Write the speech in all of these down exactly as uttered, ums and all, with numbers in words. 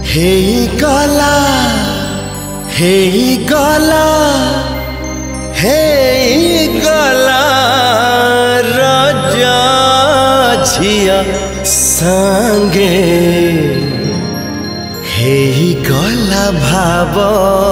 हे गला हे गला हे गला राजा झिया संगे हे गला भाव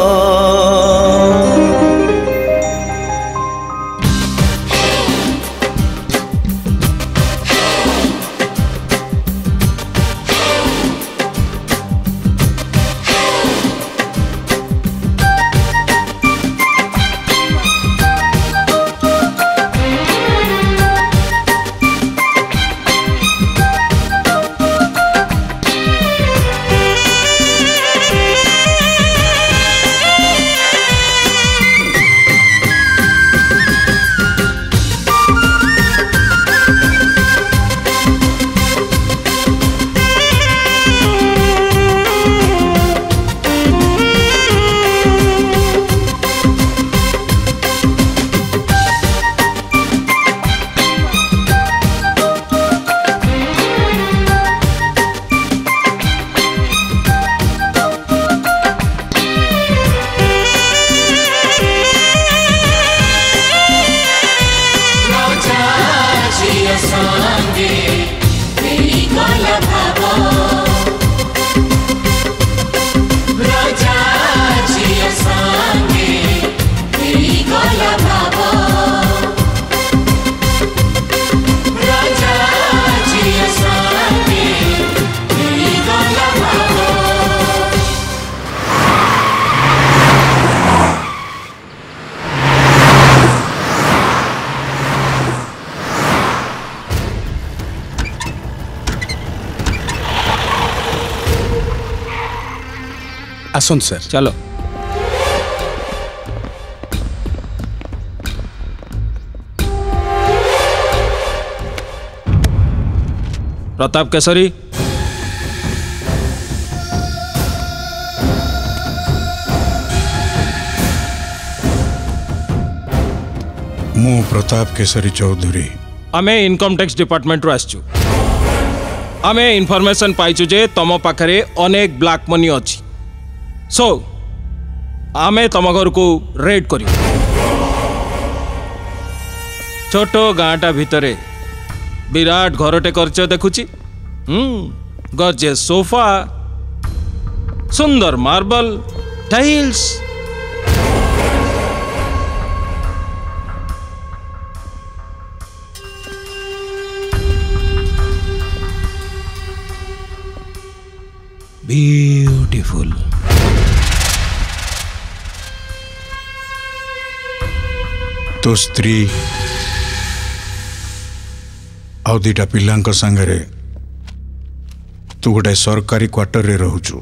आसन सर चलो प्रताप केसरी मु प्रताप केसरी चौधरी आमे इनकम टैक्स डिपार्टमेंट रो आछू आमे इनफॉरमेशन पाइछु जे तम पाखरे अनेक ब्लैक मनी अछि सो आमे तम घर को रेड करी छोटो गाँटा भितरे विराट घरटे करच देखुची हम्म गजे सोफा सुंदर मार्बल टाइल्स ब्यूटीफुल तो स्त्री आउ दीटा पिलांक संगरे तू गोटे सरकारी क्वार्टर रे रहूचु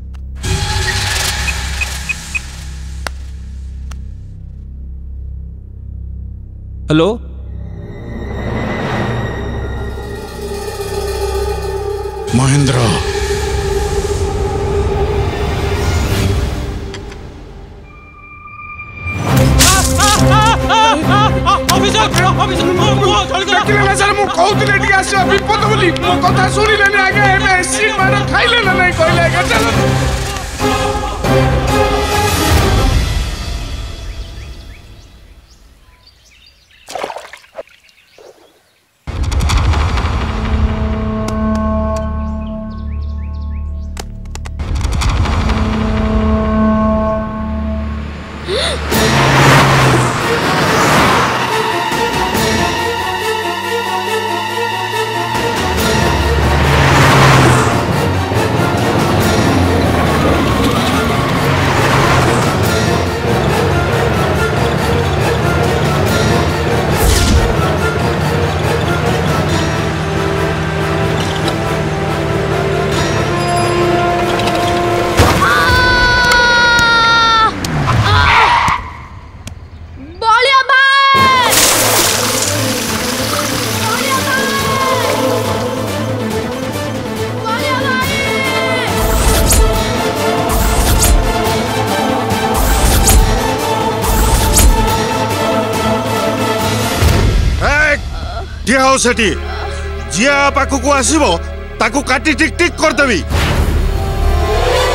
हेलो महेंद्र विपद बोली मो कथा सुनिले आगे सीट मार खाइले ना नहीं कहले आगे चलो ठिया हो सेठी जिया पाखु को आसीबो ताकु काटी टिक टिक कर देबी।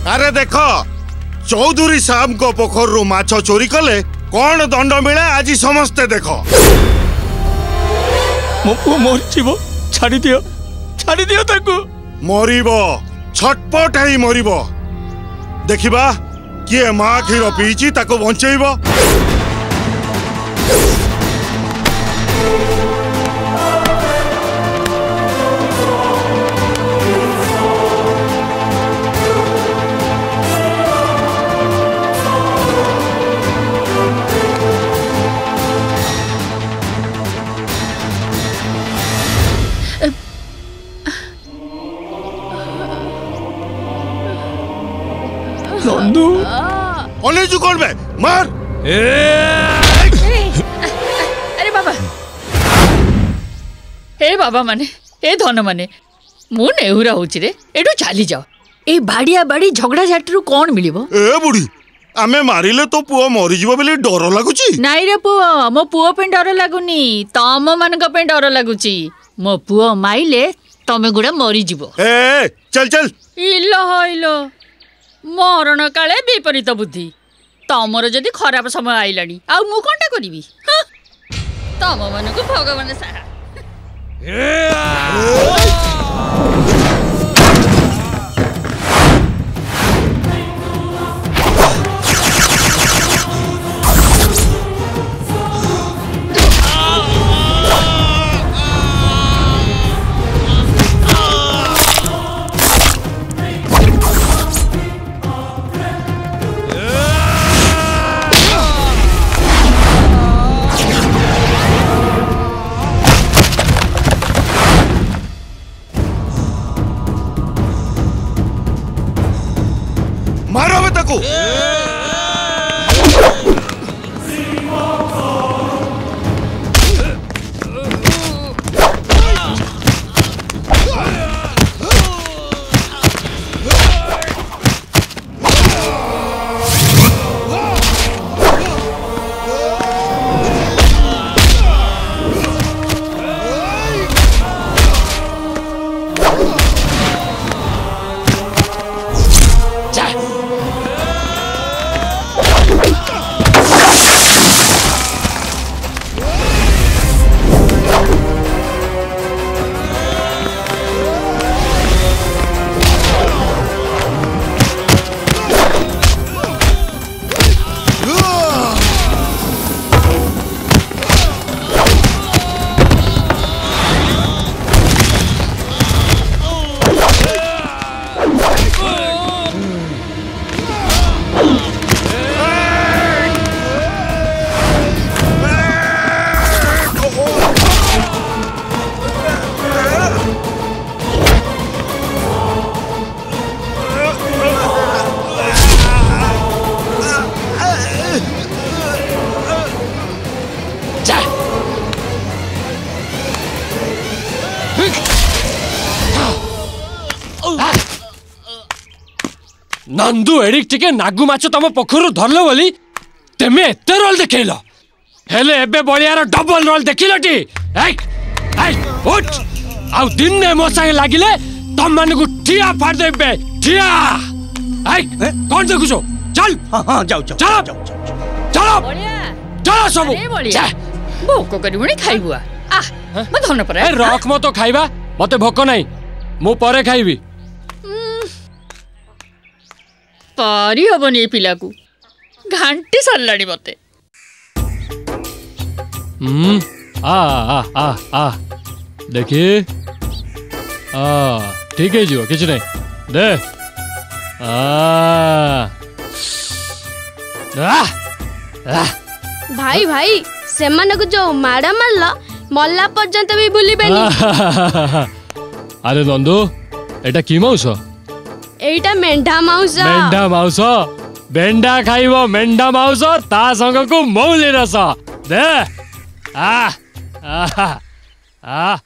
अरे देख चौधुरी साहब को पोखर रु माछ चोरी कले कौन दंड मिले आज समस्ते देख। मो पुओ मरजिवो छाड़ी दियो छाड़ी दियो ताकू मरिबो छटपट ही मरिबो देखिबा किए माँ क्षीर पीची ताको बंचेइबो। नंदू अलेजु कौन बे मार। अरे बाबा हे बाबा माने हे धन माने मु नेहुरा होची रे एडो चली जाओ ए बाड़िया बाड़ी झगड़ा झाटरू कौन मिलिबो। ए बुढ़ी आमे मारिले तो पुओ मरी जीवो बेले डर लागुची। नाई रे पुओ मो पुओ पे डर लागुनी तम मानक पे डर लागुची मो पुओ माइले तमे गुडा मरी जीवो। ए चल चल इलो होइलो मरण काले विपरीत बुद्धि तमर जदि खराब समय आइलानी आ मु कोनटा करिवि तम मानक भगवान साहा। मारो बे ताको। नंदू एडिक टिके नागु माछ तम पोखरु धरलो बोली तेमे एते रोल देखैलो हेले एबे बलियार डबल रोल देखिलटी। ए ए उठ आउ दिन ने मो संग लागिले तम मन को ठिया फाड़ देबे ठिया। ए कोन देखुछो चल। हां हां जाऊ जाऊ चलो चलो बलिया चलो सब अरे बलिया भोक करिवणी खाइबुआ आ म धन पर ए रख मो तो खाइबा मते भोक नाही मु परे खाइबी। पारी हबनी ए पिला को घंटी सरलाणी मते। हम्म आ आ आ आ देखिए आ ठीक है जो किछ नहीं दे आ आ आ भाई भाई से मन को जो माड़ा मारला मल्ला पर्यंत भी भूली बेनी। अरे नंदू एटा की माउस एटा मेंढा माउस मेंढा माउस बेंडा खाइबो मेंढा माउस ता संग को मौली रस दे आ आ आ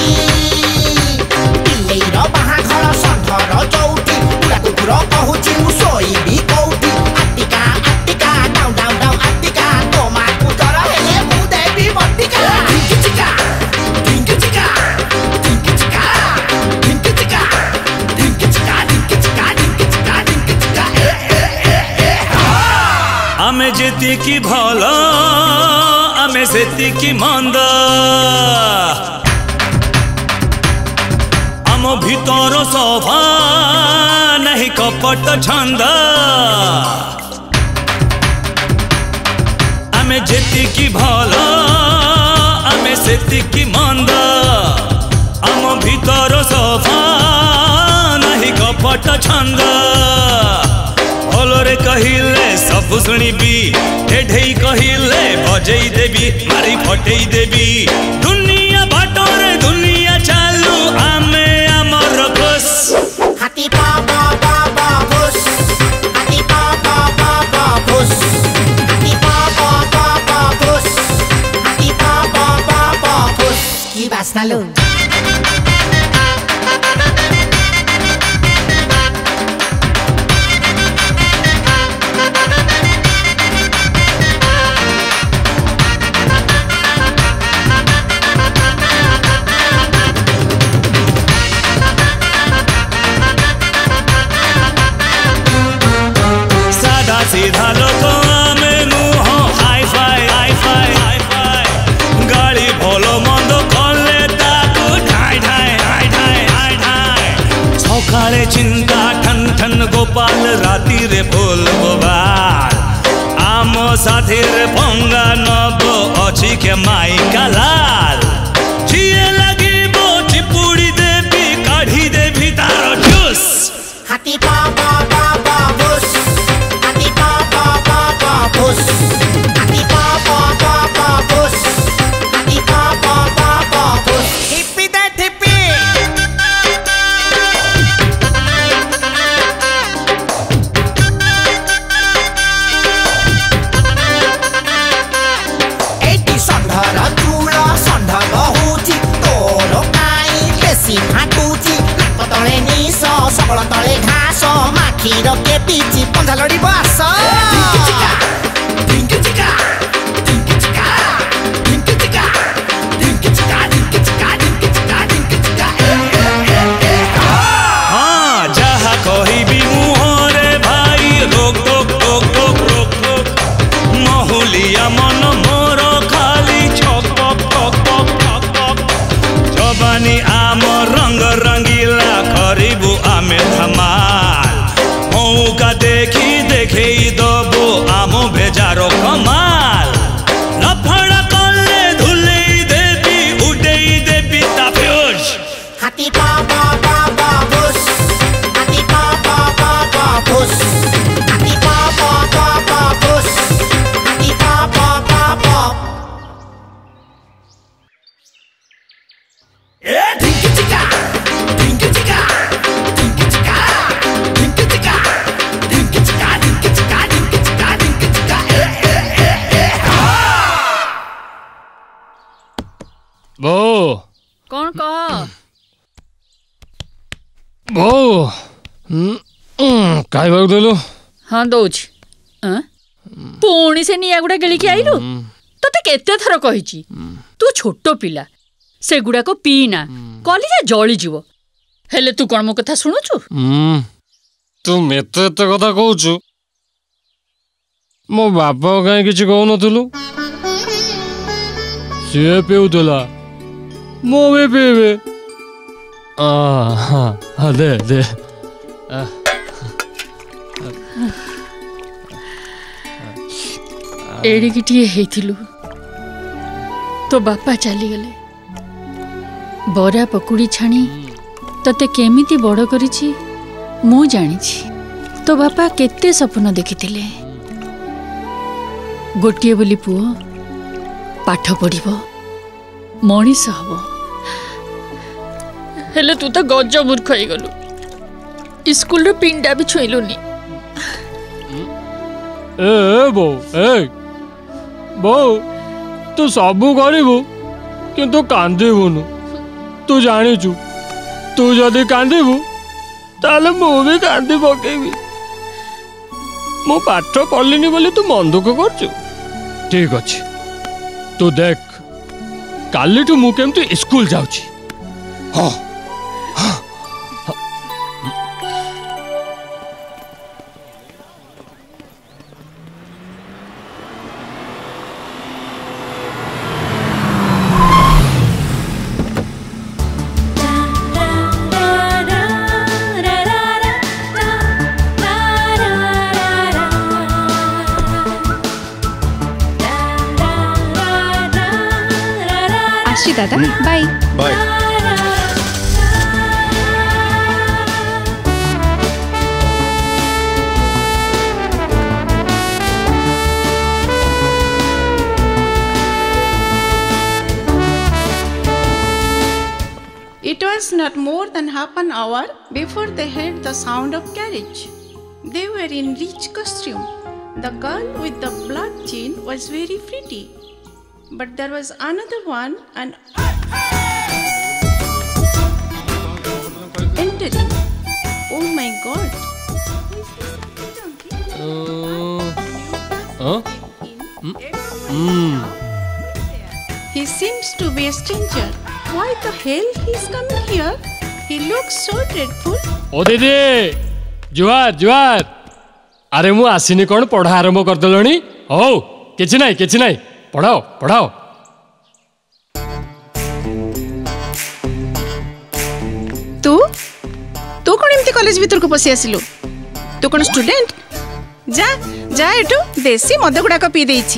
Rota, rotina. आमे जेतिकी भल आमे सेतिकी मंद आम भीतर सभा नहीं कपट छंद आमे जेतिकी भल आमे सेतिकी मंद आम भीतर सभा नहीं कपट छंद भलरे कहिले सब शुणिबी ढेढई कहिले बजई देवी मारी फटई देवी दुनिया बाटरे दुनिया चालू आमे आमर बस हाथी पा पा पा पा बस हाथी पा पा पा पा बस हाथी पा पा पा पा बस हाथी पा पा पा पा बस की बासना लो सीधा लोक आमे नुह hi fi hi fi hi fi गाड़ी भलो मंद कले ताकू ढाई ढाई ढाई ढाई ढाई ढाई सकाळे चिंता ठन ठन गोपाल राती रे बोल बोबाल आम साथी रे पंगा नब अछि के माई कालाल जिए लागिबो चिपुड़ी देवी काढ़ी देवी तार जूस हाथी पा पा पा पा बस हाथी पा पा पा पा बस हाथी पा पा पा पा बस हाथी पा पा पा पा बस हिप्पी दे हिप्पी एटी संधार चूड़ा संधा बहुची तोर काई बेसी फाटुची नाक तले निस सबल तले घास माखीर के पिची पंजा लड़ी बास हाँ जहा कहबी मुहरे भाई रोक टोक टोक टोक रोक टोक महुलिया मन मोर खाली छक पक पक पक पक पक जबानी आम रंग रंगीला करिबु आमे धमाल मौका देखी देखे दबो आम भेजारो कमाल लफड़ा कले धुलेई देवी उडेई देवी ताफ्यूज हाथी पा पा पा पा बस हाथी पा पा पा पा बस हाथी पा पा पा पा बस हाथी पा पा पा पा ए ढिंक चिका ढिंक चिका ढिंक चिका ढिंक चिका ढिंक चिका ढिंक चिका ढिंक चिका ढिंक चिका ए ए ए ए बो कौन कह बो खाइबाक देलु हाँ दौच पुणी से निया गुड़ा गिलिकी आइलु तोते केते थर कहिची तू छोटो पिला से गुड़ा को पीना कलिजा जली जीव हेले तू कौन मो कथा शुणुचु तू मेते एते कथा कहूचु मो बापा कहीं किसी कहू नथुलु सीए पीउला मो भी पीबे हाँ हाँ दे दे एड़िकिटिए हेइथिलु तो बापा चली गले बरा पकुड़ी छाणी तते केमिति बड़ करिछि मु जानिछि तो बापा केते सपन देखिथिले गोटिए बोली पुओ पाठ पढ़िबो मनीष हबो हेले तू तो गज मूर्ख हो गलु स्कूल रे पिंडा भी छुइलुनी ए बो ए बो तू सबू करू किंतु कांदीबुनु तू जानिचु तू जदि कांदीबु ताले मु भी कांदी पकेबी मु पाठ पढ़लिनी बोली तू मन दुख करचु ठीक अछि तू देख कालीठू मु केमती स्कूल जाउची हाँ दादा bye bye. It was not more than half an hour before they heard the sound of carriage. They were in rich costume. The girl with the black jean was very pretty. But there was another one and entering. Oh my God. Huh? Mm. He seems to be a stranger. Why the hell he's coming here? He looks so dreadful. ओ दीदी जुआर जुआर अरे मु आसीनी कौन पढ़ा आरंभ कर देलणी हो किछि नाही किछि नाही पढ़ाओ पढ़ाओ तू तू कौन एमती कॉलेज भीतर को पसी आसिलु तू कौन स्टूडेंट जा जा एटू देसी मद गुड़ाक पी देइछि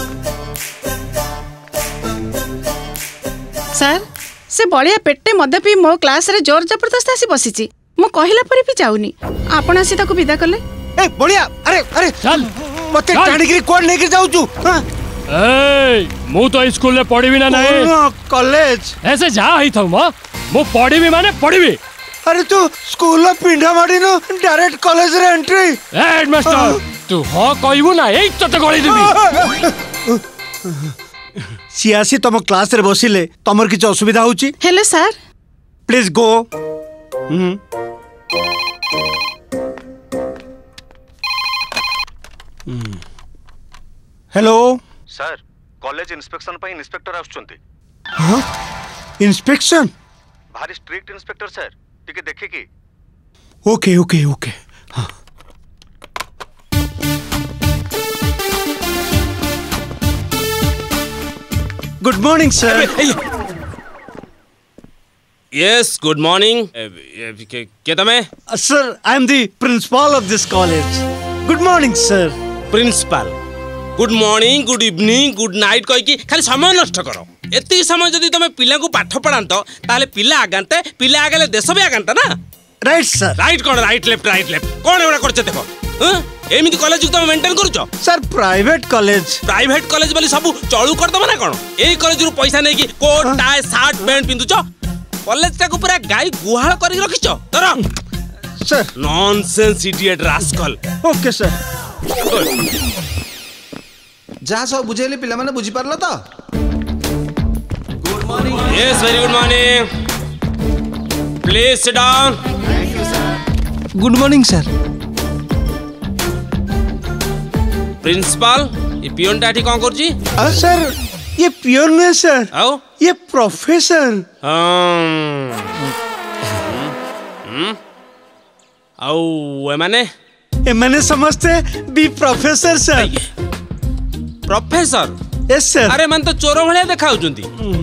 सर से बड़िया पेटे मद पी मो क्लास रे जोर जबरदस्त आसी बसिछि मु कहिला परे भी जाउनी आपण आसी ताको विदा करले ए बड़िया अरे अरे चल मते टाणीगिरी कोड लेके जाऊ छु ए मु तो स्कूल रे पढ़िबी ना नाही कॉलेज ऐसे जा ही थौ म मु पढ़िबी माने पढ़िबी अरे तू स्कूल पिंडा माडी नो डायरेक्ट कॉलेज रे एंट्री ए हेडमास्टर तू हो कहबू ना एई तते गळी देबी सियासी तुम क्लास रे बसिले तमर किछ असुविधा होची hello sir please go hello sir college inspection पे इंस्पेक्टर आछुंती हां इंस्पेक्शन भारी स्ट्रिक्ट इंस्पेक्टर सर टिके देखे की ओके ओके ओके हां good morning sir yes good morning के तमे sir I am the principal of this college good morning sir principal good morning good evening good night कह कि खाली समय नष्ट करो एति समय जदि तमे पिला को पाठ पढ़ांतो ताले पिला आगांते पिला आगले देश भी आगांता ना राइट सर राइट कोन राइट लेफ्ट राइट लेफ्ट कोन एवडा करछ देखो ह एमिति कॉलेज को तुम मेंटेन करूछ sir private college private college बोली सब चळू कर दबा ना कोन एई कॉलेज रु पैसा नै कि कोट टाई शर्ट पैंट पिंदुछ कॉलेज का को पूरा गाई गुहाळ करी रखिछ तोरा sir nonsense idiot rascal okay sir जा सब बुझेली पिला माने बुझी परलो तो good morning yes very good morning please sit down thank you sir good morning sir principal ये पियोन टाटी कौन करजी अ सर ये पियोन नहीं सर आओ ये प्रोफेसर हम हम आओ ए माने ए माने समझते बी professor sir professor yes sir अरे मन तो चोर भलिया देखाउचंती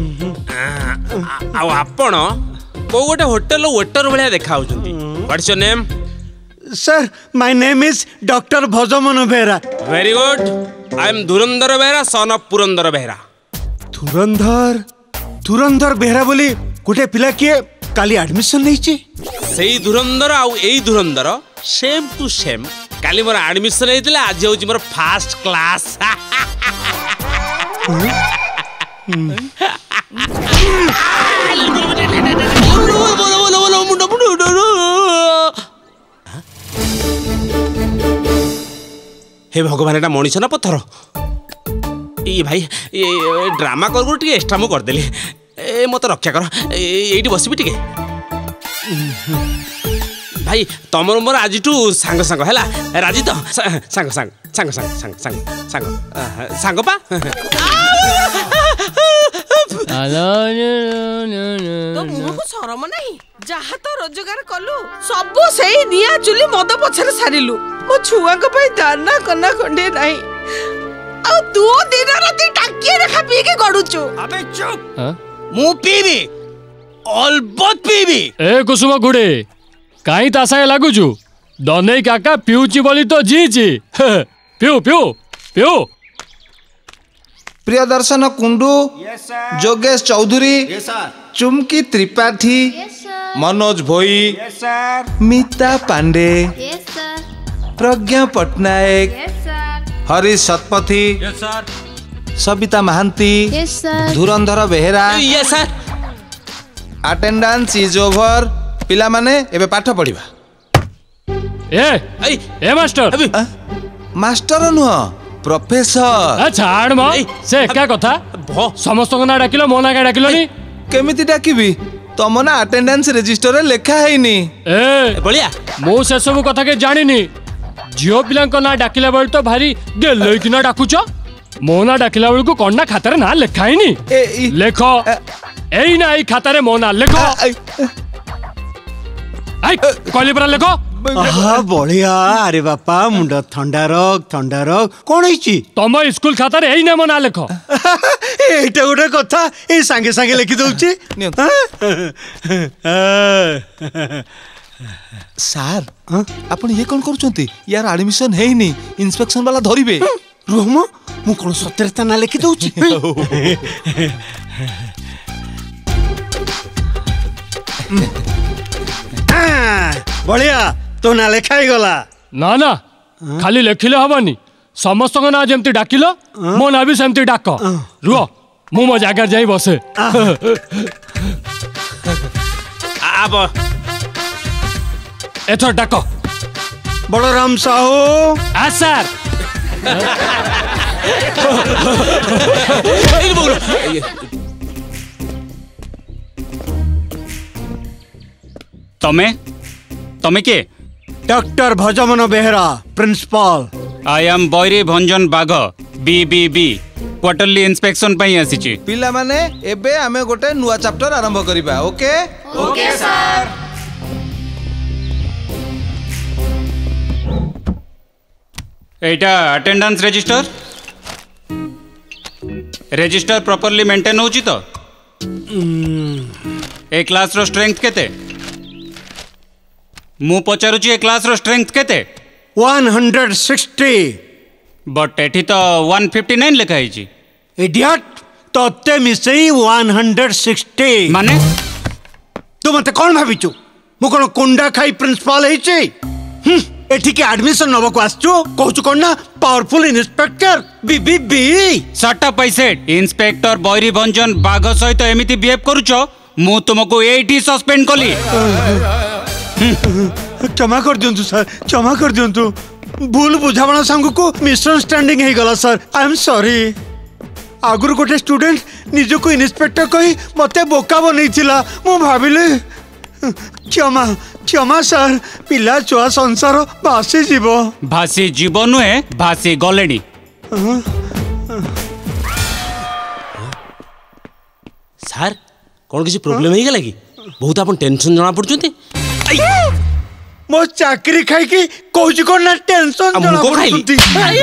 आ आपण को गोटे होटल वेटर भलिया देखाउचंती what's your name sir my name is doctor Bhajaman Behera very good I am Dhurandhar Behera son of Purandar Behera Dhurandhar Dhurandhar Behera बोली गोटे पिला किए काली एडमिशन नहींची सेई धुरंधर आउ एई धुरंधर सेम टू सेम काली मोर एडमिशन हेतिला आज होची मोर फर्स्ट क्लास हे भगवान एटा मनीष ना पत्थर ए भाई ये ड्रामा कर गुट एक्स्ट्रा मु कर देली ए मत रक्षा कर एठी बसिबी टिके भाई तमर मोर आज टू सांग सांग हैला राजी तो सांग सांग सांग सांग सांग सांग सांग सांग पा तो मुह को शरम नहीं जहा तो रोजगार कलु सब सेई निया चुली मद पछरे सारिलु मो छुआ को पई दाना कना खंडे नहीं आ तू दिन राती टाकिए रेखा पी के गडुचु अबे चुप मु पीबी अलबत पीबी ए कुसुम गुडे काई तासा लागुचु दनै काका पिउची बोली तो जीची पिउ पिउ पिउ प्रियदर्शन कुंडू, जोगेश चौधरी, चुमकी त्रिपाठी, मनोज भोई, मीता पांडे, प्रज्ञा पटनायक, हरीश शतपथी, सबिता महांती, धुरंधर बेहेरा। Attendance is over. पिला माने एबे पाठ पढ़िबा। ए ए मास्टर मास्टर नुह प्रोफेसर। छाड़ म से एका कथा समस्त को ना डाकिलो मो ना का डाकिलोनी केमिति डाकिबी तम ना अटेंडेंस रजिस्टर रे लेखा हैनी। ए बलिया मो से सब कथा के जानिनी जियो पिला को ना डाकिला बेल तो भारी गेलै कि ना डाकुछ मो ना डाकिला बेल को कोन ना खाता रे ना लेखा हैनी। लेखो एई ना एई खाता रे मो ना लेखो आई कहली परा लेखो। आहा बलिया अरे बापा मुंड ठंडा रख ठंडा रख कौन है तुम स्कूल खाता रे एई ना मो ना लेखो एटा गोटे कथा ए संगे संगे लिखि दउची। सर आपण ये कोन करूचंती यार एडमिशन हेइनी इंस्पेक्शन वाला धरिबे। रोहमो मु कोन सत्यता ना लिखि दउची। बलिया तो ना लेखा ही गला ना ना खाली लेखिले हबनी समस्त को ना जेमती डाकिलो मो ना भी सेमती डाक रुओ मु मो जागर जाई बसे। आब एथर डाक बलराम साहू। आ सर तमे तमे के doctor Bhajaman Behera principal. I am Bairi Bhanjan Bagh B B B quarterly inspection पई आसीची। पिला माने एबे आमे गोटे नुवा चैप्टर आरंभ करिबा। Okay okay sir. एटा attendance register register properly maintain होची तो ए क्लास रो स्ट्रेंथ केते मु पचारुची ए क्लास रो स्ट्रेंथ केते one sixty बट एठी तो one fifty-nine लिखा हिची। इडियट तते मिसई one sixty माने तू मते कोन भाबिचु मु कोन कुंडा खाई प्रिंसिपल हेची एठी के एडमिशन नबो को आछू कहूचु कोन ना powerful inspector B B B. सट पैसे इंस्पेक्टर बैरी भंजन बाघ सहित एमिति बिहेव करूचो मु तुमको एठी सस्पेंड कली। क्षमा कर दियंतु सर क्षमा कर दियंतु भूल बुझावना संग को मिसअंडरस्टैंडिंग हे गला सर आई एम सॉरी। आगुर गोटे स्टूडेंट निज को इंस्पेक्टर कही मते बोका बनैथिला मु भाबिले क्षमा क्षमा सर पिला छुआ संसार भासी जीव भासी जीव नुहे भासी गलेनी। सर कौन किसी प्रॉब्लम ही गला कि बहुत अपन टेंशन जना पड़चंती मो चाकरी खाई की कोच को ना टेंशन जना पड़चंती।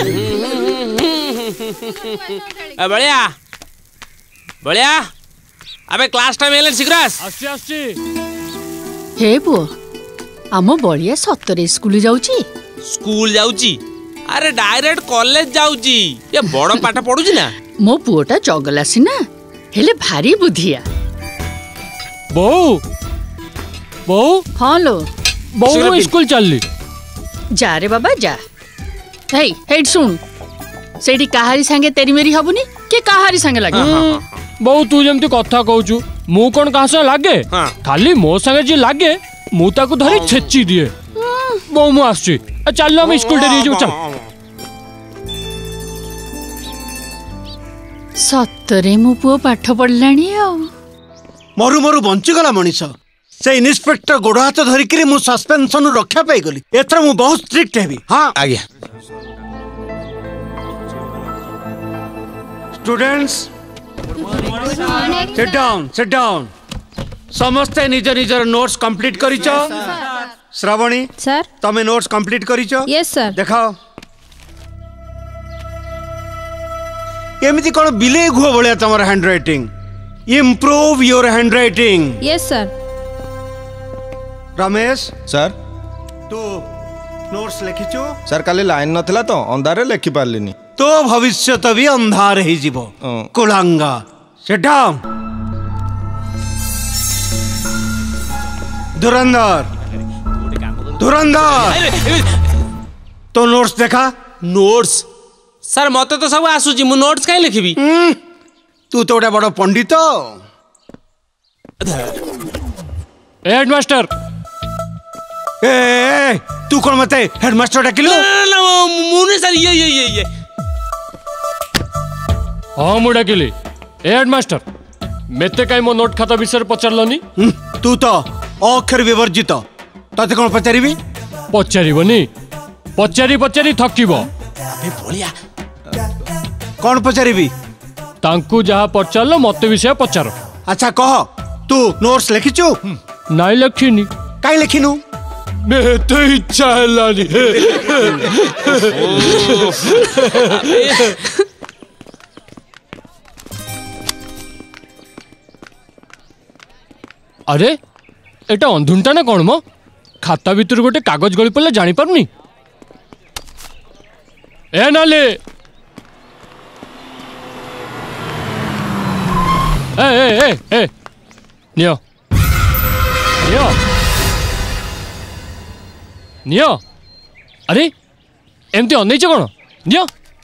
ए बलिया बलिया अबे क्लास टाइम हेले शीघ्र आस। आसी आसी हे पुओ आमो बलिया सतरे स्कूल जाउची स्कूल जाउची अरे डायरेक्ट कॉलेज जाउची ये बड़ पाठ पढुची ना मो पुओटा चगला सिना हेले भारी बुद्धिया। बो बो हां लो बो स्कूल चलली जा रे बाबा जा। हे हेड सुन सेठी काहारी संगे तेरी मेरी हबुनी के काहारी संगे लागे। बो तू जेमती कथा कहूचु मु कोन कहा से लागे खाली मो संगे जे लागे मु ताको धरी छेची दिए। बो मु आछी चल हम स्कूल डेरी जो चल। सतरे मो पुओ पाठ पढ़लानी आ मरु मरु बंची गला मनीष से इंस्पेक्टर गोड़ हाथ धरिकी मु सस्पेंशन रक्षा पाई गली एथर मु बहुत स्ट्रिक्ट हेबी। हाँ आज्ञा students sit down sit down समस्ते निज निजर नोट्स कंप्लीट करिचो। श्रावणी सर तमे नोट्स कंप्लीट करिचो। यस सर देखाओ एमिति कोन बिले घुआ भलिया तमर handwriting improve your handwriting. Yes sir. Ramesh sir तू नोट्स लिखिचो सर काली लाइन नथिला तो अंधारे लिखि पारलिनी तो भविष्य भी अंधार ही जीवो कुलांगा सिट डाउन धुरंधर धुरंधर तो नोट्स देखा नोट्स सर मत तो सब आसुची मु नोट्स काई लिखिबी तू तो गोटे बड़ पंडित हेडमास्टर ए, ए तू कौन मते हेडमास्टर डाकिलु मुने सर ये ये ये ये हाँ मु डाकिली हेडमास्टर मेते काई मो नोट खाता विषय पचारलनी तू तो अक्षर विवर्जित तते कौन पचारिबी पचारिबनी पचारि पचारि थकिबो अबे बोलिया कौन पचारिबी तांकू जहा पचारलो मते विषय पचारो अच्छा कह तू नोट्स लिखिचु नाई लिखिनी काई लिखिनु मेते इच्छा हेलानी अरे एटा अंधुनटा ना कौन मो खाता भीतर गोटे कागज गली पड़े जानी पारनी ए नाले ए ए ए ए नियो नियो नियो अरे एमती अनैच कौन नियो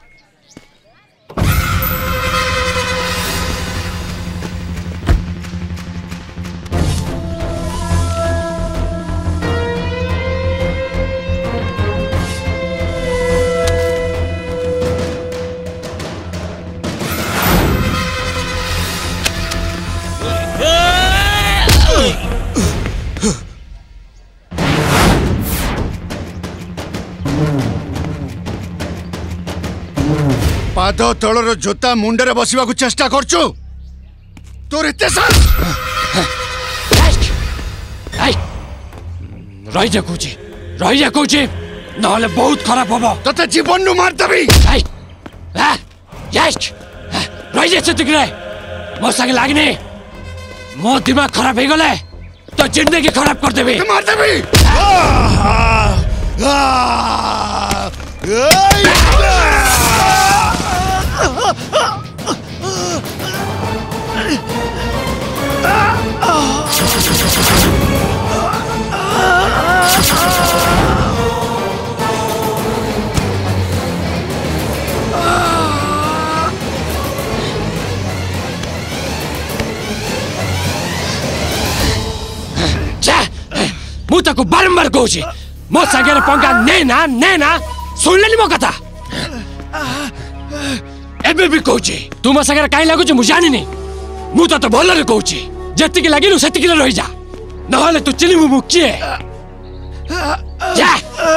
पाद तलर जोता मुंडरे बसवा चेष्टा करचु तोर एते रही जा कौची रही जा कौची नहले बहुत खराब होबो तते जीवन नु मार देबी रही जा सेतिकरे मो संगे लागने मो दिमाग खराब हो गले तो जिंदगी खराब कर देबी मार देबी मु ताको बारंबार कहूची मो सागे पंगा ने ना ने ना सुन लेनी मो कथा एबे भी कहूची तू मो सागे काई लागुची मु जानी नहीं मु तो तो भल रे कहूची जति के लागिलु सेति के रहि जा नहले तू चिली मु मुक्की है जा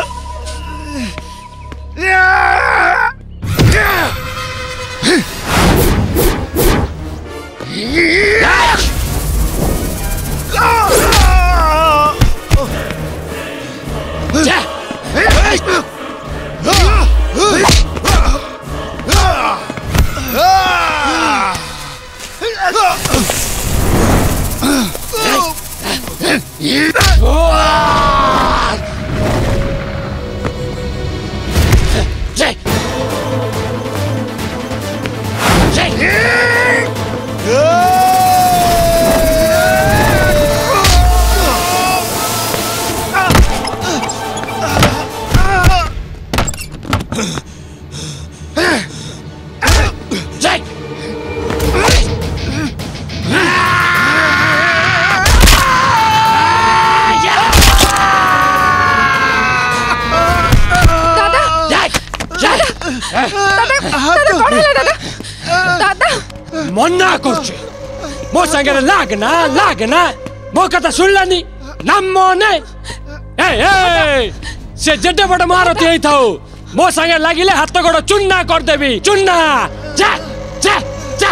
मन्ना करछे मो संगे लागना लागना मो कथा सुनलानी नम्मो ने ए ए से जड्डे बड़ मारती है थाओ मो संगे लागिले हाथ गोड़ चुन्ना कर देबी चुन्ना जा जा जा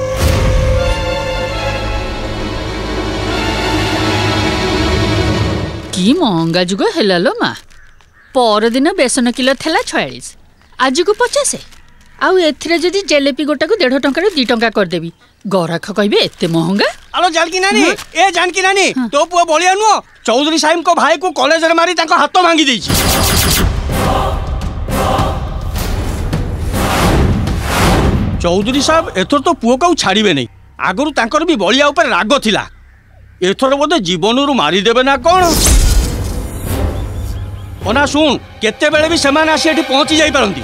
की महंगा जुग हेला लो मा पर दिन बेसन किलो थेला छयालीस आज को पचास आउ एथिरे जदी जेलेपी गोटा को डेढ़ टंका दी टंका कर देबी गराख कहबे एते महंगा आलो जानकी नानी ए जानकी नानी तो पुआ बोलिया नु चौधरी साहिब को भाई को कॉलेज रे मारी ताको हाथ भांगी देछि चौधरी साहब एथर तो पुओ को छाड़िबे नहीं आगरू तांकर भी बलिया ऊपर राग थिला एथर बोधे जीवनरू मारिदेवे ना कौन ओना सुन केते बेले भी सेमान आसी एठी पहुंची जाई परंती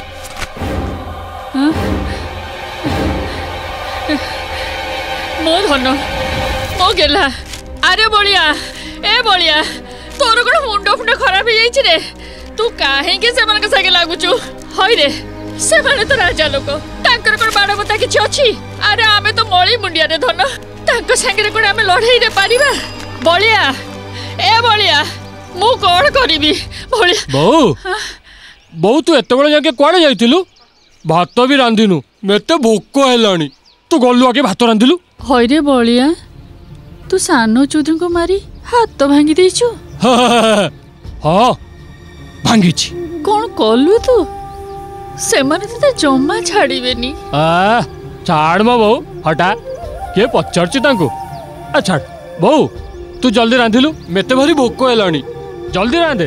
मो धन मो गेला अरे बलिया ए बलिया तोर कोन मुंडो फुंडो खराब हो जाई रे तू काहे के सेमान के सागे लागुचू होय रे सेमाने तो राजा लोक तांकर कोन बाड़ बता किछि अछि अरे आमे तो मळी मुंडिया रे धन तांको संगे कोन आमे लढाई रे पारिबा बलिया ए बलिया मु कोन करिबी बलिया बहु बहु तू एते बळे जाके कोडे जाइतिलु भात भी रांधिनु मेते भोक हेलानी तू गल्लु आके भात रांधिलु होय रे बलिया तू सानो चौधरी को मारी हाथ भांगी देइछु हां भांगीछि कोन कलु तू से माने तो जम्मा छाड़ीबेनी आ छाड़ मो बहु हटा के पचारछि तांको आ छाड़ बहु तू जल्दी रांधिलु मेते भारी भोक हेलानी जल्दी रांधे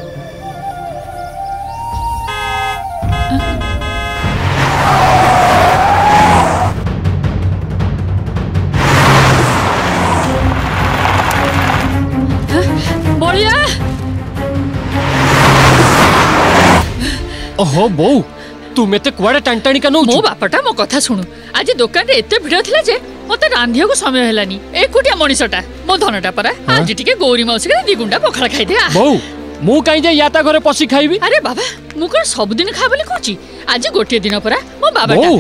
ओहो बहु तू मेते कुआडे टांटाणी का नौ मो बापाटा मो कथा सुनु आज दुकान रे एते भिड़ थिला जे मते रांधियो को समय हेलानी एकुटिया मनिसटा मो धनटा परा आज टिके गौरी मौसी के दी गुंडा पखळा खाइ दे बहु मु काई जे याता घरे पसी खाइबी अरे बाबा मु कोन सब दिन खा बोली कहची आज गोटे दिन परा मो बाबाटा बहु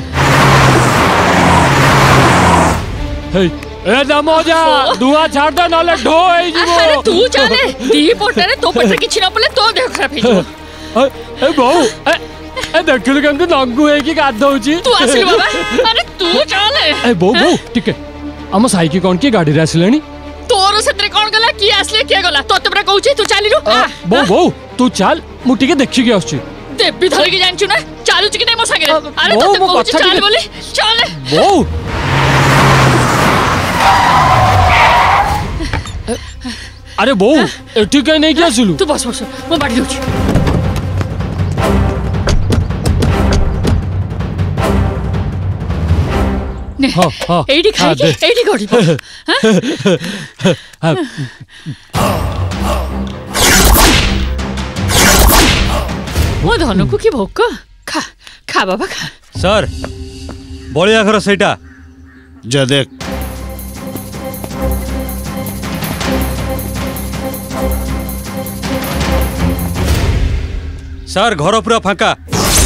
हे ए दमोजा दुआ छाड़ दे नले ढो होई जीवो अरे तू चले दी पोटरे तो पटे किछि न पले तो देह खराब हे ए बहु ए ए देखलु कंकु नंगु है कि गाधौची तू आसिल बाबा अरे तू चले ए बहु बहु ठीक है हम साइकी कोन की गाड़ी रे आसिलेनी तोर सेत्रे कोन गला की आसले के गला तो तबरा कहूची तू चाली रो बहु बहु तू चल मु ठीक देखि के आछी देबी धर के जानछु ना चालू कि नै मो संगे अरे तो कहूची चल बोली चल बहु अरे बहु एठी कहीं नहीं क्या सुलू तू बस बस मो बाड़ी दोची ने हां हां एडी खाई के एडी गडी हां मो धनु को की भोक खा खा बाबा खा सर बलिया घर सेटा जा देख सर घर पूरा फांका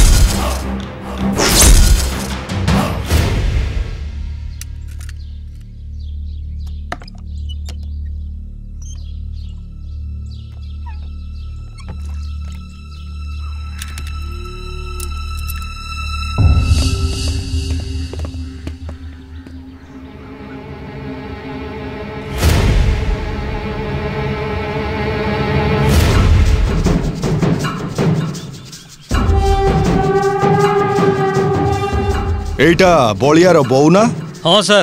एटा बलियार बऊ ना हाँ सर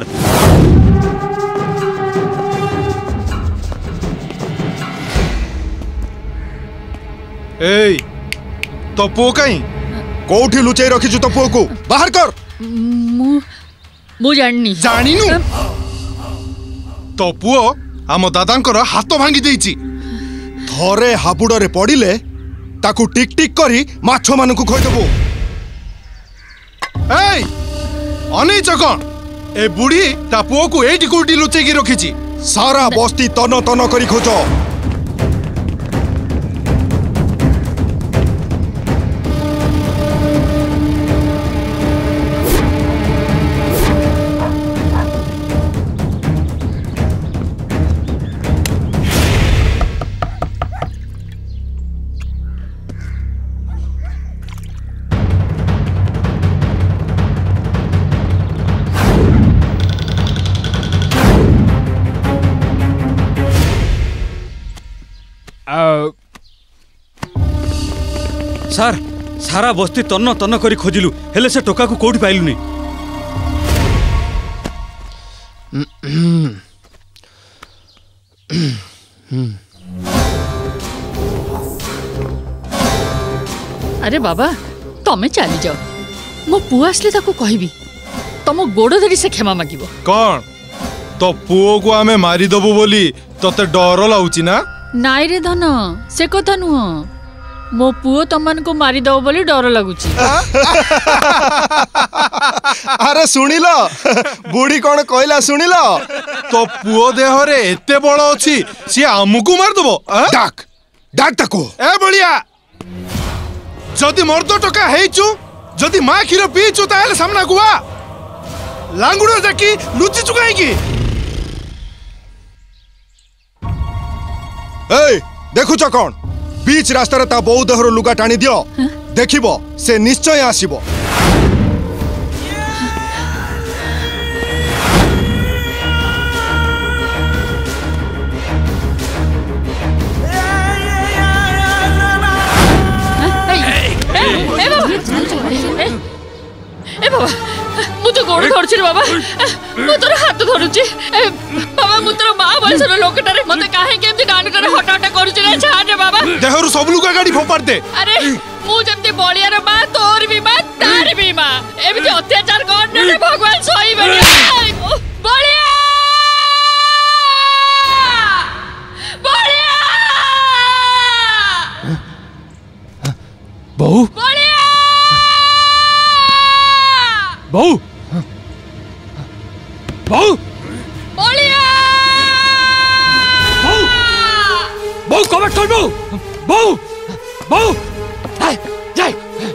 ए तो पुओ कहीं कोठी लुचाई रखिछु तो पुओ को बाहर कर मु मु जाननी जानिनु तो पुओ आम दादांकर हाथ भांगी देइछि थरे हाबुडरे पड़िले ताकू टिक टिक करी माछो मानकु खोइ देबो ए अनेच कौन ए बुढ़ी ता पुओ को एटी कोटी लुचेकी रखिछि सारा बस्ती तन तन करी खोज सर सारा बस्ती तन्न तन्न करी खोजिलु हेले से टोका को कोठी पाइलुनी अरे बाबा तमे चली जाओ मो पुआ आसले ताको कहबी तुम गोड़ धरी से क्षमा मागिब। कौन तो पुओ को आमे मारी दबु बोली तते डर लाउची ना? नाई रे धन से कथा नुह मो पुओ तमन को मारी दब बोली डर लगुची। अरे सुनिल बुढ़ी कौन कहला सुनिल तो पुओ देह रे एते बड़ अछि सी आमुकु मार दबो। डाक डाक ताको ए बलिया जदी मर्द टका हेचु जदी मां खीर पीचु ताले सामना गुआ लांगुडो जाकी लुचि चुकाई की। ए देखुच कौन बीच रास्ता रे ता बहु देहर लुगा टाणी दियो देखिबो से निश्चय आसीबो। ए बाबा मु तो गोड़ धरछि रे बाबा मु तोर हाथ धरुछि बाबा मु तोर मां बलसर लोकटारे मते काहे केमति डांड करे हटा हटा करूछि रे छाड़ रे बाबा देहरु सब लुगा गाड़ी फोपाड़ दे। अरे मु जमते बलिया रे मां तोर भी मां तार भी मां एमति अत्याचार कर रे भगवान सही बलिया बलिया बलिया बहू बहू बहू बलिया बहू बहू कवर कर बहू बहू बहू जाए जाए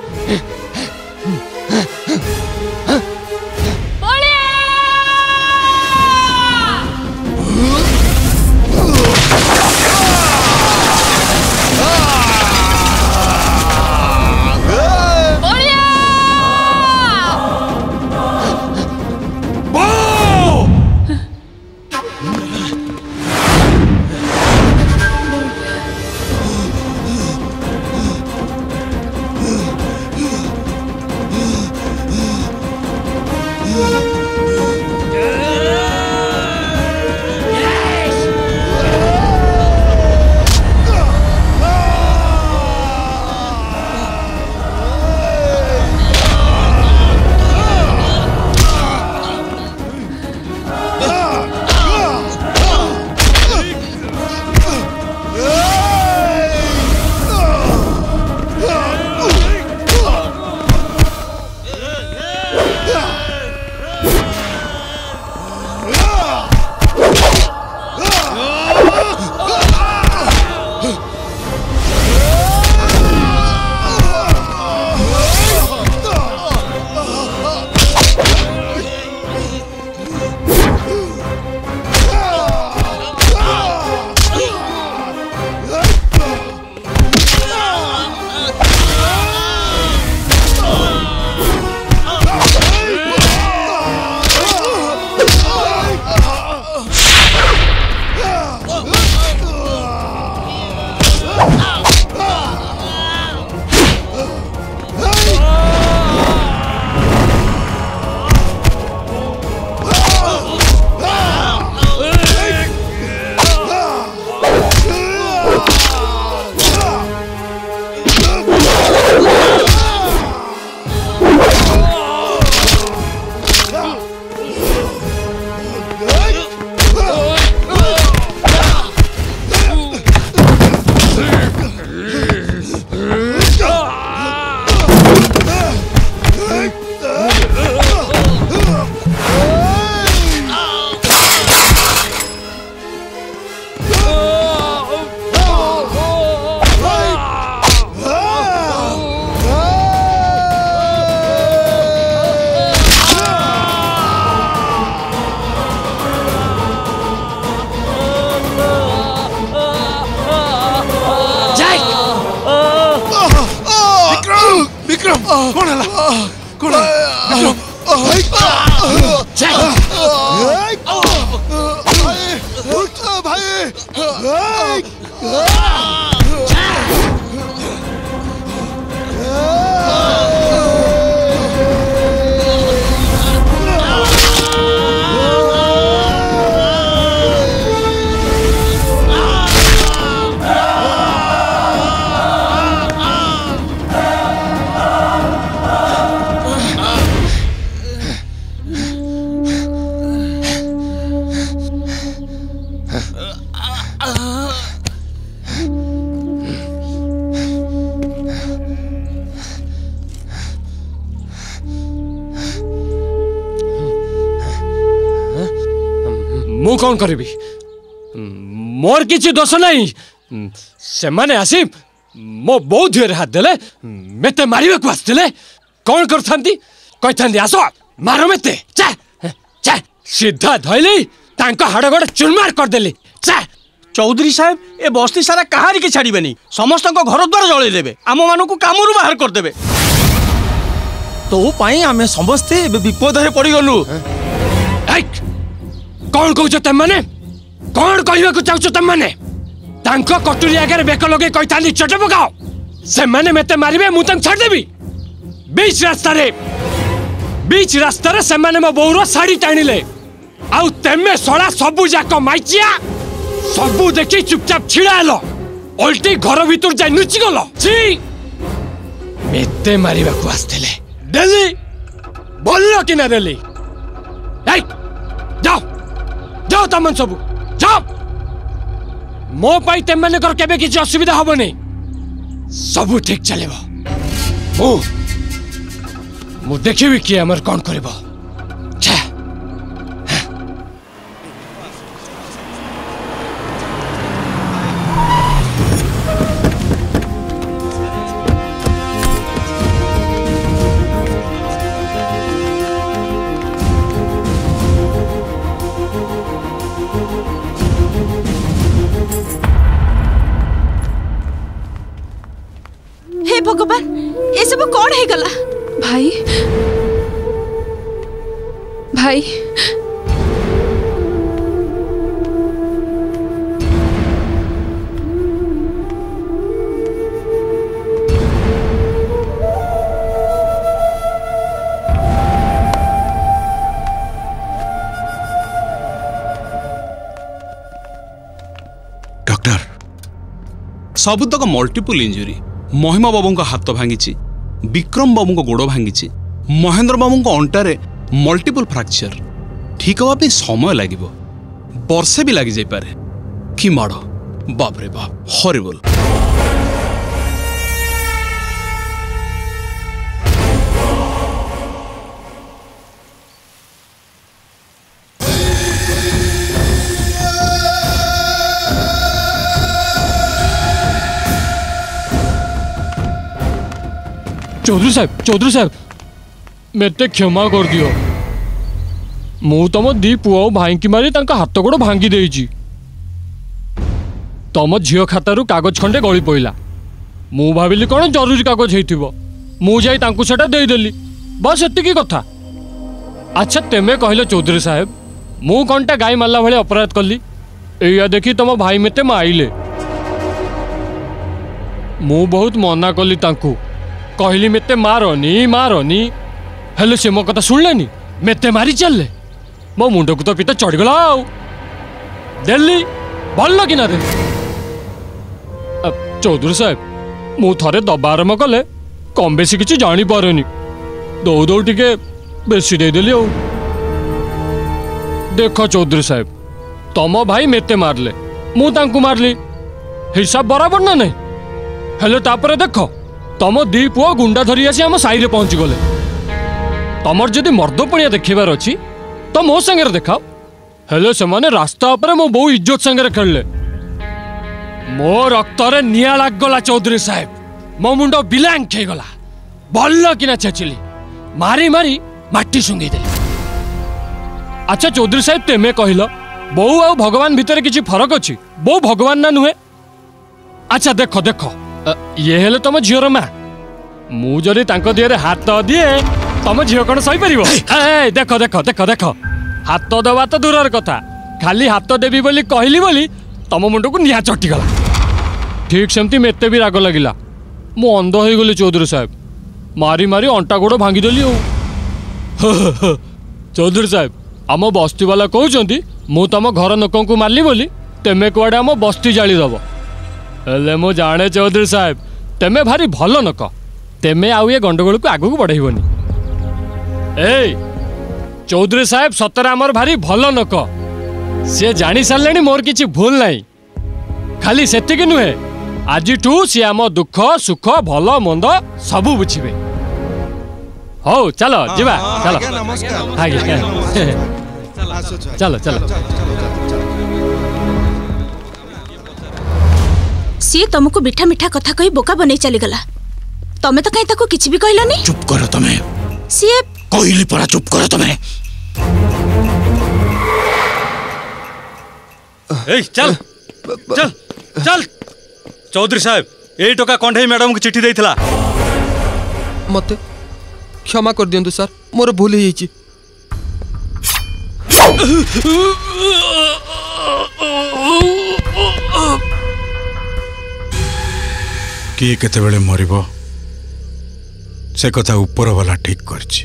कौन है कौन कौन करी मोर किसी दोष नहीं से माने आसी मो बो धीरे हाथ देले मेते मारिबे को आस्तिले कौन करथांती कहथांती आसो मारो मेते चा चा सीधा धइली तांको हाड़ गोड़ चुरमार कर देली चा चौधरी साहेब ए बस्ती सारा कहारी के छाड़बेनी समस्त घर द्वार जलई देबे आम मानू कामरू बाहर कर देबे तो पाई आमे समस्ते विपद रे पड़ी गलु कौन कहू तम माने कौन कहबा को चाहू तम माने तांको कटुरी आगे बेक लगे कहथांती चट पकाओ से माने मेते मारिबे मु तंग छाड़ देबी बीच रास्ता रे बीच रास्ता रे से माने मो बौरो साड़ी टाणीले आउ तेमे सळा सबु जाक माइचिया सबू देखी चुपचाप छिड़ा लो उल्टी घर भीतर जाई नुची गलो छी मेते मारिबा को आस्तेले देली बोललो कि ना देली ए जाओ जाओ तमन सबू जाओ मो पाई ते माने कर केबे किछ असुविधा होबो नै सबू ठीक चलेबो मु मु देखिबी कि हमर कोन करबो भगवान ये सब कौन है गला भाई भाई डॉक्टर सबुतक मल्टीपल इंजुरी महिमा बाबू का हाथ भांगी विक्रम बाबू को गोड़ भांगी महेंद्र बाबू को अंटारे मल्टीपल फ्रैक्चर ठीक हवा समय लगे वर्षे भी लगी जापे कि माड़ बाप रे बाप हॉरिबल चौधरी साहब चौधरी साहब मेते क्षमा कर दियो मु तम दी पुआ भाई की मारी तांका हाथ गोड़ भांगी देइची तम झियो खातारू कागज खंडे गली पइला मु भाबिली कोन जरूरी कागज हेतिबो मु जाई तांकु सेटा देई देली बस एतिकी कथा अच्छा तेमे कहले चौधरी साहब मु कोनटा गाय मारला भले अपराध कली एया देखी तम भाई मेते माइले मु बहुत मना कली तांकु कहली मेते मारनी मारनी हेले से मो कथा सुनलेनी मेते मारी चलले मो मुंड को तो पिता चढ़गला दिल्ली भल कि ना दे चौधरी साहब मु थरे दबा आरम्भ कले कम बेसी किसी जानी पारेनी दौ दौ टिके बेसी दे देली आ देख चौधरी साहब तम भाई मेते मारले मु तांकु मारली हिसाब बराबर ना नहीं हेले तापरे देख तम दी पुआ गुंडा धरी आसी आम साई पहुंची गले तमर जदि मर्दपणिया देखार अच्छी तो मो संगे देखाओ हेले से माने रास्ता पर मो बहु इज्जत संगे खेलले मो रक्त निआ लागला चौधरी साहेब मो मुंड बिलांग खेगला भल कि छेचिली मारी मारी माटी सुंगी देली अच्छा चौधरी साहेब तेमे कहल बहु आ भगवान भितर किसी फरक अच्छी बहु भगवान ना नुहे अच्छा देख देख ये हेले तुम झीर माँ मुझे दिए हाथ दिए तुम झील कौन सही पार देख देख देख देख हाथ दबा तो दूर कथा खाली हाथ देवी बोली कहली बोली तुम मुंड को निहा चटीगला ठीक सेमती मत भी राग लगिला मु अंध हो गली चौधरी साहब मारी मारी अंटा गोड़ भांगीदेली चौधरी साहब आम बस्ती वाला कहते मु तुम घर लोक को मारली बोली तेमे कुआडे आम बस्ती जालीदब हेले मु जाने चौधरी साहब तेमे भारी भल नक तेमे आउ ये गंडगोल को आगू बढ़ेबनी ए चौधरी साहब सतरे आमर भारी भल नक सी जानी सारे मोर किसी भूल नहीं खाली सेतिक नुहे आज सी आम दुख सुख भल मंद सबू बुझे हो चलो जीवा चलो आज्ञा चलो चलो सी तुमको मिठा मिठा कथा कही बोका बनै चली गला तमे तो कहीं ताको किछि भी कहलानी। चुप करो तमे सी कहली परा चुप करो तमे। ए चल चल चल चौधरी साहब यही टोका कंढई मैडम को चिट्ठी देइथिला मते क्षमा कर दियंतु सर मोर भूल ही जाइछि। किए केतेबेले मरिबो से कथा ऊपर वाला ठीक करछि।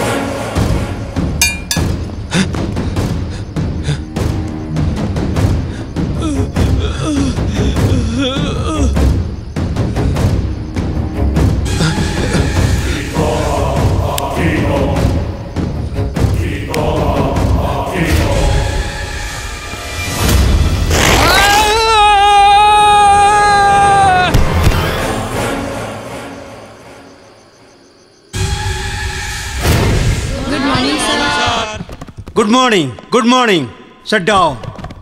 Good morning good morning sit down.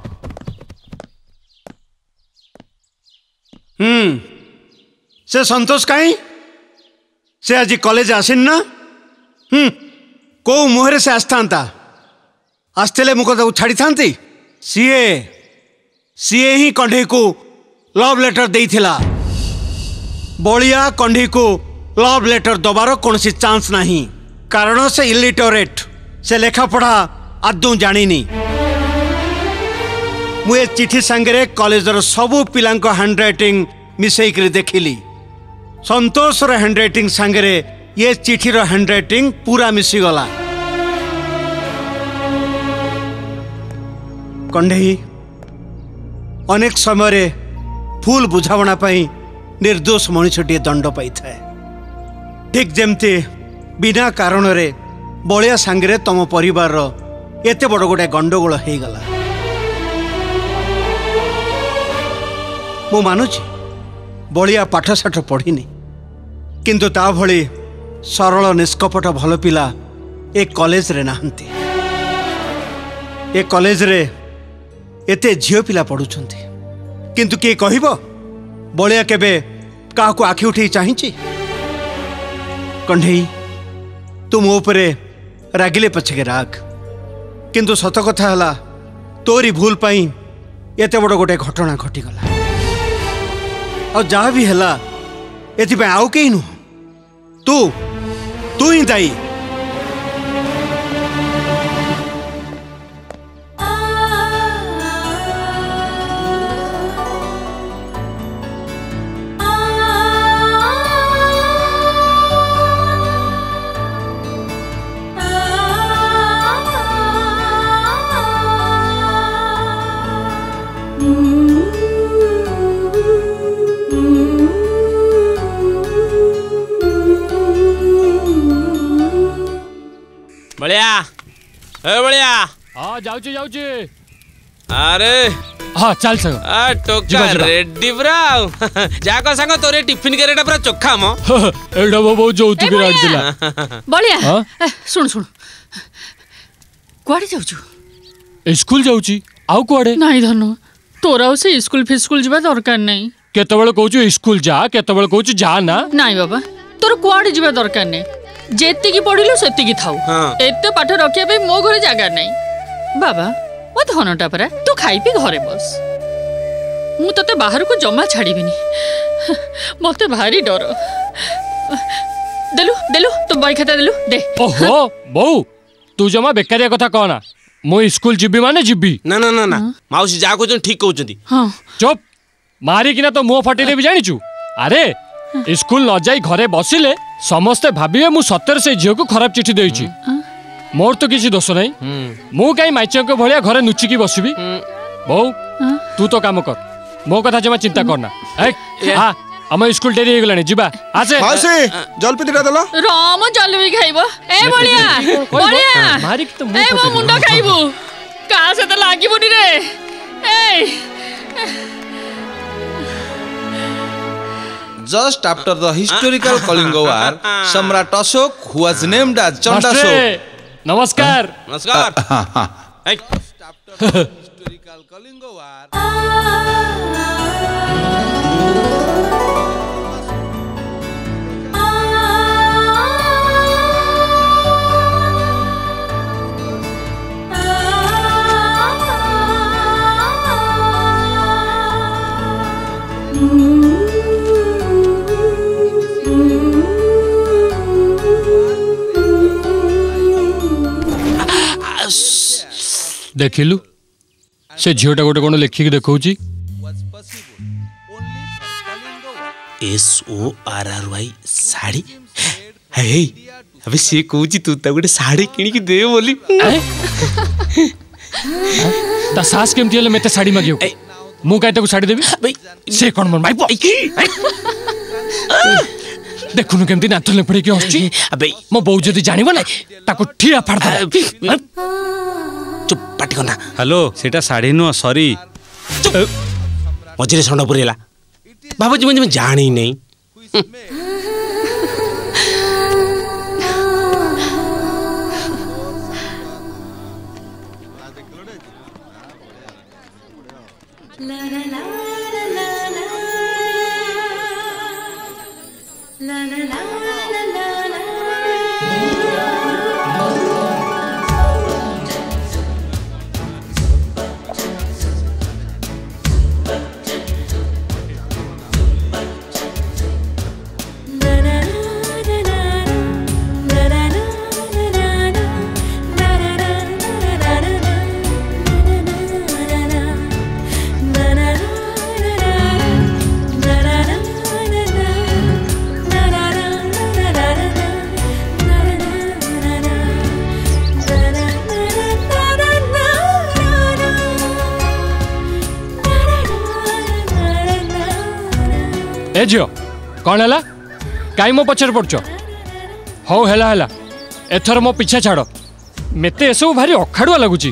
हम्म से संतोष कहीं से आज कॉलेज आसिन ना। हम्म को मुहरे से आसता आसते मुझे छाड़ी था सीए सीए ही कंढे को लव लेटर देइथिला। बलिया कंढे को लव लेटर दबार कौन सी चांस नहीं कारण से इलिटरेट से लेखा पढ़ा आदौ जानी। मुझे चिठी सांगे कॉलेजर सबू पिला हैंडराइटिंग मिसई कर देखिली। संतोष हैंडराइटिंग सांगे ये चिठीर हैंडराइटिंग पूरा मिसीगला। कंढई अनेक समय फुल बुझावना पाई निर्दोष मनुष्यटी दंड पाई थाए। ठीक जमती बिना कारण रे बलिया सांगे तम परिवार एते बड़ गोटे गंडगोल हो गला। मु मानुची बलिया पाठशाठ पढ़ीनी किंतु ता भली सरल निष्कपट भल पिला ए कॉलेज रे नाहंती। ए कॉलेज रे एते झियो पिला पढ़ुछंती किंतु के कहिबो बलिया केबे काहाकू आखि उठी चाहिची। कंढई तुम ऊपरे रागिले पछके राग किंतु सत कथा हला तोरी भूल पाई एते बड़ गोटे घटना घटीगला। और जहाँ भी हला एथि आउ कहीं नुह तू तू ही दायी। बलिया ए बलिया हाँ जाऊची जाऊची। अरे हाँ चल सर आ टोका रेडी ब्राउ जाको संग तोरे टिफिन केरेटा पूरा चोखा मो एडा वो बहुत जोतु के राज दिला। बलिया सुन सुन कुआडे जाऊचु? स्कूल जाऊची आउ कुआडे नहीं धनु तोरा से स्कूल फिस्कूल जिबा दरकार नहीं। केतबेले कहूचु स्कूल जा केतबेले कहूचु जा ना। नहीं बाबा तोर कुआडे जिबा दरकार नहीं जेति की पढ़िलु सेति की थाउ। एते पाठ रखिया पे मो घरे जागा नहीं। बाबा मो धनटा परा तू खाई पी घरे बस। मु तते बाहर को जमा छाड़ीबिनी मते भारी डर। देलु देलु तू बई खाता देलु दे। ओहो बहू तू जमा बेकारिया कथा कहना मो स्कूल जिबी माने जिबी। ना ना ना ना माउसी जा को ठीक कहउचंती। हां चुप मारी किना तो मुंह फटेले भी जानिचु। अरे स्कूल न जाई घरे बसिले समस्ते भाबिए मु सत्तर से झियो को खराब चिठी देइची। मोर तो किसी दोष नहीं मु कहीं माइचिया को भलिया घरे नुचिकी बसबी। बहु तू तो काम कर मो कथा जमा चिंता करना। हां हम स्कूल डेरी हो गलानी जीबा आसे मासी जलपी दिरा दला राम जलपी खाइबो। ए बलिया बलिया मारी तो ए मो मुंडा खाइबो का से तो लागिबोनी रे। ए Just after the historical Kalinga War, Samrat Ashok, who was named as Chandashok. नमस्कार नमस्कार देखिलु से झीटा गोटे कौन लिखिक देखा S O R R Y साड़ी हे अबे से कहूची तू ता गोटे साड़ी किणी की दे बोली ता सास केमती हले मते साड़ी मागियो मु काई ताको साड़ी देबी से कोन मन भाई देखुनु केमती नाथले पड़े के हसची अबे मो बौ जदी जानिबो ना ताको ठिया फाड़ दे चुप पाटी करना हेलो सेटा साड़ी नुह सॉरी मझे षंड पुरेला बाबूजी मुझे जानी नहीं ए झियो कौन है कहीं मो पचर पड़च हौ है है एथर मो पीछा छाड़ मत एसबू भारी अखाड़ुआ लगुच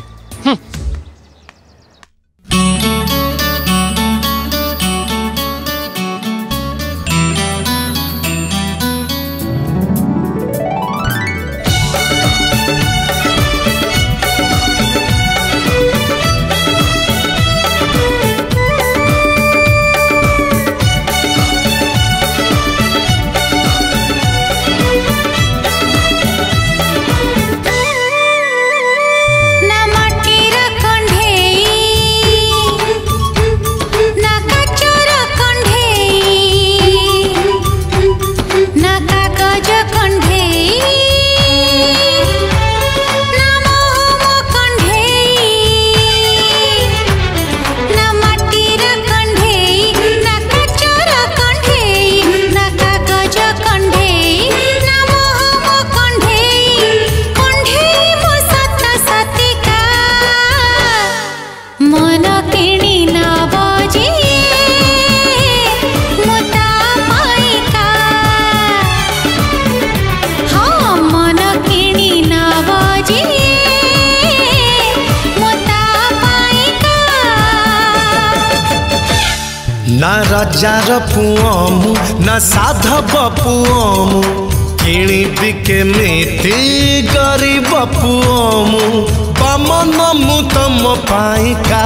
ना राजार पुआमु ना साधव पुआमु किणी बिके मेथी गरीब पुआमु बमन मु तम पाइका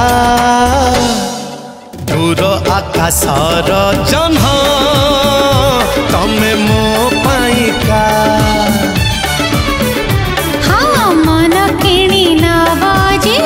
दूर आकाशर जन्ह तमे मो पाइका हाँ मन किणी ना बाजी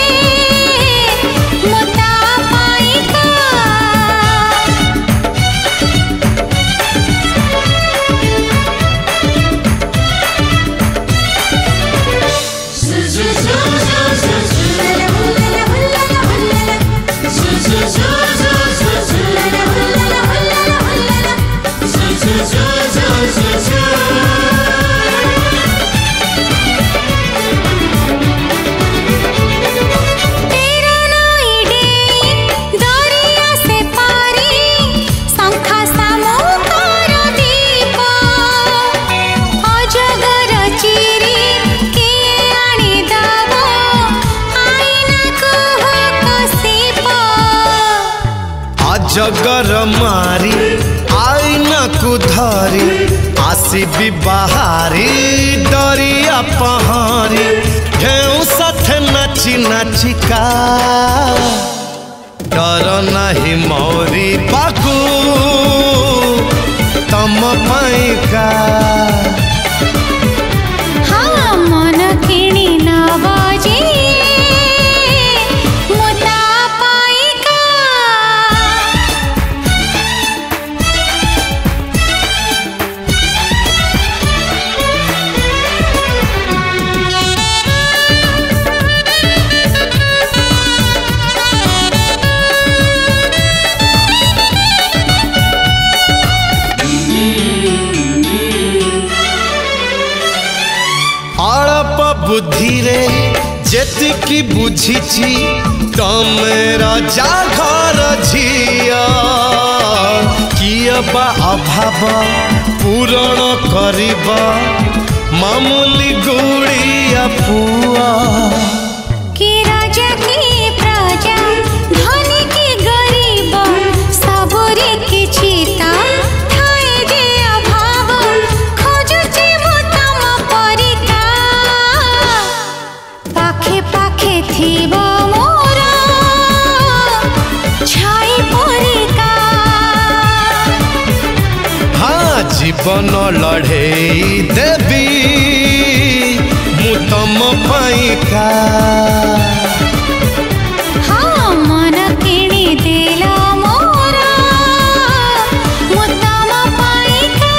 जगर मारी आईना को धरी आसी बाहरी दरिया पहाड़ी घेऊ साथ नाच नाची नाचिका डर नाही मोरी पाकू तम पाइका हाँ मन किणी नवजे मुता पाइका बुद्धि रे जेतिकी बुझिछि तमेरा जा घर झिया कियबा अभाव पूरण करिबा मामूली गुड़िया पुआ कि राजा की प्रजा धनी की गरीब सबरे किछि ता ठाए जे अभाव खोजुछि मु तम परिका पाखे पाखे थिबो मोर छाई परिका हाँ जीवन लड़े देवी मु तम पाइका हाँ मन किणी देला मोर मु तम Paika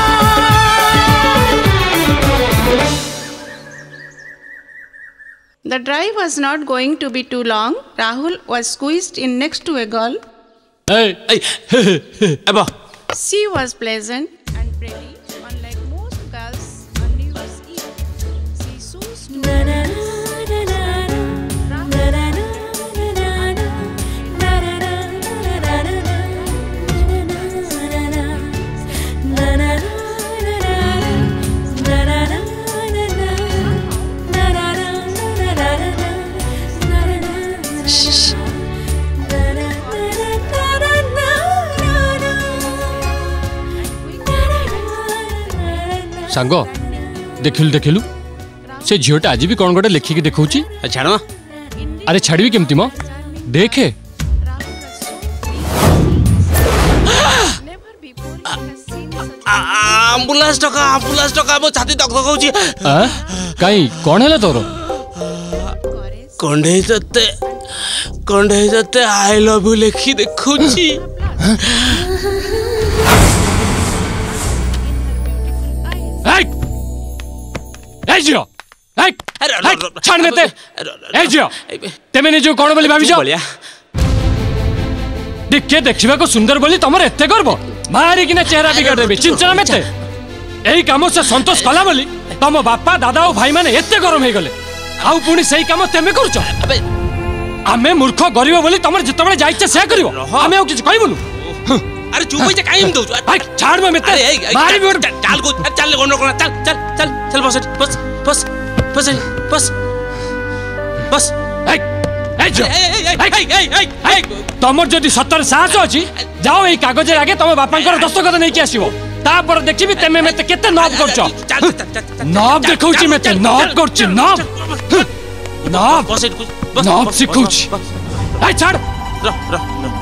The drive was not going to be too long. Rahul was squeezed in next to a girl. Hey, hey, Abba. She was pleasant and pretty, unlike most girls on New Year's Eve. She chose to सांग देखिलु देखिलु से zeta आज भी कौन गोटे लिखिकी देखौची छाड़ अरे छाड़बी केमती म देखे आम्बुलांस टका आम्बुलांस टका मो छाती धक धक होची काई कौन है तोर कंढे जते कंढे जते आई लव यू लिखी देखौची ए जियो ए छाड़ देते ए जियो तेमे निजो कोन बोली भाबी जो देखे देखिबा को सुंदर बोली तमर एते करबो मारी किना चेहरा बिगाड़ देबे चिंचना मेते एई काम से संतोष कला बोली तम बापा दादा और भाई माने एते गरम हे गले आउ पुनी सही काम तेमे करछो अबे आमे मूर्ख गरीब बोली तमर जतबे जाइछे से करिवो आमे किछ कहबुनु अरे चुप होई जे काई हम दउ भाई छाड़ में मेते मारी बिगड़ चल को चल गोन रोकना चल चल चल चल बस बस बस बस बस बस तमर जदि सतर साहस अछि जाओ एई कागज आगे तम बापांकर दस्तखत नै कि आसीबो तापर देखिबी तेमे मेते केते नब करछो नब देखौची मेते नब करछि नब नब बस नब सिखौची ए छाड़ र र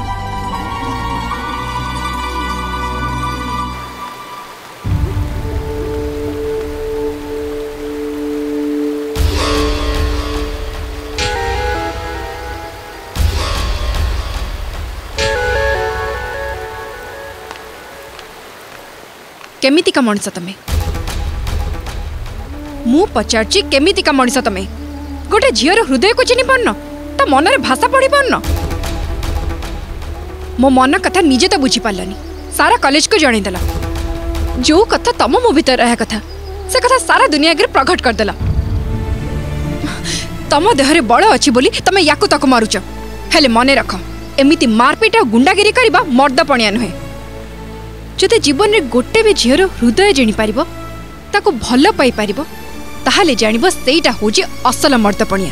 केमितिका मଣିଷ तमे मु पचारची केमितिका मଣିଷ तमे गोटे झियर हृदय को चिनी पड़न ता मनरे भाषा पढ़ी पड़न मो मन कथा निजे तो बुझी पारलानी सारा कॉलेज को जणै देला जो कथा तम मो भीतर रहा कथा से कथा सारा दुनिया आगे प्रकट कर देला तम देहरे बळ अछि बोली तमे याकु तक मारुच हेले मने रख एमिति मारपीट और गुंडागिरी करबा मर्दपणिया नुहे जदि जीवन में गोटे भी झीर हृदय जानी पार ताको भल पाई पार ताहले जानिबो सेटा होजी असल मर्दपणिया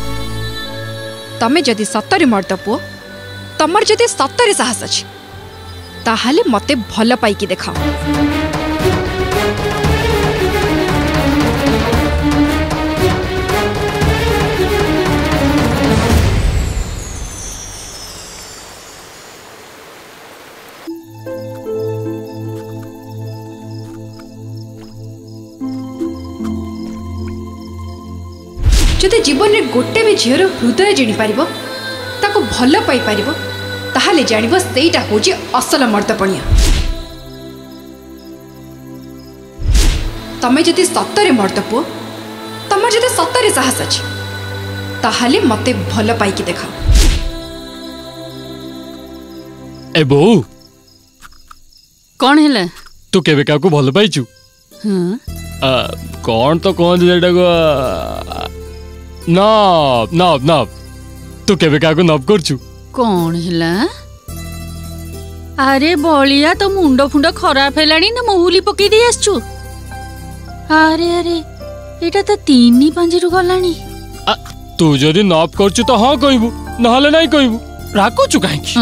तमे जदि सतरे मर्द पुओ तमर जदि सतरे साहस अछि ताहले मते भल पाई की देखाओ जदि जीवन में गोटे भी झीर हृदय जिणी पार ताको भल पाई पार ताहले जानिबो सेटा होची असल मर्दपणिया। तमे जदि सत्तरे मर्द पुओ तमर जदि सत्तरे साहस अछि ताहले मते भल पाई कि देखा। ए बो कौन है तू केबे का को भल पाइचु? हाँ आ, कौन तो कौन जेटा को नब नब नब तू केबे का को नब करचु? कौन है? अरे बलिया तो मुंड फुंड खराब हेलानी ना महुली पकई दे आसचु। अरे अरे एटा तो तीन पांजरु गलानी। तू जदि नब करचु तो हाँ कहबू नहले नहीं कहबू राखुचु काहे की?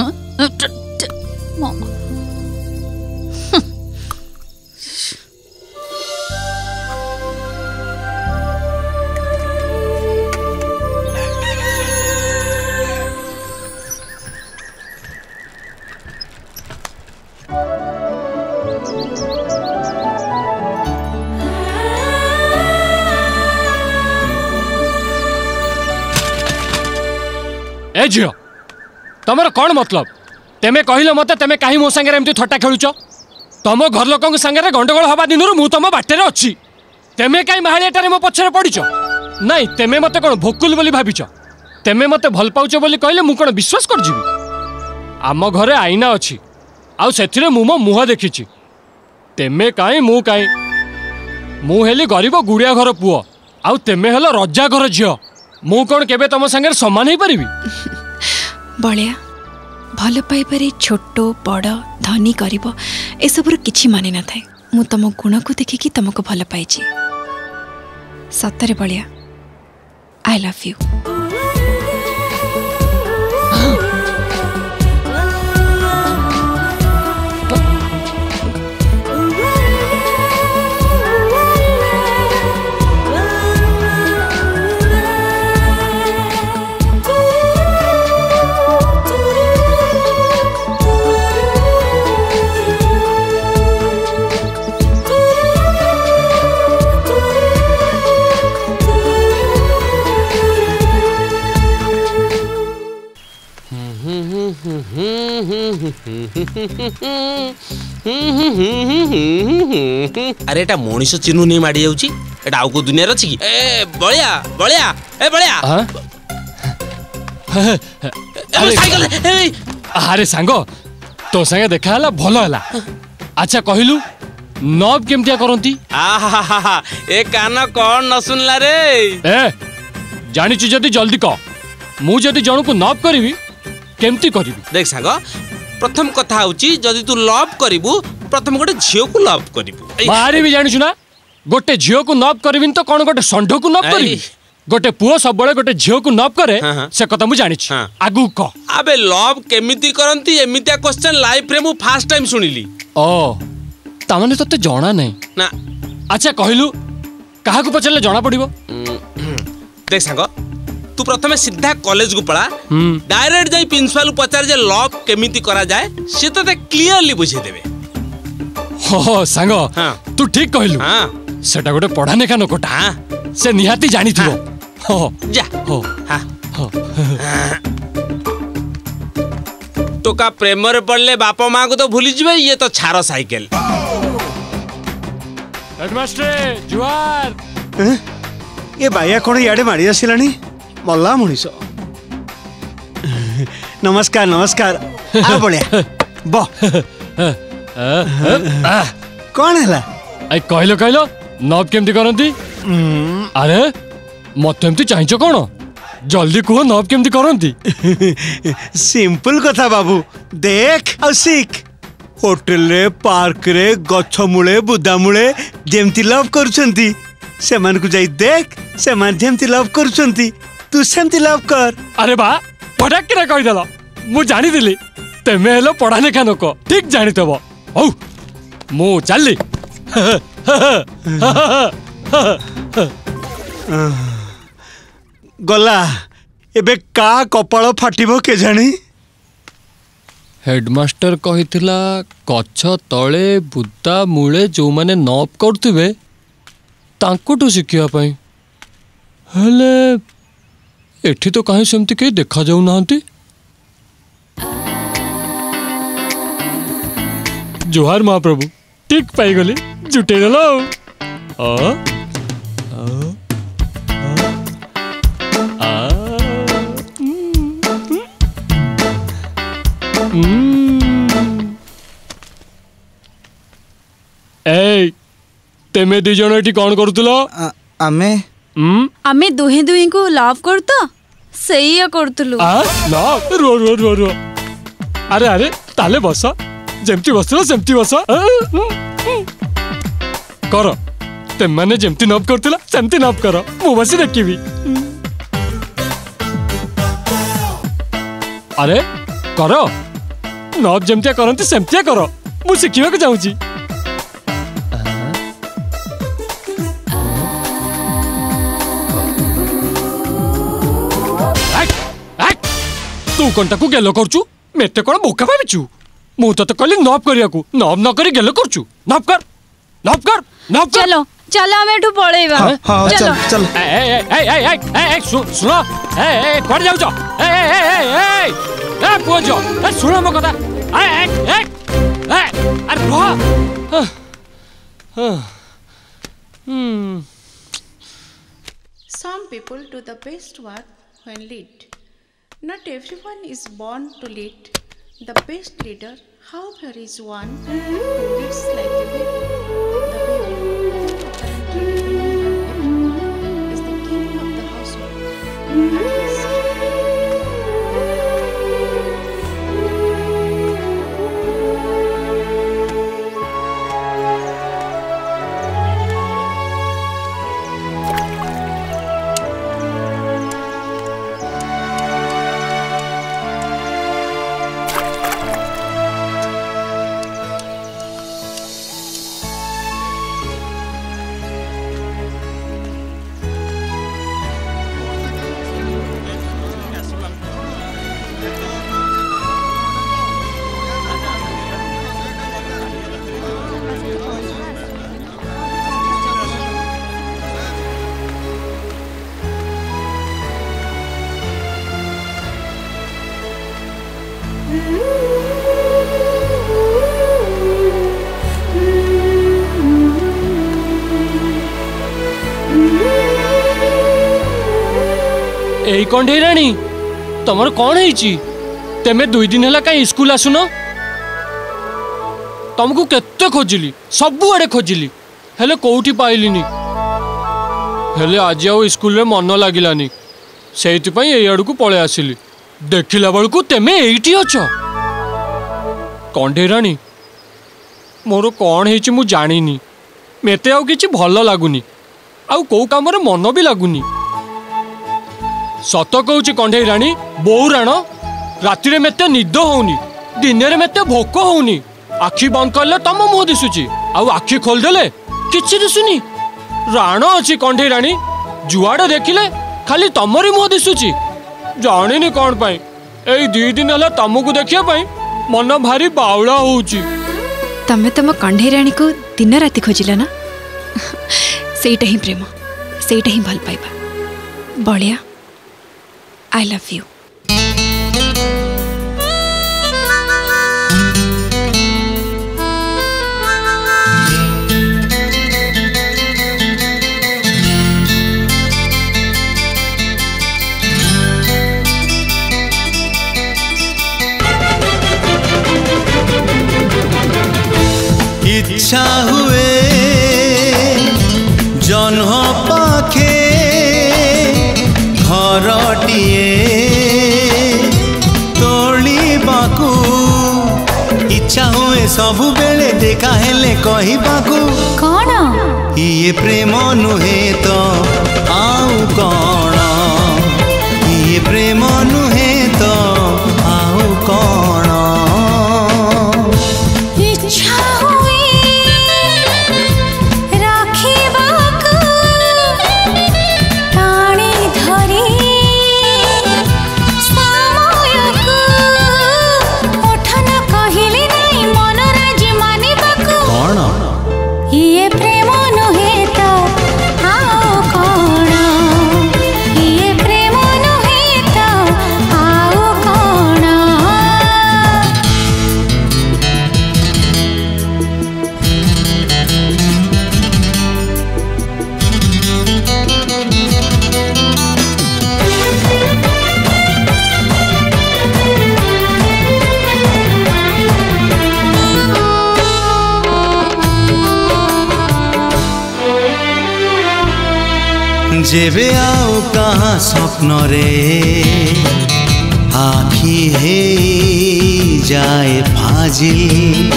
ए झियो तमर कौन मतलब? तेमे कहले मते तेमे काहे मो संगे एमती थट्टा खेलुच? तम घर लोकन संगे गंडगोल हवा दिन मु तम बाटे अच्छी तेमे काहे महालियाटारे मो पछरे पड़िच? नहीं तेमे मते कौन भोकुल बोली भाबिच? तेमे मते भल पाउच बोली कहले मु कौन विश्वास कर जीवी? आम घरे आईना अच्छी आउ सेथिरे मु मो मुह देखिछि। तेमे काहे मु काहे? मु हेली गरीब गुड़िया घर पुओ आउ तेमे हेलो रजा घर झियो। मु कौन केबे तम संगे समान ही परिबी? बलिया भल पाइबारे छोट बड़ धनी गरीब एसबुर किछि माने न थाए। मु तम गुण को देखिकी तुमको भल पाइछि। सतरे बलिया आई लव यू। अरे एटा मनीष चिन्हु नहीं माड़ी जाउची एटा आउ को दुनिया अछि की? ए बलिया बलिया ए बलिया अरे साइकिल ए अरे सांगो तो संगे देखा हला भलो हला। अच्छा कहलु नब केमतिया करंती? आहा ए कान कोन न सुनला रे? ए जानि छि जदी जल्दी कह। मु जदी जणु को नब करबी केमती करबी? देख सांगो प्रथम कथा होची जदी तू लव करिवु प्रथम गोटे झियो को लव करिवु। बाहरी भी जानि छु ना गोटे झियो को नब करबिन तो कोन गोटे संढ को नब करबी? गोटे पुओ सब बळे गोटे झियो को नब करे से कथा मु जानि छि। आगु क अबे लव केमिति करंती एमितिया क्वेश्चन लाइफ रे मु फर्स्ट टाइम सुनिली। ओ ता माने तते जाना नहीं ना? अच्छा कहलु काहा को पचले जाना पड़िबो? देख सांगो तू प्रथमे सीधा कॉलेज को पड़ा डायरेक्ट जाई प्रिंसिपल पचार जे लव केमिति करा जाए से तो क्लियरली बुझे देबे। हो सांगो तू ठीक कहलु। हां सेटा गोटे पढ़ा नेका नकोटा। हां से निहाती जानि थिबो। हो जा हो हां हो तो का प्रेम रे पड़ले बापा मां को तो भूली जबे ये तो छारो साइकिल। हेडमास्टर जुआर ये बाया कोन याडे मारी आसिलानी मल्ला मनीष। नमस्कार नमस्कार आ बलिया ब कौन है? आई कहलो कहलो नब केमती करंती? अरे मत एमती चाहिछ कोन? जल्दी कहो नब केमती करंती? सिंपल कथा बाबू देख आ सीख। होटल रे पार्क रे गछ मुळे बुदा मुळे जेमती लव करूछंती से मान को जाई देख से मान जेमती लव करूछंती तू सेमती लव कर। अरे बा पटाक के कहि देला मु जानि दिली तेमे हेलो पढ़ा नेखा नको ठीक जानि तबो। हौ मु चलली गला एबे का कपाळ फाटिबो के जानी? हेडमास्टर कहिथिला कच्छ तळे बुद्धा मूळे जो माने नॉप करथुबे तांकुटु शिखिया पई हेले एठी तो कहीं सेमती कहीं देखा जाऊ नांती। जोहार महाप्रभु ठीक पाई गली जुटे गलो। आ आ आ ए तेमे दी जण एठी कोन करतुलो? आमे हम आमे दुहे दुहे को लव करतो सही करतुलु। आ लव रो रो रो रो अरे अरे ताले बस जेमती बसलो सेमती बस कर ते माने जेमती नब करतला सेमती नब कर मु बसी देखिबी। अरे कर नब जेमती करंती सेमती कर मु सिखिबा को जाउची। तू कौन ताकू गेलो करचू मेते कोन बोका भाबिचू मु तो कहली नब करिया को नब न करी गेलो करचू नब कर नब कर नब कर। चलो चलो हम एठू पळेबा। हां चल चल ए ए ए ए ए ए सुनो ए ए कोन जाउ छ ए ए ए ए ए पोजो ए सुनो म कथा ए ए ए अरे रो Hmm. Some people do the best work when lead. Not everyone is born to lead. The best leader, however, is one who leads like a baby. The baby, apparently everyone is the king of the household. At least. एई कंढे राणी तमर कौन है तेमे दुई दिन है कहीं school आसुन तुमको केते खोजिली सबु आड़े खोजिली हेले कोठी पाइलिनी हेले आज आउ स्कूल रे मन लागिलानी सेति पई एई आडू को पळे आसिली देखिला बेलकू तेमे एइठी अछ कंढे राणी मोर कौन है मु जानिनी मेते आउ किछि भल लागुनी आउ को काम रे मन भी लागुनी सत कहूँ कंढे राणी बोऊ राण राति मेते निद होनी दिन में मेते भोक होनी आखि बंद करले तम मुह दिशुची आउ आखि खोलदेले किछि दिशुनी राण अच्छी कंढे राणी जुआड़े देखिले खाली तमरी मुह दिशुची जानिनी कौन पाई एई दी दिन है तमको देखिया पाई मन भारी बावला होउची। तमे तम कंढे राणी को दिन राति खोजिला ना सेटा ही प्रेम सेटा ही भल पाइबा बलिया I love you. इच्छा हुए जन्ह पाखे घरटिए तोड़ीबाकू इच्छा हुए सबु बेले देखा हेले कहिबाकू कौन ये प्रेम नुहे तो आउ कौन ये प्रेम नुहे तो आउ कौन इच्छा हुई राखिबाकू टाणी धरी समयकू पठन कहिली नहीं मन राजी मानिबाकू कौन ये प्रेम नुहे तो आउ कौन जेबे आउ कहाँ स्वप्न रे आखि हे जाए फाजिल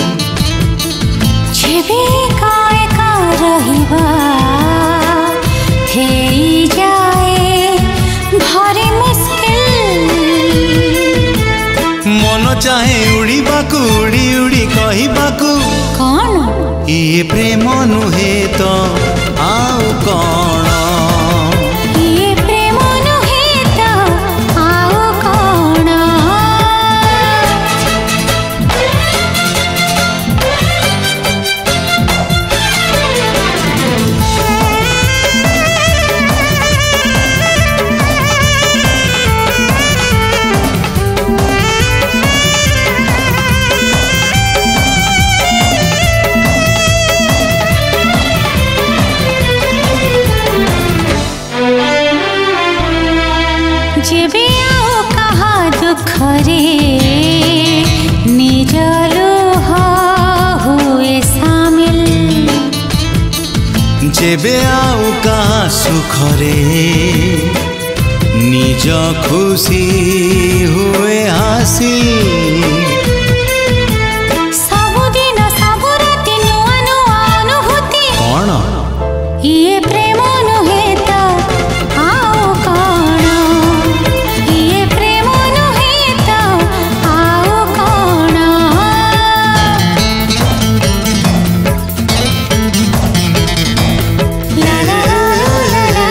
जेबे काय का रहिबा हे जाए भारी मुश्किल मन चाहे उड़ीबाकू उड़ी उड़ी कहिबाकू कौन ये प्रेम नुहे तो आउ कौन ये प्रेम नुहे तो आउ कौन जेबे आओ कहा दुख रे निज लुह हुए शामिल जेबे आउ कहाँ सुख रे निज खुशी हुए हासिल सबुदिन सबु राति नुआ नुआ अनुभूति कौन ये प्रेम नुहे तो आओ कौन ये प्रेम नुहे तो आओ कौन ला ला ला ला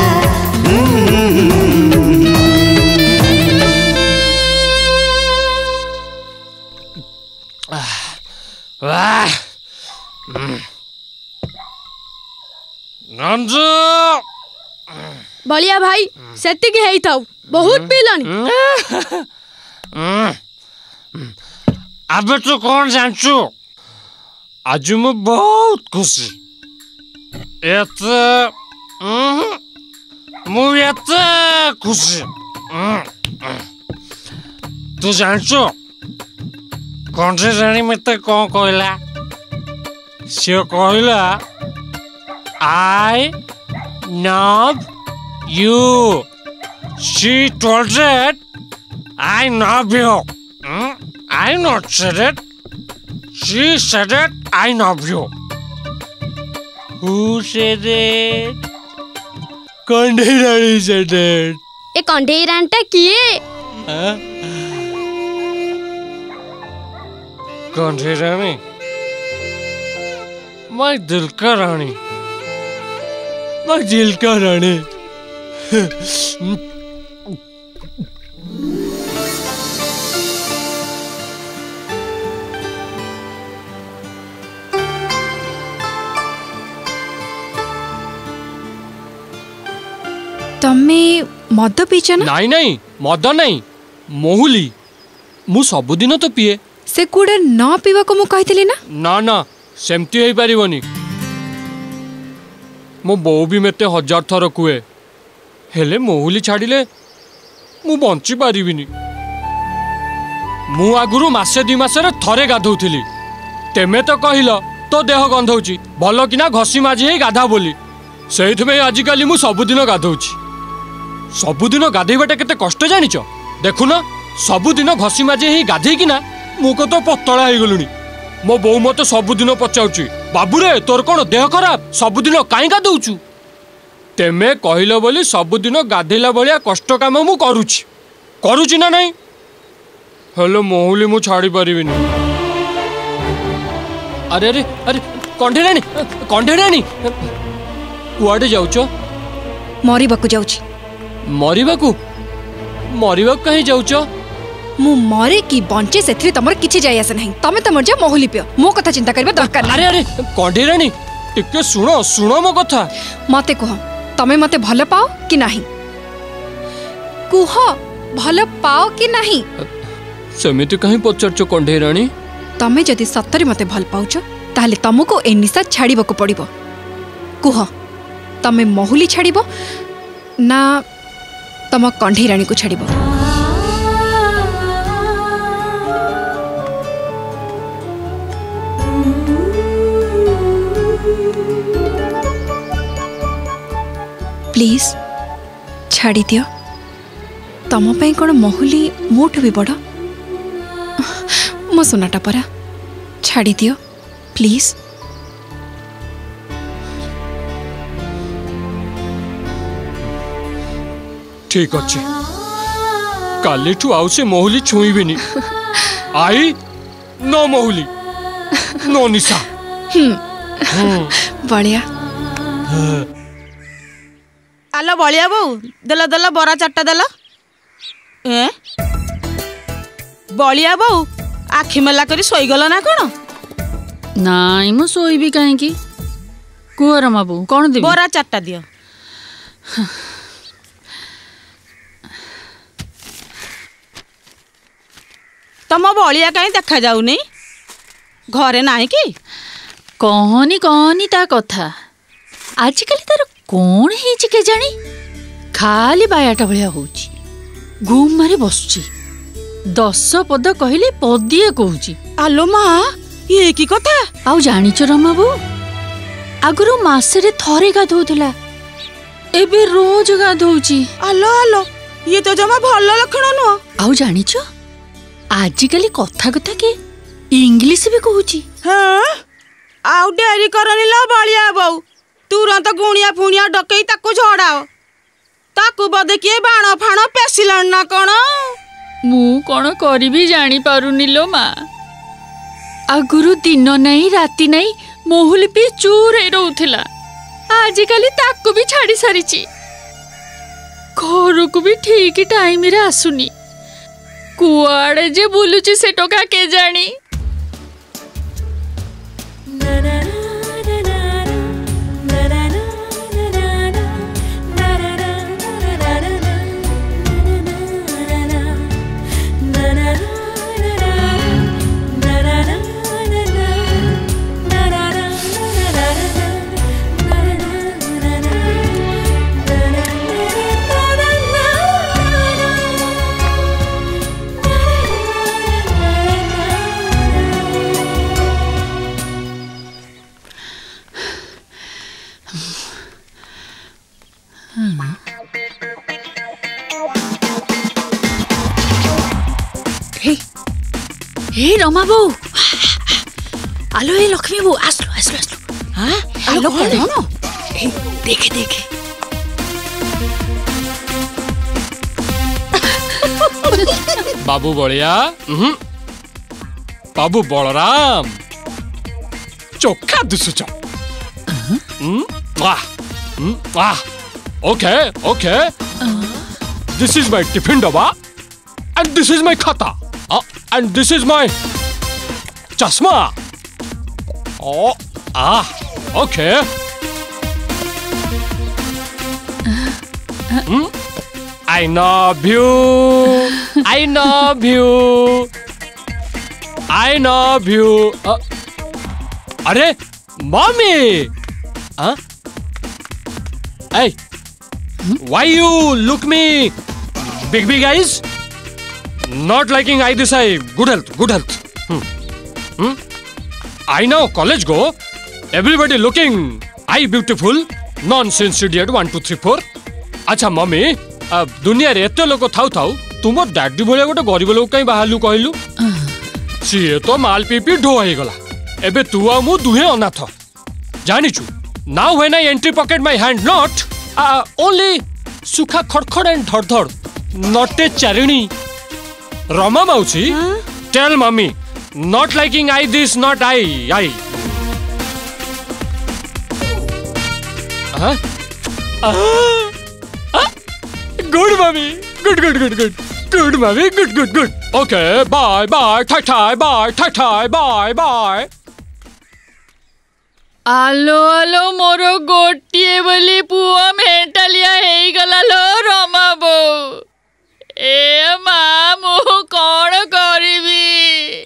वाह नंजू बलिया भाई सेतिकी हेई थाउ बहुत पीलानी अबे तो कौन जानचु आज मैं बहुत खुशी एते मु एते खुशी तू जानचु कौन से रानी मते कौन कहला से कहला I love you. She told it. I love you. Hmm? I not said it. She said it. I love you. Who said it? Kandhirani said it. ए कंढेरानटा किए Huh? Kandhirani. My दिल का रानी. My दिल का रानी. तमे मद पीछ ना नहीं नहीं मद नहीं मोहुली मु सबुदिन तो पिए से गुड़ा न पीवा को मु कहतिली ना ना ना सेमती होई पारिबनी मो बो भी मते हजार थर कुए हेले मोहुली छाड़िले मु बंची पारिबिनी मु आगुरु मासे दि मासरे थरे गाधौथिली तेमे तो कहिल तो देह गंधौची भलो किना घसी माजी हे गाधा बोली सेइथमे आजिकाली मु सबुदिन गाधौची सबुदिन गाधैबाटा केते कष्ट जानिच देखुन सबुदिन घसी माजी हे गाधै किना मु को तो पतला हे गलुनी मो बो मते सबुदिन पचाउची बाबूरे तोर कोन देह खराब सबुदिन काई गाधौचू तेमे कहिल बोली सबुदिन गाधैला बलिया कष्ट काम मु करूची करूची ना नहीं हेलो मोहुली मु छाड़ी पारिबिनी अरे अरे अरे कंढेरानी कंढेरानी कुआडे जाउचो मरिबाकू जाउची मरिबाकू मरिबाकू कहीं जाउचो मु मरे की बंचे सेथि तमर किछि जाय आसे नहीं तमे तमर जा मोहुली पियो मो कथा चिंता करबा दरकार अरे अरे कंढेरानी टिके सुनो सुनो मो कथा मते कह तमे मते भल पाओ कि नहीं कुह भल पाओ कि नहीं सेमिति कहीं पचारचो कंढेरानी तमे जदि सत्तरी मते भल पाउछ ताहले तमको ए निशा छाड़ीबको पड़िबो कुह तमे मोहुली छाड़ीबो ना तम कंढेरानी को छाड़ीबो प्लीज छाड़ी दियो तम पे कौन महुली मोठू भी बड़ मो सोनाटा परा छाड़ी दियो प्लीज। ठीक अच्छे काली ठू आउ से महुली छुईबिनी आई नो महुली नो निशा। बढ़िया आलो बलिया बहु देला देला बरा चारटा देला ए बलिया बहु आखि मेला करी सोईगल ना कौन? नाई मो सोईबी कहीं कुह रमा बो कौन देबी बरा चारटा दियो। तम बलिया कहीं देखा जाऊनी घरे ना कि कहनी कहनी ता कथा आजिकल तार कौन है के जानी खाली बायाटा भलिया होची घुम मारी बसुची दस पद कहले पदिए कहूची। आलो माँ ये की कथा आउ जानिच रमा बो आगुरु मासरे थरे गाधौला एबे रोज गाधौची। आलो आलो ये तो जमा भल लक्षण नुह। आउ जानिच आजिकल कथा कथा के इंग्लिश भी कहूची। हाँ आउ डेरी करनी लो बलिया बहु तुरंत गुणिया फुणिया डकई ताकू झड़ाओ ताकू बदे किए बाण फाण पेसिलन ना कौन? मु कौन करी जानी पारुनी लो माँ आगुरु दिन नहीं राति नहीं महुल पी चूर रोला आजिकल ताकू भी छाड़ी सारी घर को भी ठीक टाइम रे आसुनी कुआड़े जे बुलुची से टोका के जानी। हे रमा बो आलो ए लक्ष्मी बो आसलो आसलो आसलो हाँ आलो कौन है देखे देखे बाबू बलिया बाबू बलराम चोखा दुसुच okay okay this is my tiffin डब्बा एंड दिस इज माय खाता and this is my chasma. Oh, ah, okay. Hmm? I love you. I love you. I love you. Uh, अरे, mommy. Huh? Hey, why you look me big big eyes? Not liking I this I good health good health. Hmm. Hmm? I now college go. Everybody looking I beautiful. Nonsense idiot one two three four. अच्छा mummy अब दुनिया रे एते लोक थाउ थाउ तुम daddy भलिया गोटे गरीब लोक कहीं बाहरलु कहलु सीए तो माल पी पी ढो हो गला एबे तू आ मु दुहे अनाथ जानिचु now when I entry pocket my hand not only सुखा खड़खड़ एंड धड़ धड़ नॉट ए चारिणी Rama Mausi, huh? Tell mommy, not liking I this, not I, I. Huh? Uh, uh, good mommy, good, good, good, good, good mommy, good, good, good. Okay, bye, bye, tie, tie, bye, tie, tie, bye, bye. आलो आलो मोरो गोटिए बोली पुआ मेटालिया हे गला लो रमा बो ए माँ मु कौन करिबी।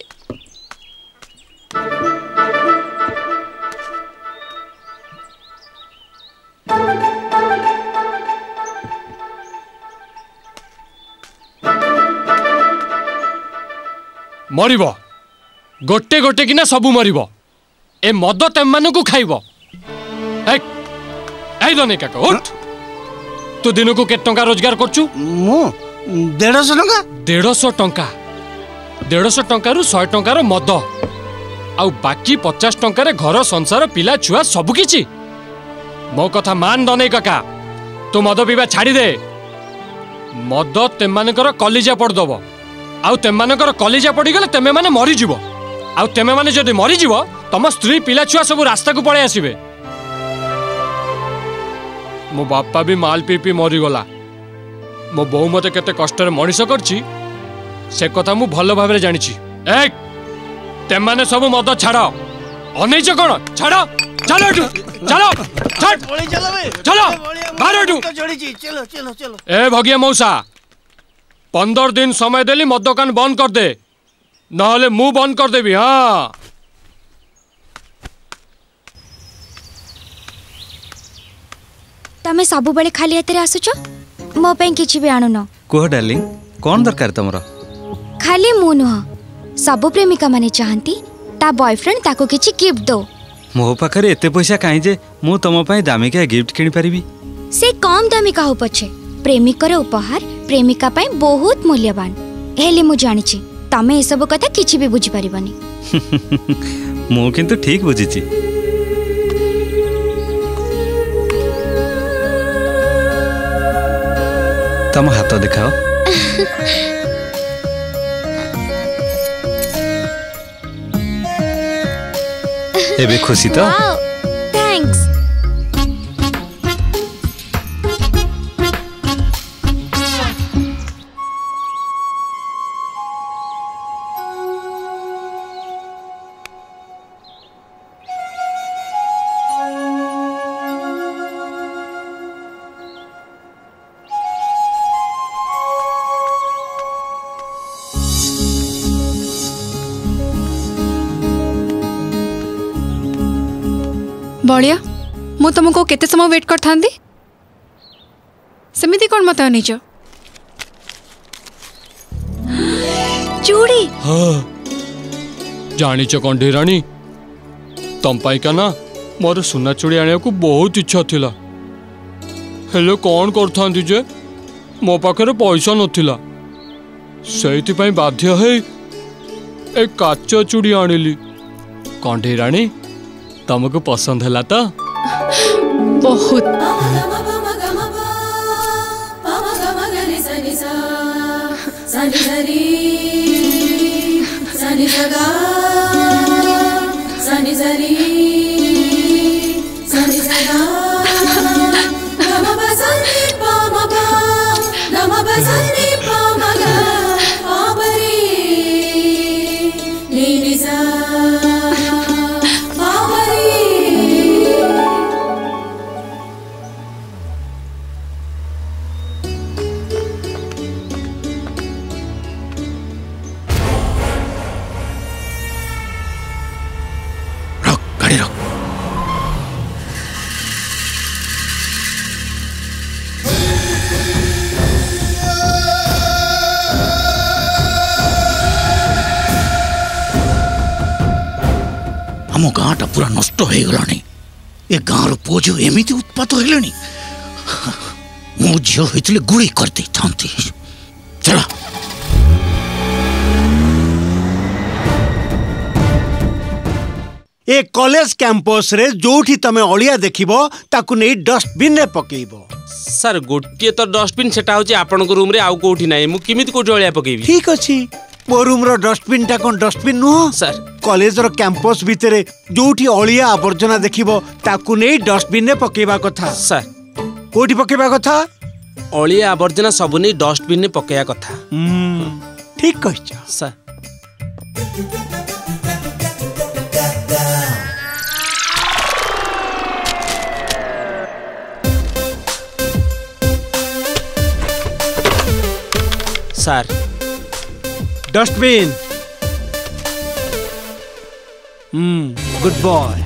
मरिब गोटे गोटे किना सबू मरिब ए मद तेम मानू खाइब ए दने काका उठ तू दिन को केते टंका रोजगार करछु? मु डेढ़ सौ टंका डेढ़ सौ टंका डेढ़ सौ टंका सौ टंकार मद आउ बाकी पचास टंकार घर संसार पिला छुआ सब किछि। मो कथा मान दने काका तू मद पीवा छाड़ी दे। मद तेमानकर कलिजा पड़दब आउ तेमानकर कलिजा पड़गले तेमे माने मरी जीव आउ तेमे माने जदि मरी जीव तम स्त्री पिला छुआ सब रास्ता को पळे आसीबे। मो बापा भी माल पी पी मरी गला। मो बहु मते केते कष्टर मनीष करछि से कथा मु भल भाबरे जानिछि। ए तेमाने सब मद छाड़ अनैच कोन छाड़ चलो एठू चलो छाड़ चलो बाहर एठू चलो चलो चलो। ए भगिया मौसा पंदर दिन समय देली मद दुकान बंद कर दे नहले मु बंद कर देबी। हाँ तमे सब बेले खाली हाथ रे आसुछ मो पे किछि भी आनु न। कोह डार्लिंग कौन दरकार तमरा? खाली मु नुह सब प्रेमिका माने चाहंती ता बॉयफ्रेंड ताको किछि गिफ्ट दो। मो पाखरे एते पैसा काई जे मु तम पई दामिका गिफ्ट किनि परिबी? से कम दामिका हो पछे प्रेमिकर उपहार प्रेमिका पई बहुत मूल्यवान। हेले मु जानिछि तमे ए सब कथा किछि भी बुझी परिबनी। मु किंतु ठीक बुझिछि। तम हाथ दिखाओ। एबे खुशी तो? थैंक्स। बलिया मु तुमको केते समय वेट कर थांदी समिति कोन मत अनिच चूड़ी। हाँ जानिच कंढे रानी तम पाई का ना मोर सुना चूड़ी आने को बहुत इच्छा थिला हेले कौन करथांदी जे मो पाखरे पैसा नथिला सेति पई बाध्य है एक काच चूड़ी आनिली। कंढे रानी तुमको पसंद है तो? बहुत। आम गाँटा पूरा नष्ट हो गलानी ए गाँव पुओ झील एमती उत्पात हेले मो झील होते गुड़ी कर दे था। चला ए कॉलेज कैंपस रे जोठी तमे अलिया देखिबो ताकु नै डस्टबिन रे पकेइबो। सर गोटे तो डस्टबिन सेटा होची आपन को रूम रे आउ कोठी नै मु किमित कोठी अलिया पकेइबी? ठीक अछि मो रूम रो डस्टबिन टा कोन डस्टबिन नुह सर कॉलेज रो कैंपस भितरे जोठी अलिया आवर्जना देखिबो ताकु नै डस्टबिन रे पकेइबा कथा। सर कोठी पकेइबा कथा? अलिया आवर्जना सब नै डस्टबिन रे पकेया कथा। हम ठीक कहछ sir. Sir dustbin. Hmm good boy.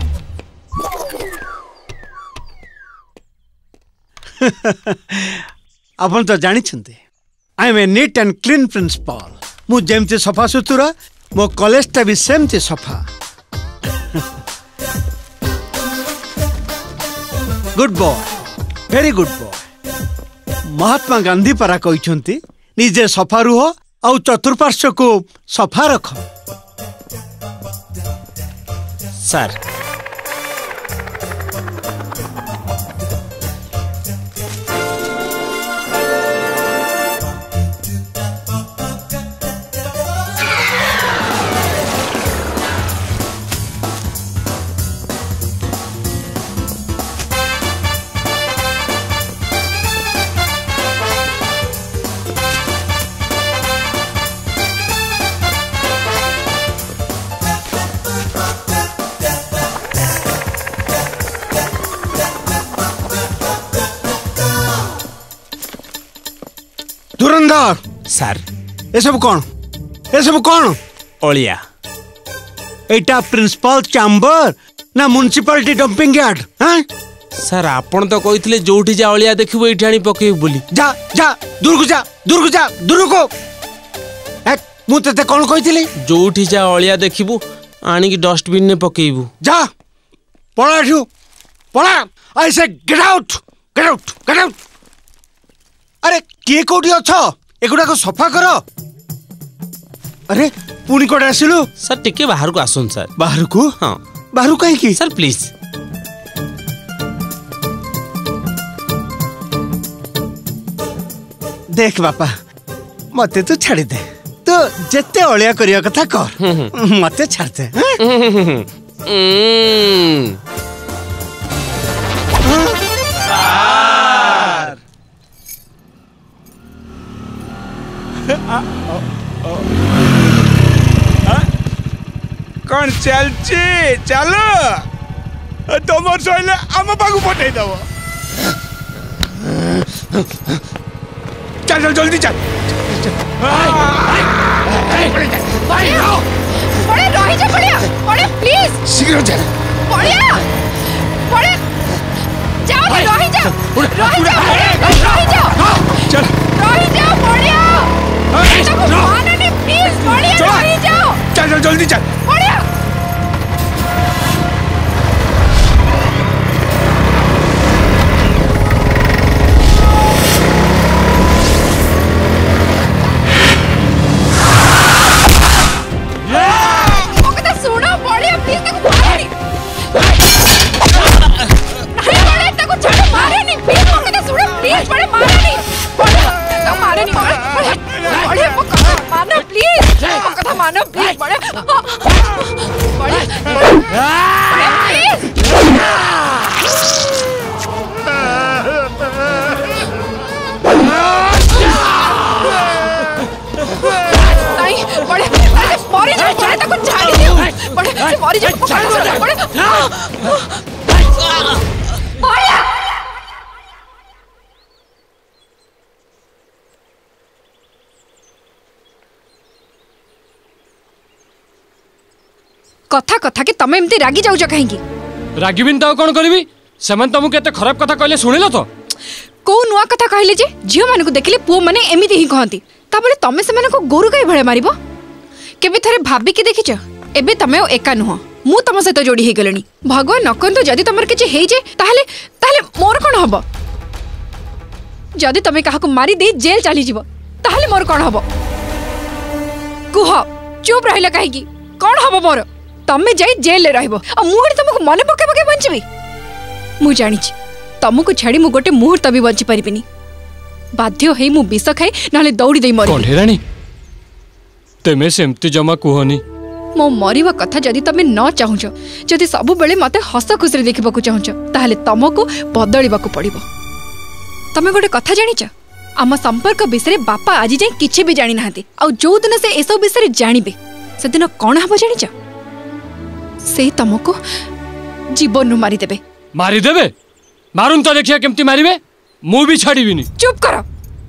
अपन तो जानी छंते I am a neat and clean principal. मु जेमते सफा सुतुरा मो कॉलेज टा भी सेमते सफा। Good boy very good boy. Mahatma Gandhi परा कहते निजे सफा रुह और चतुर्पार्श्व को सफा रख। सर धुरंधर सर ये सब कौन ये सब कौन ओलिया एटा प्रिंसिपल चैम्बर ना म्युनिसिपालिटी डंपिंग यार्ड हैं सर आपण तो कहितले जोठी जा ओलिया देखिबो एठी आनी पकेइ बोली जा जा दूर को जा दूर को जा दूर को एक मु तते कोन कहितले जोठी जा ओलिया देखिबो आनी की डस्टबिन ने पकेइबो जा पळा छु पळा I say get out get out get out. अरे किए कोठी अछ एगुडा को सफा करो। अरे पुणी कोडे आसिलु सर टिके बाहर को आसुन सर बाहर को हां बाहर कहीं की सर प्लीज देख बापा मते तू छाड़ी दे तो जत्ते ओलिया करिया कथा कर मते छाड़ दे कौन चलची चलो तुम सैले आम पाक पठे दब चल चल जल्दी चल प्लीज शीघ्र चल चल चल जल्दी चल कथा कथा के तमे एमती रागी जाउछ कहीं रागिबिन तो कौन करबी सेमन तुमको केते खराब कथा कहले सुनिलो तो को नुआ कथा कहले जे झियो माने को देखले पुओ माने एमिति ही कहंती ताबले तमे से माने को गोरु गाय भळे मारिबो केबे थरे भाबी के देखिछ एबे तमे एका नुह मु तम सहित जोड़ी हे गलनी भगवान नकंतु जदि तमर किछ हेइ जे ताहले ताहले मोर कोन हबो जदि तमे काहा को मारी दे जेल चली जीवो ताहले मोर कोन हबो कुह चुप रहिला काहे की कोन हबो मोर तमे जाई जेल ले रहबो आ मुहर तुमको मने पके पके बंचबी मु जानि छी तुमको छाड़ी मु गोटे मुहूर्त भी बंची परिबिनी बाध्य हेई मु विष खाई नाले दौड़ी दई मरि कोढेरानी तेमे सेमती जमा कुहनी मो मरिवा कथा जदि तमे न चाहुछ जदि सब बेले मते हस खुशी देखिबा को चाहुछ ताहले तुमको बदलिबा को पड़िबो तमे गोटे कथा जानिछ आम संपर्क विषय बापा आज जाए किछि भी जानि नाहंती आ जो दिन से एसब विषय जानिबे से दिन कोन हबो जानिछ से तुमको जीवन मारी देबे मारी देबे मारुन तो देखिया केमती मारिबे मु भी छाड़ीबिनी चुप करो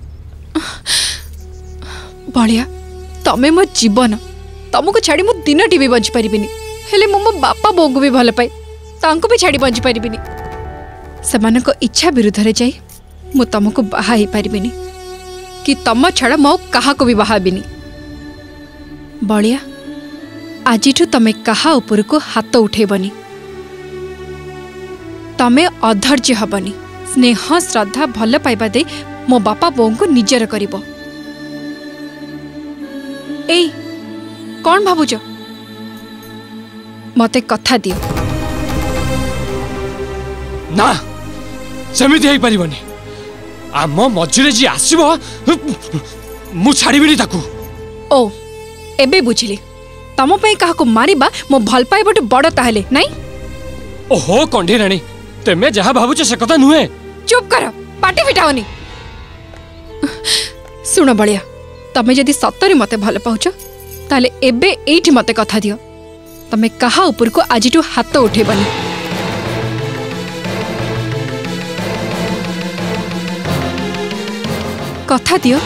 बलिया तमे मो जीवन तुमको छाड़ी मु दिन टी भी बंची परिबिनी हेले मो मो बापा बों को भी भल पाए तांको भी छाड़ी बंची परिबिनी सेमानक इच्छा विरुद्ध रे जाई मु तुमको बाहा ही परिबिनी कि तम छड़ा मो कहा को भी बाहाबिनी बलिया आजिठु तमे कहा ऊपर को हाथ उठेबनी तमे अधैर्य हबनी स्नेह श्रद्धा भल पाइबा दे मो बापा बों को निजर करिबो। ए कौन भाबुच मते कथा दियो। ना सेमिति हेई परिबनी। आम मझिरे जी आसीबो मु छाड़ीबिनी ताकू। ओ एबे बुझिली तम पई काहाको मारिबा मो भल पाइबटे बड़ ताहले नाही। ओहो कंढे रानी तेमे जहा भाबुछ से कथा नुहे। चुप कर पाटी फिटाओनी। सुन बलिया तमे जदि सत्तरी मते भल पाउछ ताले एबे एठी मते कथा दियो। तमे कहा ऊपर को आजिटू हाथ उठेबनी। कथा दियो।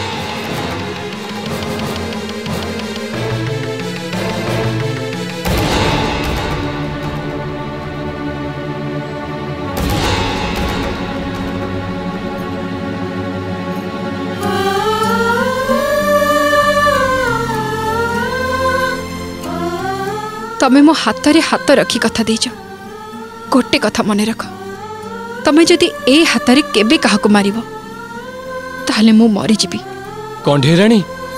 तमे मो हाथ रे हाथ रखी कथा देछ। गोटे कथा मने रख तमे जदि ए हाथ रे केबे काहाको मारिबो ताहले मु मरि जिबी। कंढे रानी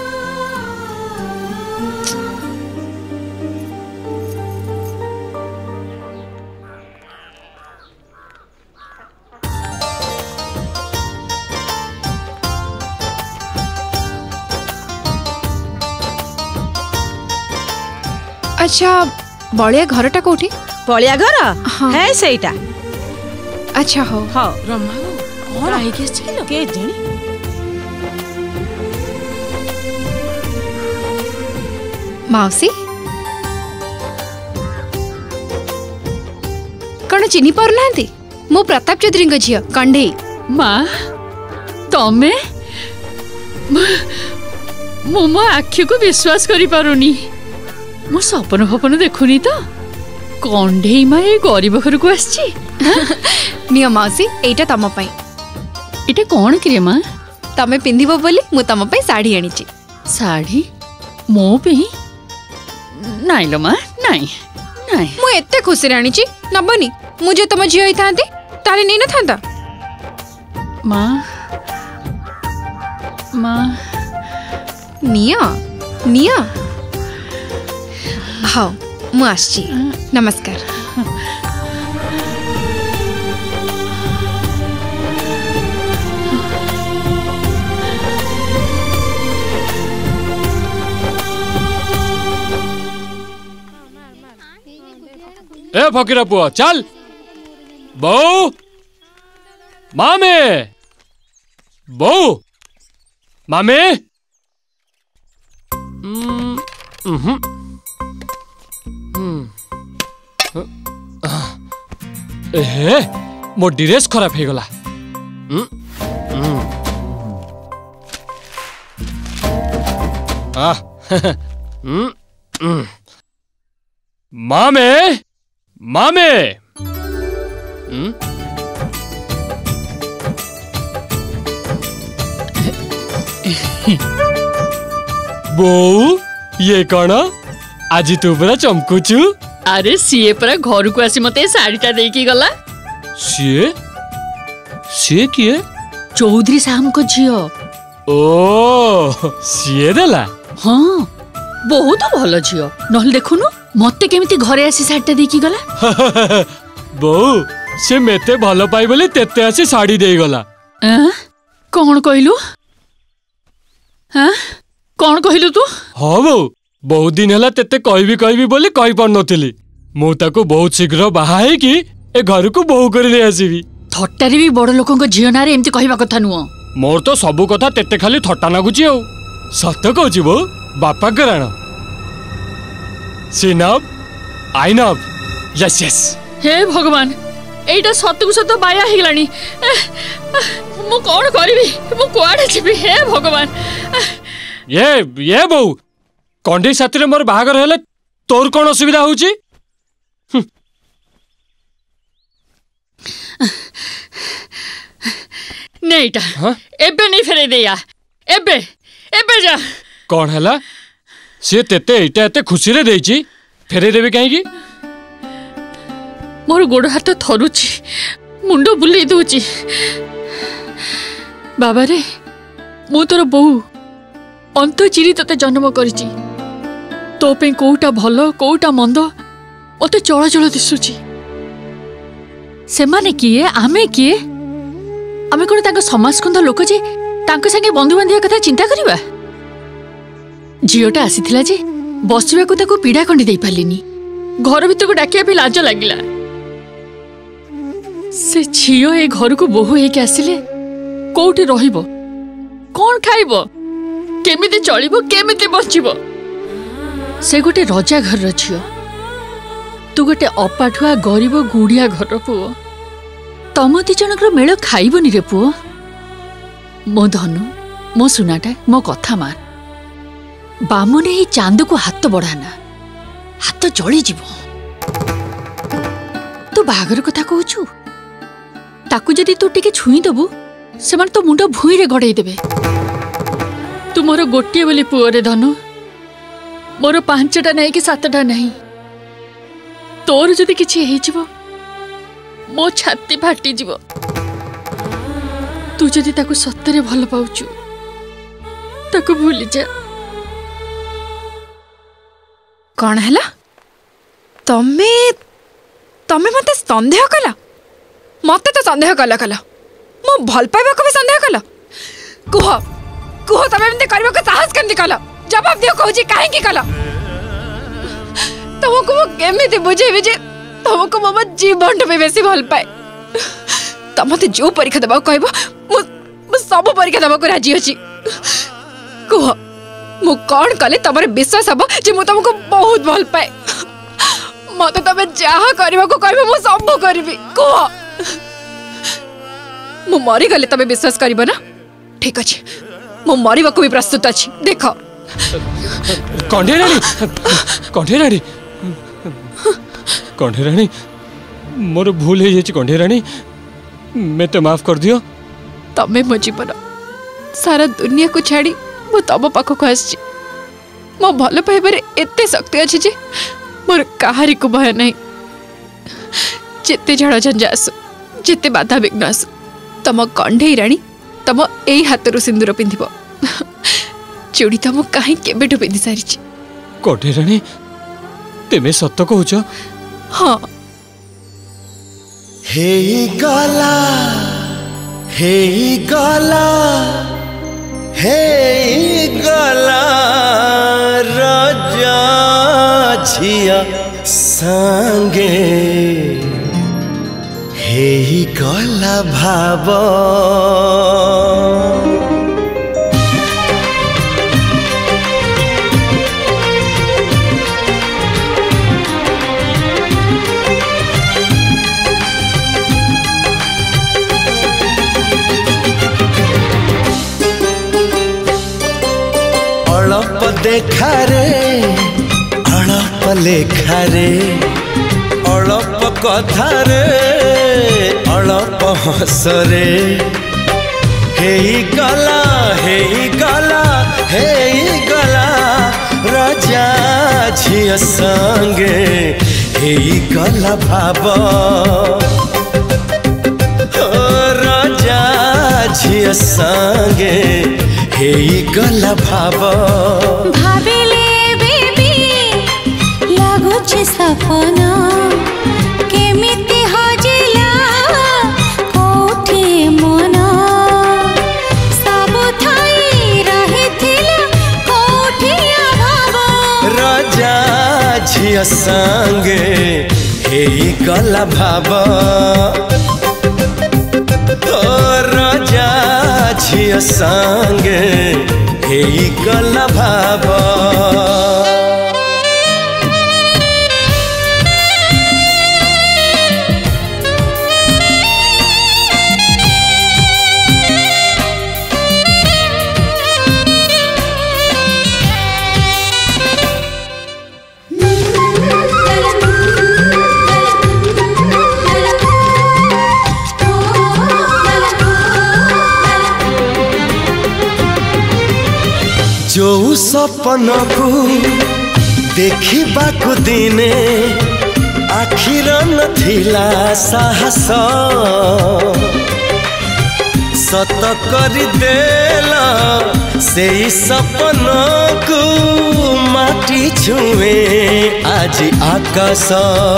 अच्छा बलिया घरटा कोठी? बलिया घर है सेटा। अच्छा हो हो रमा कौन आई के छिलो के जणी माउसी कौन चिनी पार नांती? मो प्रताप चौधरी को झियो कंढे। माँ तमे मो मो आखि को विश्वास करि पारुनी। मो सपन फपन देखुनी तो कंढे माँ ये गरीब घर को आसची। नियो माउसी एटा तम पई। एटा कौन कि माँ? तमे पिंधिबो बोली मु तम पई साड़ी आनिची। साड़ी मो पे? नाइ लो माँ नाइ नाइ। मु एते खुशी आनिची नबनी। मुझे तम झियो थांती ताले नै न थांता। माँ माँ निया निया हाँ मु आसची। नमस्कार। ए फकीरा पुआ चल बहू मामे बहू मामे। हम्म एहे मो ड्रेस खराब हो गला। मामे मामे बो ये कौन आज तू पूरा चमकुचु? अरे सीए परा घर को आसी मते साड़ीटा देकी गला। सीए सीए किए? चौधरी साहब को झियो। ओ सीए देला? हाँ बहुत भल झियो नहले देखुनु मते केमिति घरे आसी साड़ीटा देकी गला। बहू से मेते भल पाई बोली तेते आसी साड़ी दे गला। कौन कहलु? हाँ कौन कहलु तू? हाँ बहू बहुत दिन है तेते कहबी कहबी बोली कही पार नथिली। मु ताको बहुत शीघ्र बाहा है कि ए घर को बहु कर ले आसीबी। थट्टारे भी बड़ लोकन को झियो नारे एमती कहबा कथा नुओ। मोर तो सबु कथा तेते खाली थट्टा लागुची हो। सत्य कहूची बो बापा कराण सिनब आइनब यस यस। हे भगवान एटा सत्य को सत्य बाया हे गलानी। मु कोन करबी मु कोआडे छिबी हे भगवान। ये ये बहू कंढी साथी रे मोर बाहागर हेले तोर कोन असुविधा होउची? नेटा एबे नहीं फेरे देया एबे एबे जा। कौन हैला से तेते एटा एते खुशी रे देची फेरे देबे काहे की? मोर गोड़ हाथ थरुची मुंडो बुले दोची। बाबा रे मु तोर बहु अंत चिरी तते जन्म करिची तो पे कोउटा भलो कोउटा मंद ओते चला चला दिसुची से माने किए आमे किए आमे कोन ताको समाज कुंद लोक जे तांको संगे बंधु बांधिया कथा चिंता करिबा झियोटा आसीथिला जे बसिबा को ताको पीड़ा कंडी देई पालिनी घर भीतर को डाकिया भी लाज लागिला से झियो ए घर को बोहू हेके आसिले कोउठी रहिबो कोन खाइबो केमिति चलिबो केमिति बचिबो से गोटे रजा घर र झियो तू गोटे अपाठुआ गरीब गुड़िया घर पुओ तम दी जनकर मेल खाइबनी रे पुओ मो धनु मो सुनाटा मो कथा मान बामुने ही चांद को हाथ बढ़ाना हाथ जली जीव तू बागर कथा कहूचु ताकू जदि तू टिके छुई दबु से तो मुंड भूई रे गड़े देबे तू मोर गोटे बोली पुओ रे धनु मोर पांचटा नहीं कि सातटा नहीं तोर जदि किछि हेइ जीवो मो छाती फाटी जीवो तू जदि ताकू सत्तरे भल पाउचु ताकू भूली जा कौन है तमे तमे मते संदेह कला मते तो संदेह कला कला मो भल पाइबा को भी संदेह कला कुह कुह तमे एमते करबो को साहस केमति कला जवाब दियो कहू जी काहे की कला तुमको मो केमिति बुझेबी जे तुमको मो जीवन पे बेसी भल पाए तम मते जो परीक्षा दबा कहबो मो मो सब परीक्षा दबा को राजी अछि कुह मु कौन कले तमरे विश्वास हबो जे मु तुमको बहुत भल पाए मते तमे जहा करबा को कहबो मु सब करबी कुह मु मरी गले तमे विश्वास करबो ना ठीक अछि मु मरिबा को भी प्रस्तुत अछि देखो कंढे रानी कंढे रानी कंढे रानी मोर भूल हो जाए कंढे रानी मते माफ कर दियो तमे मो जीवन सारा दुनिया को छाड़ी मो तम पाखक आसी मो भल पाइबारे एते शक्ति अच्छी जे मोर कहारी को भय नहीं जेते झड़ झंझा आसु जेते बाधा विघ्न आसु तम कंढे रानी तम एई हाथरू सिंदूर पिंधिबो चूड़ी तो मु कहीं केबेठु पिंधि सारी कंढे रानी तेमे सत्य कहूच हाँ हे गला हे गला हे गला राजा झिया संगे हे गला भाव देखा रे अड़प लेखा रे अड़प कथा रे अड़प हस रे हे गला हे गला हे गला राजा झिया संगे हे गला भाव राजा झिया संगे हे गला भाव भाविले बेबी लागुछि सपना केमिति हजिला कोठी मना सब थाई रहिथिला कोठी अभाव राजा झिया संगे हे गला भाव राजा झिया संगे हे गला भाव जो सपन को देखा को दिने आखिर नथिला साहस सत कर देला से सपना को माटी छुए आज आकाश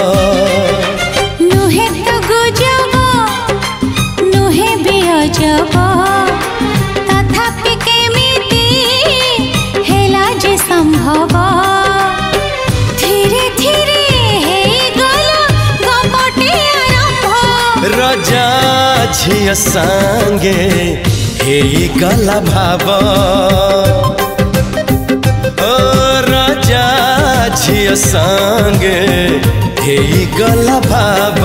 नुहे तो गुजब नुहे भी अजब तथापि केमिति हेला जे संभव धीरे धीरे हे गला गपटे आरंभ रजा झिया संगे हे गला भाव ओ रजा झिया संगे हे गला भाव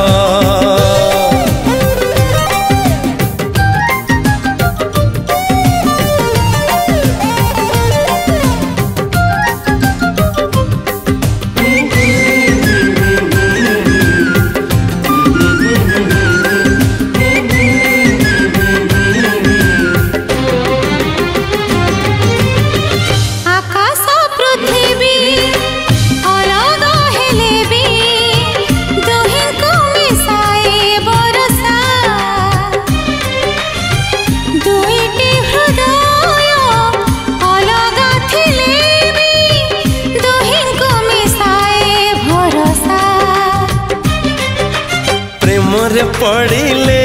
पड़िले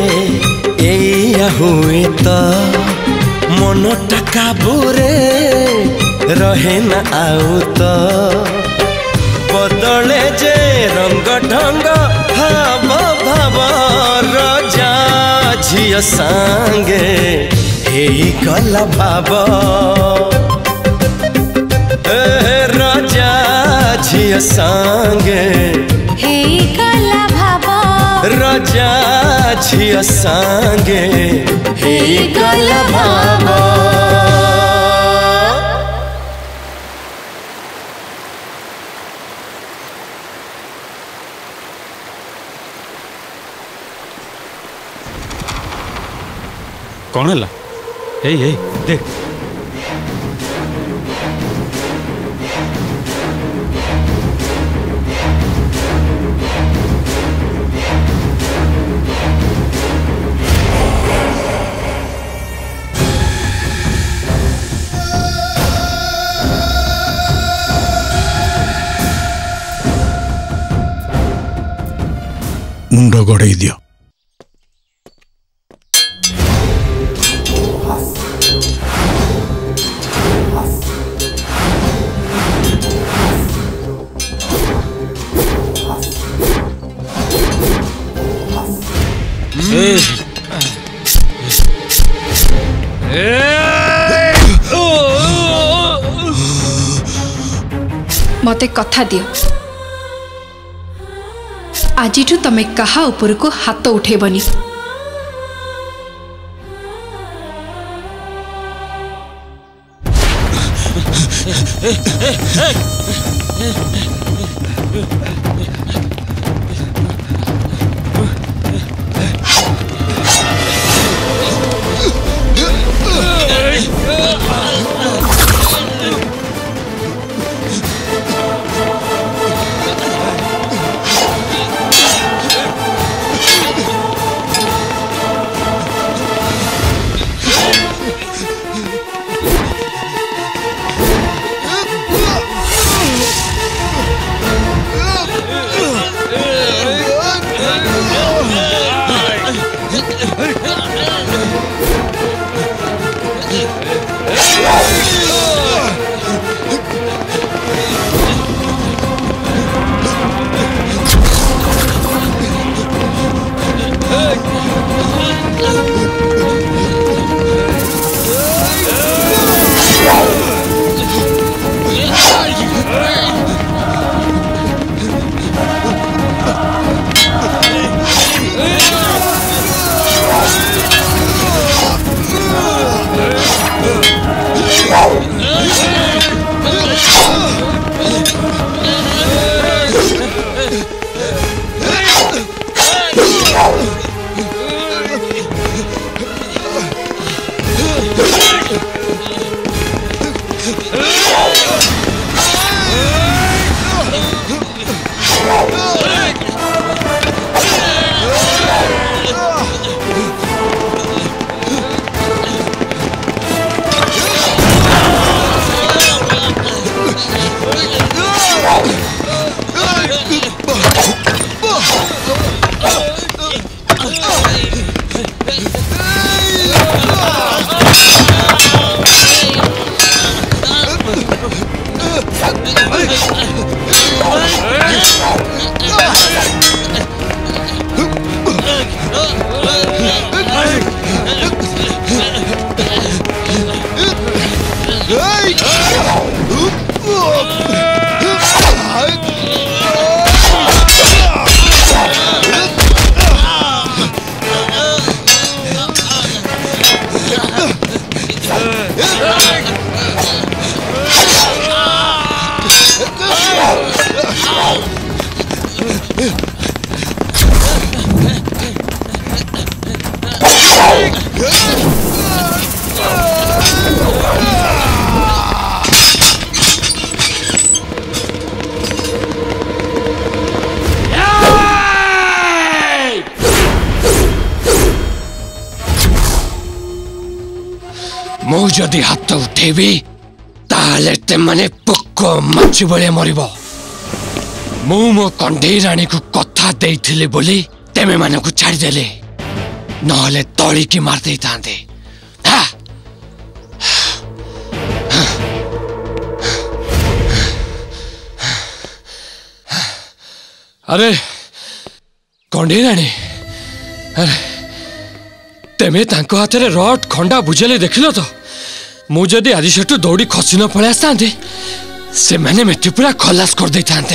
हुए तो मनटा काबूरे रहे न आउ तो बदले जे रंग ढंग भाव भाव रजा झिया संगे हे गला भाव रजा झिया संगे हे गला भाव रजा झिया संगे हे गला भाव कौन है हे हे देख मुंड गड़े दियो मते कथा दियो आज तमे कहा ऊपर को हाथ उठेबनी मु जदि हाथ उठेबी ताले ते माने पक्को मच्छी भले मरिब मु मो कंढेई रानी को कथा देइथिले बोली तेमे माने को छाड़ी देले नहले तळी की मार देई तांते। अरे कंढेई रानी अरे तेमे तांको हाथ रे रड खंडा बुझेले देखिलो तो मु जदि आज सेठू दौड़ी खसी न पड़े आसते से मैंने मेटी पूरा खलास कर दे था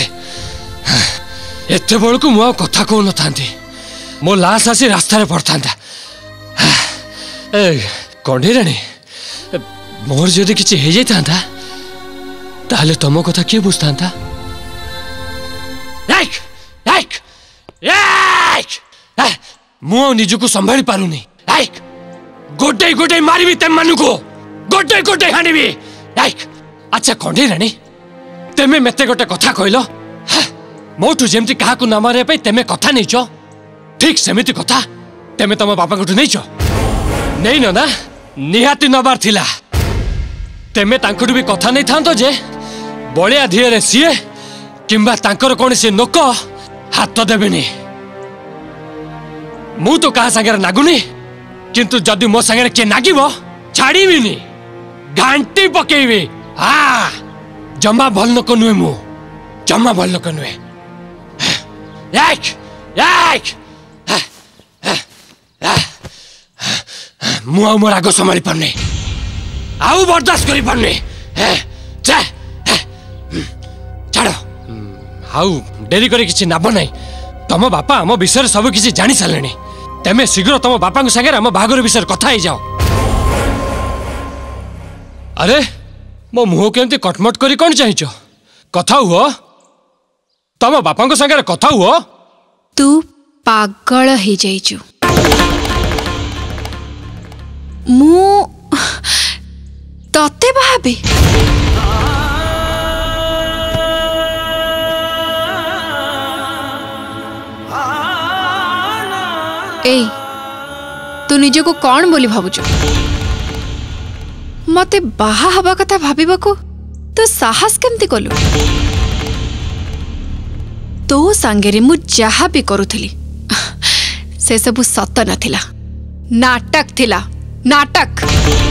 एत बड़ को मुझे कथा कह न मो लाश आसी रास्तार पड़ता कंढेई रानी मोर जदि किसी हो जाता ताले तुम कथा किए बुझता मु निज को संभाली पारुनी गोटे गोटे मारिबी तेम मानु को गोटे गोटे हानिबी। अच्छा कंढेई रानी तेमे मते गोटे कथा कहलो मोठू जेमती क्या न मारे तेमे कथा नहीं ठीक सेमिति कथा तेमे तम बापा को नहीं नहीं न ना निहाती नबार थिला तेमे तांकटू भी कथा नहीं था जे बलिया धीरे सीए किंबा तांकर कौन सी नोक हाथ देवेनी मु तो कहा सागर नागुनी किंतु जदि मो सागर किए नागिब छाड़ीबिनी घांटी पकेबी। हाँ जमा भल लोक नुहे मु जमा भल लोक नुहे मु आ मोर आग संभाली पारनी आउ बर्दाश्त करी पारनी छाड़ आउ डेरी करी किसी नाभ नहीं तम बापा आम विषय सब किसी जानी सारे तेमे शीघ्र तुम बापा सागे आम बाहागर विषय कथा ही जाओ। अरे मो मुह केमती कटमट करी कौन चाहिए कथा हुआ तम बापा सागे कथा हुआ तू पागल ही जाइचु मु तते भाबे ए तू निज को कौन बोली भावुच मते बाहा हवा कथा भाबिबाकू तू साहस केमती कलु तो सांगेरे मु जहा भी करुथली से सबु सत नथिला नाटक थिला नाटक।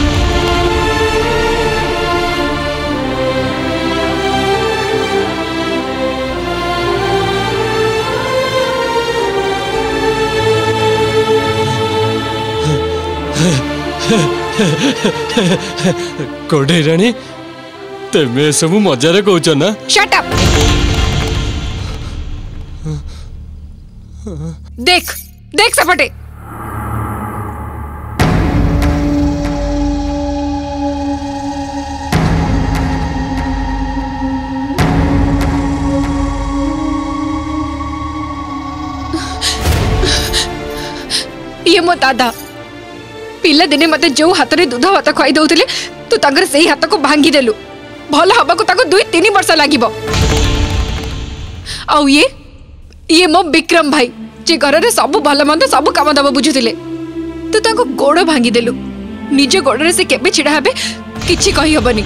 कंढेई रानी तेमे सब मजारे कहूच ना शट अप देख देख सपटे ये मो दादा पिला दिने मते जो हाथ रे दूध भात खुआई दउथिले तू तांगर सेही हाथ को भांगी देलु भल हबा को ताको दुई तीन वर्ष लागिबो। आउ ये ये मो विक्रम भाई जे घर रे सब भल मंद सब काम दब बुझुथिले तू ताको गोड़ भांगी देलु निज गोड़ रे से केबे छिडा हेबे किछि कहि हबनी।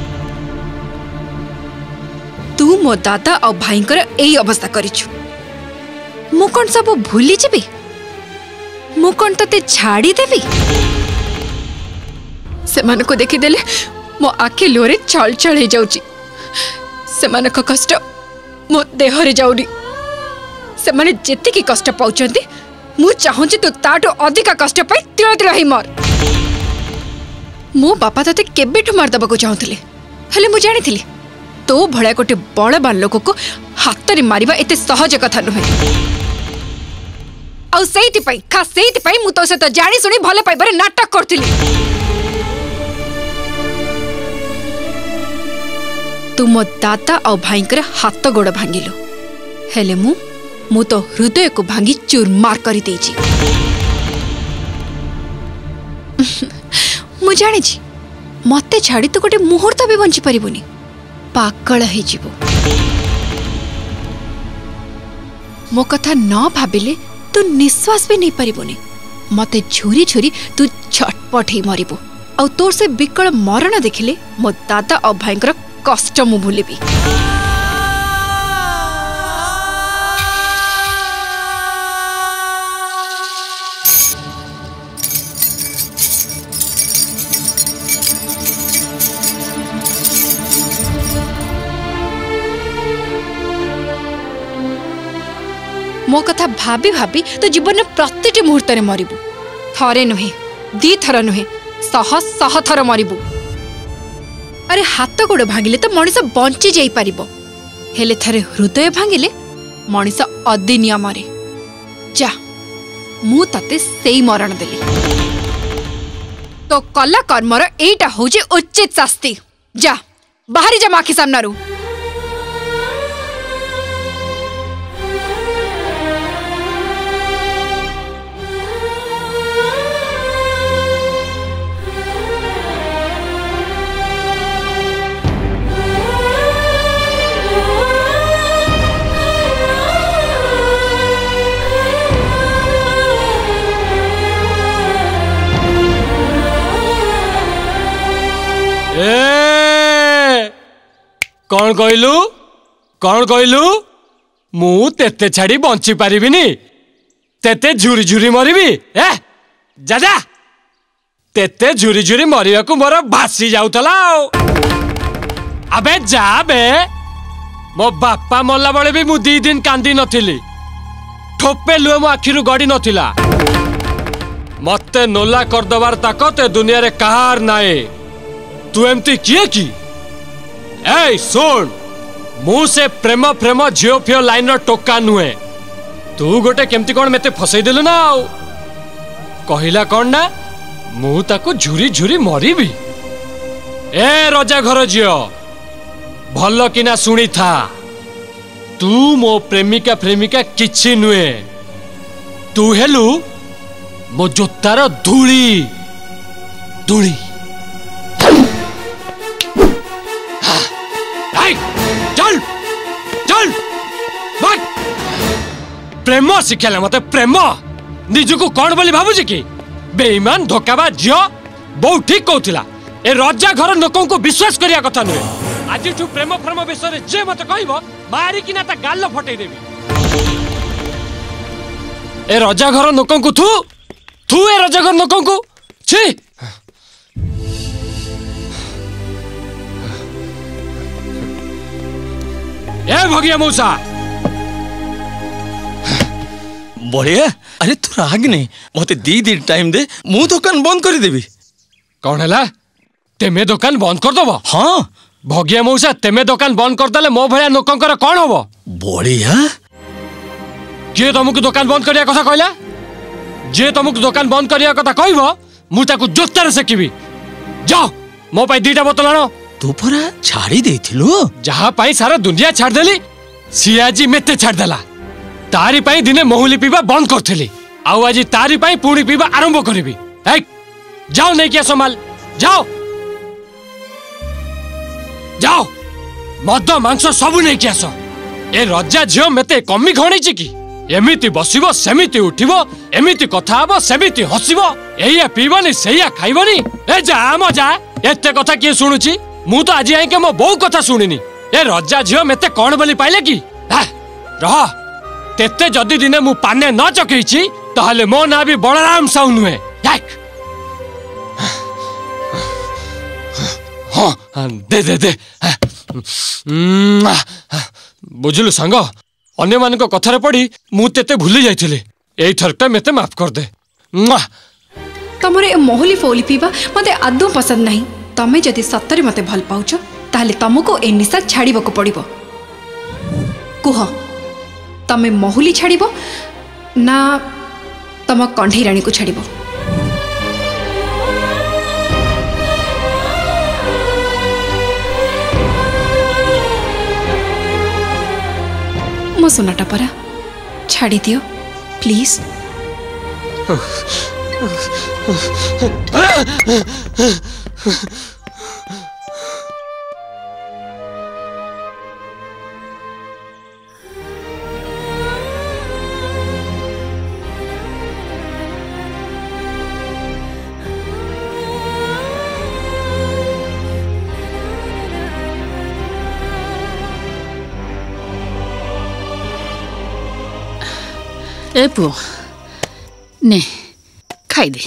तू मो दादा और भाई कर एई अवस्था करिछु मु कोन सब भूली जेबी मु कौन ते छाड़ी देवी से मन को देखी देले मो आखि लोरे छल छल हो जाउची से मन को कष्ट मो देह रे जाउनी से माने जेति की कष्ट पाउचंती मु चाहूची तू ताटो अधिक कष्ट पाई तिळ तिळ ही मर। मो बापा तते केबेठु मार दबा को चाहुथिले हेले मु जानिथिली तो भळा कोटे बळबान लोक को हाथ रे मारिबा एते सहज कथा नुहे आउ सेति पई खास सेति पई मु तो से तो जानी सुनी भले पाइबारे नाटक करथिली। तू मो दादा और भाई कर हाथ गोड़ भांगिलु हेले मु मु तो हृदय को भांगी चूरमार करी देछि मु जानी मते छाड़ी तो गोटे मुहूर्त भी बंची पारिबुनी पागल हो जीवो मो कथा न भाबिले तू निश्वास भी नहीं पारिबुनी मते झुरी झुरी तू छटपट ही मरिबु आ तोर से विकल मरण देखिले मो दादा और भाईंकर कष्ट मु भूलिबी मो कथा भाभी भाभी तो जीवन में प्रति मुहूर्त में मरिबु थरे नुहे दी थर नुहे शह शह थर मरिबु अरे हाथ गोड़ भांगिले तो मनीष बंची जाई पारिबो हेले थरे हृदय भांगिले मनीष अदिनिया मरे जा मु तते सेई मरण देली तो कला कर्मर एटा होजे उचित शास्ति जा बाहरी जा माखी सामनारू ए कौन कहलु कौन कहलु मु तेते छाड़ी बंची पारिबिनी तेते झुरी झुरी मरिबी ए जा जा तेते झुरी झुरी मरिया को मोर भासी जाउतला अबे जा बे मो बापा मल्ला बळे भी मु दी दिन कांदी नथिली ठोपे लुए मो आखिरु गड़ी नथिला मते नोला कर दबार ताकत ए दुनिया रे कहार नाए तू एमती किए की ए सुन मु से प्रेम प्रेम झियो फियो लाइन रो टोका नुए तू गोटे केमती कोन मेते फसई देलु ना आउ कहिला कोन ना मु ताको झुरी झुरी मरिबी ए रजा घर झियो भल किना सुनी था तू मो प्रेमिका प्रेमिका किछि नुए तू हेलु मो जोतार धूली धूली चल चल प्रेम शिखेला मत प्रेम निजको कौन बोली भावुची कि बेईमान धोखाबाज झियो बहुत ठीक कहूला ए रजा घर लोकों को विश्वास करिया कथा नुहे आज प्रेम प्रेम विषय जे मत कहब मारिकिना ता गाल फटई देबी ए रजा घर लोकों को थू थू ए रजा घर लोकों को छी ए भगिया मौसा बढ़िया अरे तू राग नहीं मते दी दी टाइम दे मु दुकान बंद कर देबी कौन हैला तेमे दुकान बंद कर दबो हां भगिया मौसा तेमे दुकान बंद कर दले मो भया लोकंकर कोन होबो बढ़िया जे तुमको दुकान बंद करिया कथा कहला जे तुमको दुकान बंद करिया कथा कहबो मु ताको जोत्तार सेकिबी जाओ मो पई दीटा बोतल आनो तू परा छाड़ी देथिलु जहा पाई सारा दुनिया छाड़ देली सियाजी मेते छाड़ देला तारी पाई दिने महुली पीबा बंद करथली आउ आज तारी पाई पुणी पीबा आरंभ करबी ए जाओ नहीं किया संभाल जाओ जाओ मद मांस सब नहीं किया सो ए रजा झियो मेते कमी घणीची कि एमिति बसिबो सेमिति उठिबो एमिति कथा हबो सेमिति हसिबो एया पीबनी सेया खाइबनी ए जा म जा एते कथा किए सुनुची मु तो आज आई के मो बहु कथा सुनिनी ए रजा झियो मेते कौन बोली पाइले कि रह तेते जदि दिने मु पाने न चकेइची ताहले मो ना भी बलराम साउ नुहे हाँ दे दे दे बुझलु सांग अन्य मान कथार पड़ी मु तेते भूली जाइथिली एई थरटा मेते माफ कर दे तमरे ए मोहली फोली पीबा मते आदौ पसंद नहीं तमे जदि सत्तरे मते भल पाउछ ताहले तमको ए निशा छाड़ीबको पड़िबो कुह तमे मोहली छाड़ीबो ना तम कंढी रानी को छाड़ीबो मो सोनाटा परा छाड़ी दियो प्लीज ए पुओ ने खाई दे।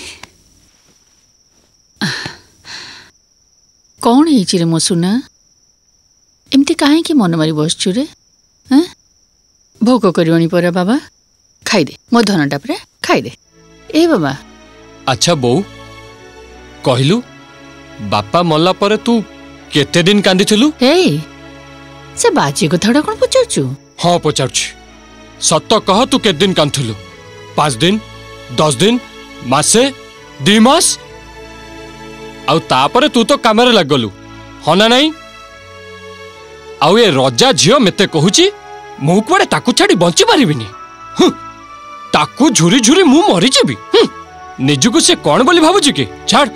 कौन है रे मो सुना एमती कहीं मन मारी बसचु रे भोक करनी परा बाबा खाई दे मो धनटा परा खाई दे ए बाबा। अच्छा बो कहलु बापा मल्ला परे तू केते दिन कांदी थिलु? ए से बाजी कथाडा कोन पचारचु? हाँ पचारछु सत कह तू केते दिन कांथलु? पाँच दिन दस दिन मासे दी मास आउ तापरे तू तो कामरे लागलु हाँ ना नहीं? आउ ए रजा झियो मेते कहूची मु कुआडे ताकू छाड़ी बंची पारिबिनी ताकू झुरी झुरी मु मरी जीबी निजको से कौन बोली भाबुची कि छाड़।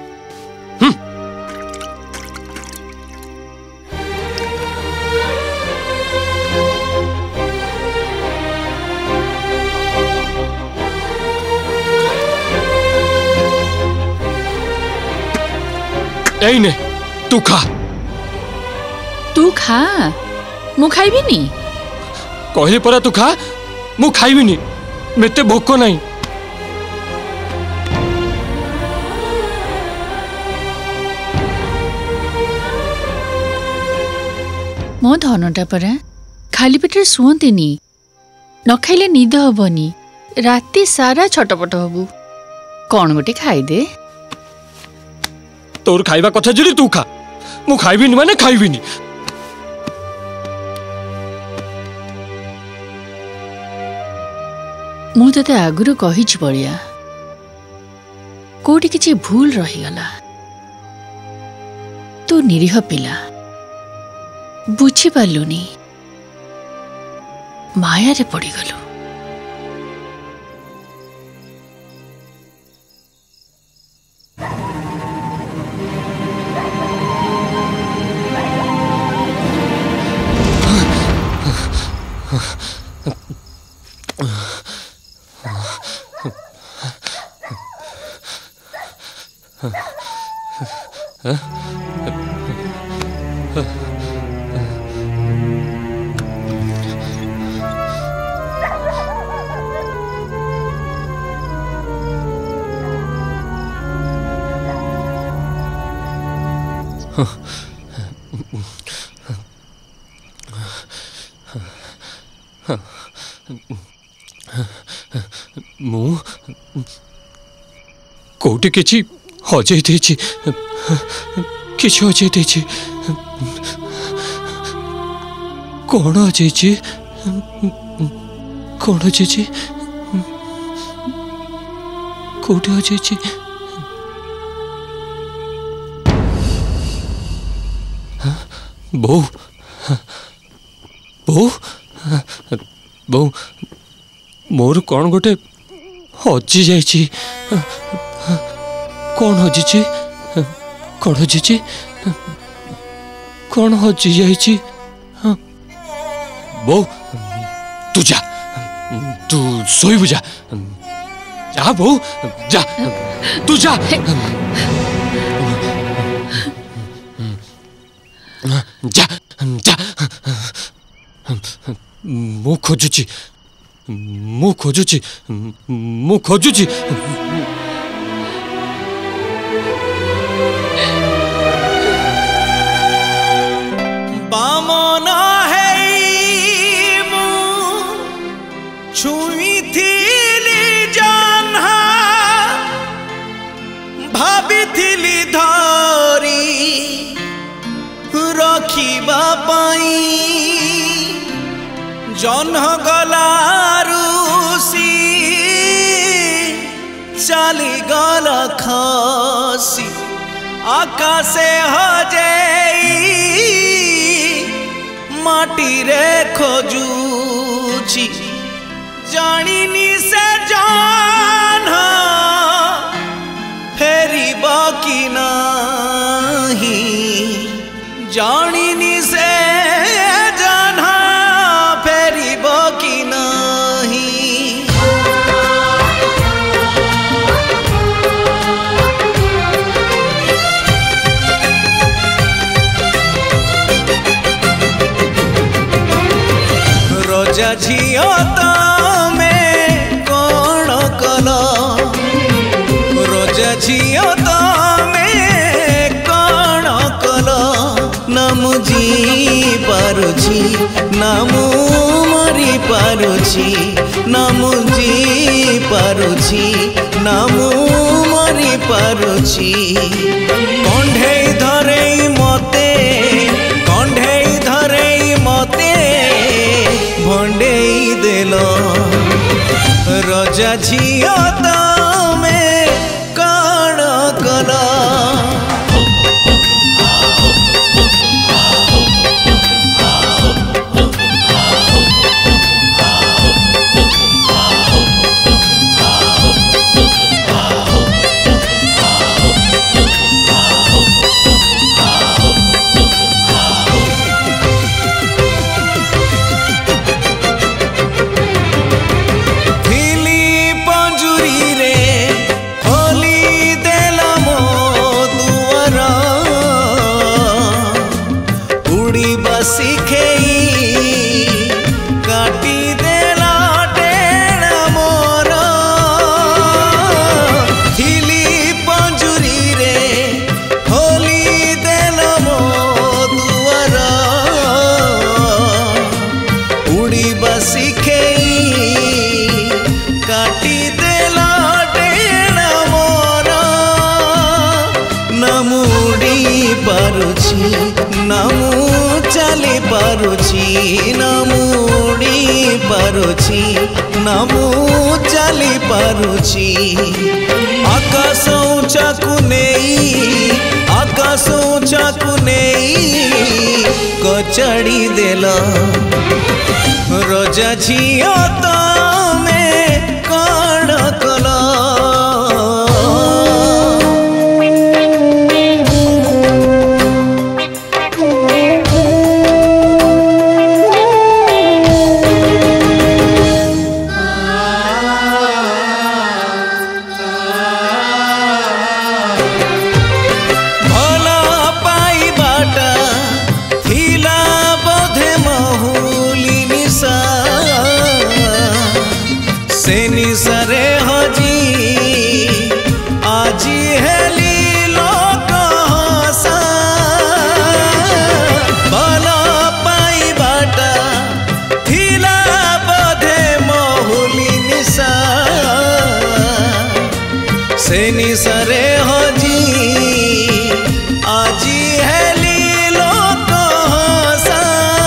ए ने तू खा तू खा मु खाइबी नी कहले परा तू खा मु खाइबी नी मेते भोक नहीं। मो धनटा परा खाली पेटे शुअती न खाइले निद हबनी राति सारा छटपट हबु कौन गोटे खाइदे। तोर खाइबा कथा जरी तू खा मु खाइबी नी माने खाइबी नी। मु तते आगुरु कहिछि बलिया कोठी किछि भूल रही गला तू निरीह पिला बुझी पालुनी माया रे पड़ी गलु। मु कोटी किछि हजै देछि किछि हजै देछि कौन हजैछि कौन हजैछि कोटी हजैछि बो बो बो मोर कौन गोटे हजि जाइछि कौन हजिछि कौन हजिछि कौन हजि जाइछि बो तू जा तू सोई जा जा बो जा तू जा जा जा मु खोजुची मु खोजुची मु खोजुची बामन है मु छुई थिली जन्हा भाभी थिली धरी रखिबा पाई जन्ह गलारू सी चली गल खसी आकाशे हजेई माटी रे खोजुची जानिनी से जान रजा झियो तमे कौन कल रजा झियो तमे कौन कल ना मुझी पारुछि ना मु मरी पारुछि ना मुझी पारुछि ना मु मरी पारुछि कंढे धरे मते कंढे धरे मते भंडे देल रजा झियो तमे कौन कल नामू चली पारुछि आकाश ऊंचाकू नेई आकाश ऊंचाकू नेई कचड़ी देल रजा झियो तमे कौन कल सरे हजी आजी हेली लोक हसा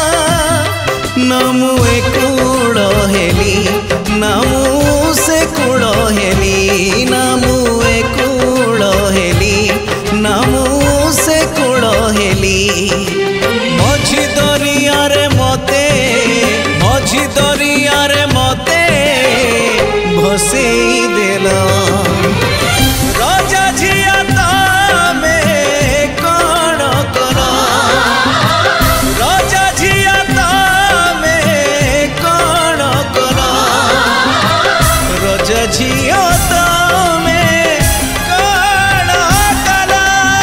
नमु एकूड़ हेली नामु से कूड़ हेली नामु एकूड़ हेली नामु से कूड़ हेली मझी दरिया रे मते मझी दरिया रे मते भसेई देला रजा झिया तमे कौन कल रजा झिया तमे कौन कल रजा झिया तमे कौन कल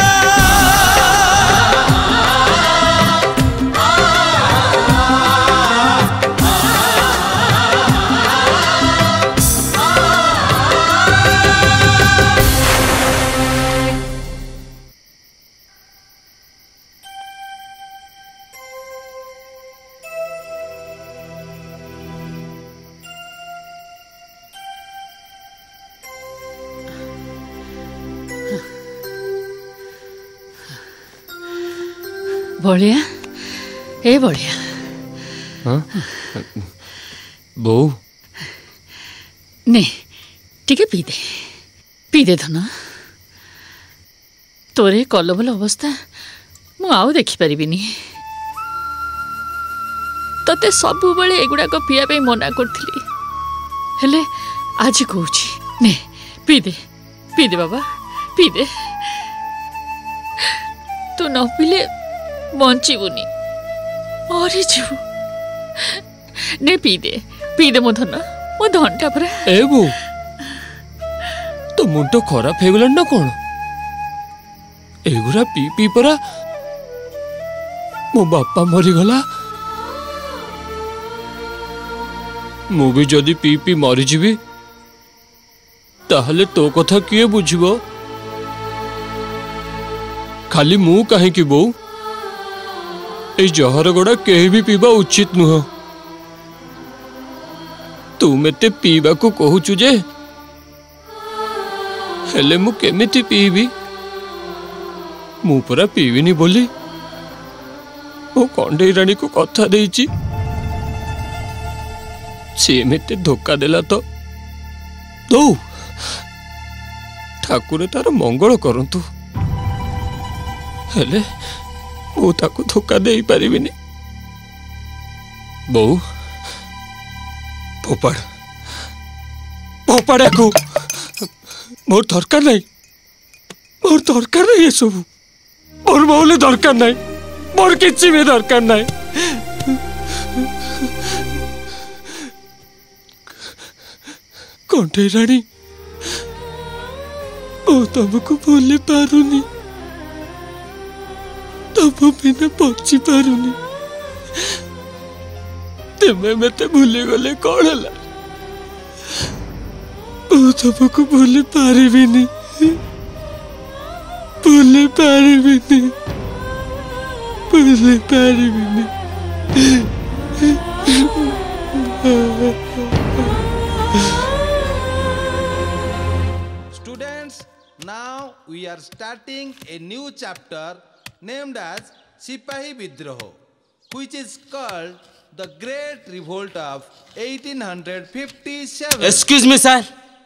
बलिया ए बलिया हाँ बो ने टिके पी दे पी दे धन तोरे कलबल अवस्था मु आउ देखि परिबिनी तते सबु बेले एगुडा को पिया पे मना करथिली हेले आज कहूची ने पी दे पी दे बाबा पी दे तू न पीले बंचीबुनी मरी जीवु ने पी दे पी दे मो धन मो धनटा परा ए बो तो मुंड खराब हो गला ना कौन एगुरा पी पी परा मो बापा मरी गला मु भी जदि पी पी मरीजी ताहले तो कथा किए बुझिबो खाली मु कहीं बो ए जहर गड़ा कहीं भी पीवा उचित नुह तू मते पीवा को कहूचु जे हेले मु केमिति पीबी मु पूरा पीविनी बोली मो कंडेई रानी को कथा देइची से मते धोखा देला तो दो ठाकुर तार मंगल करंतु हेले मु ताको धोखा देई परिबिनी बहु फोपाड़ फोपाड़ा को मोर दरकार नहीं मोर दरकार नहीं ये सब मोर मौले दरकार नहीं मोर किसी भी दरकार नहीं कंठे रानी ओ तुमको भूल पारुनी तब बिना पहुंची पारुनी तुम्हें मत भूली गले कौन है ओ तुमको भूल पारे भी नहीं भूल पारे भी नहीं भूल पारे भी नहीं Students, now we are starting a new chapter named as Sipahi Vidroho, which is called the Great Revolt of eighteen fifty-seven. Excuse me, sir.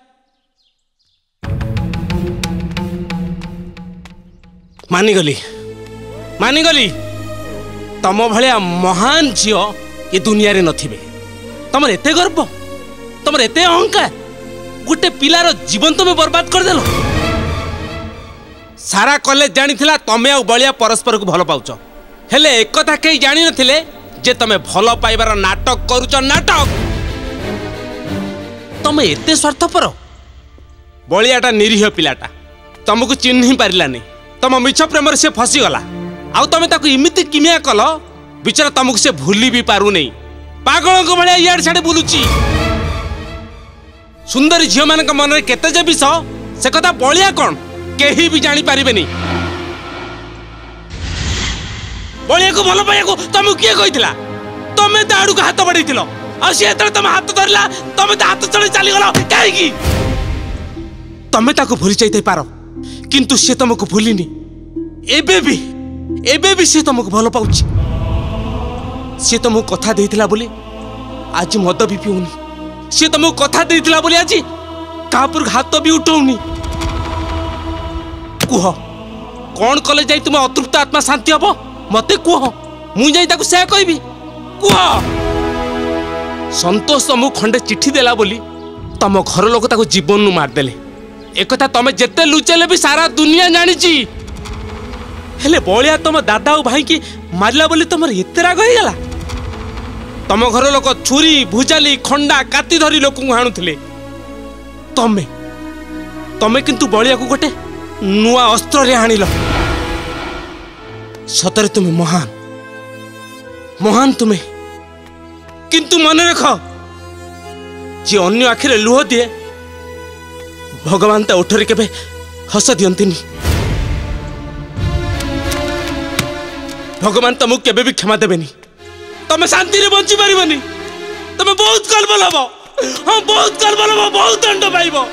मानिगली मानिगली तम भाया महान झील ये दुनिया रे नथिबे तमर एते गर्व तमर एते अहंकार गोटे पिलार जीवन तुम बर्बाद कर देलो सारा कॉलेज जानी थिला तमे आ बलिया परस्पर को भल पाउछ हेले एक कथा कई जानी नथिले जे तमे भल पाइबार नाटक करूछ नाटक तमे एते स्वार्थपर बलियाटा निरीह पिलाटा तुमको चिन्ह पारिला नहीं तम मिछ प्रेम से फसी गला आउ तमे ताको इमिति किमिया कल बिचारा तुमको से भूली भी पारु नहीं पागल को भलिया यार छाड़े बुलुची सुंदरी झील मान मन में केते जे विष से कथा बलिया कौन केही भी जानी पारिबे नहीं बलिया को भल पाइया को तुम किए कहितला तमे ता आडू हाथ बढ़ेइथिलो आ से एतरे तमे हाथ धरला तमे ता हाथ चली चली गलो काहे की तमे ताको भूली जाइते पारो किंतु से तुमको भूलिनी एबे भी एबे भी से तुमको भल पाउची से तुमको कथा देइथिला बोली आज मद भी पिउनी से तुमको कथा देइथिला बोली आज कापुर हाथ भी उठौनी कुह कौन कले जाई तुम अतृप्त आत्मा शांति हबो मते कुह मु जाई ताको से कहबी कुह संतोष तुमको खंडे चिट्ठी देला बोली तम घर लोक ताको जीवन नु मार देले एकथा तमे जेते लुचेले भी सारा दुनिया जानिची हेले बलिया तुम दादा और भाई की मारला बोली तुम एते राग हो गला तम घर लोक छुरी भुजाली खंडा काती धरी लोक हाणुथिले तमे तमे किंतु बलिया को गोटे नुआ अस्त्र रे हाणिल सतरे तुम महान महान तुम्हें किंतु मन रख जे अन्य आखिरे लुह दिए भगवान ता उठरे केबे हस दियंतिनी भगवान तुमको केबे भी क्षमा देबेनी तमे शांति रे बंची पारिबनी तमे बहुत कलबल हबो हां बहुत कलबल हबो बहुत दंड पाइबो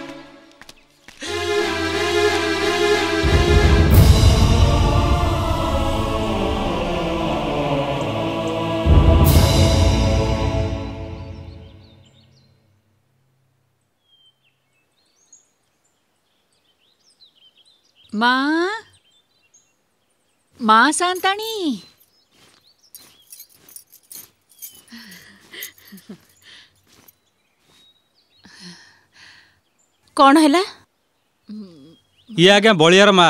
माँ माँ शांताणी कौन है ये आज्ञा बलियार माँ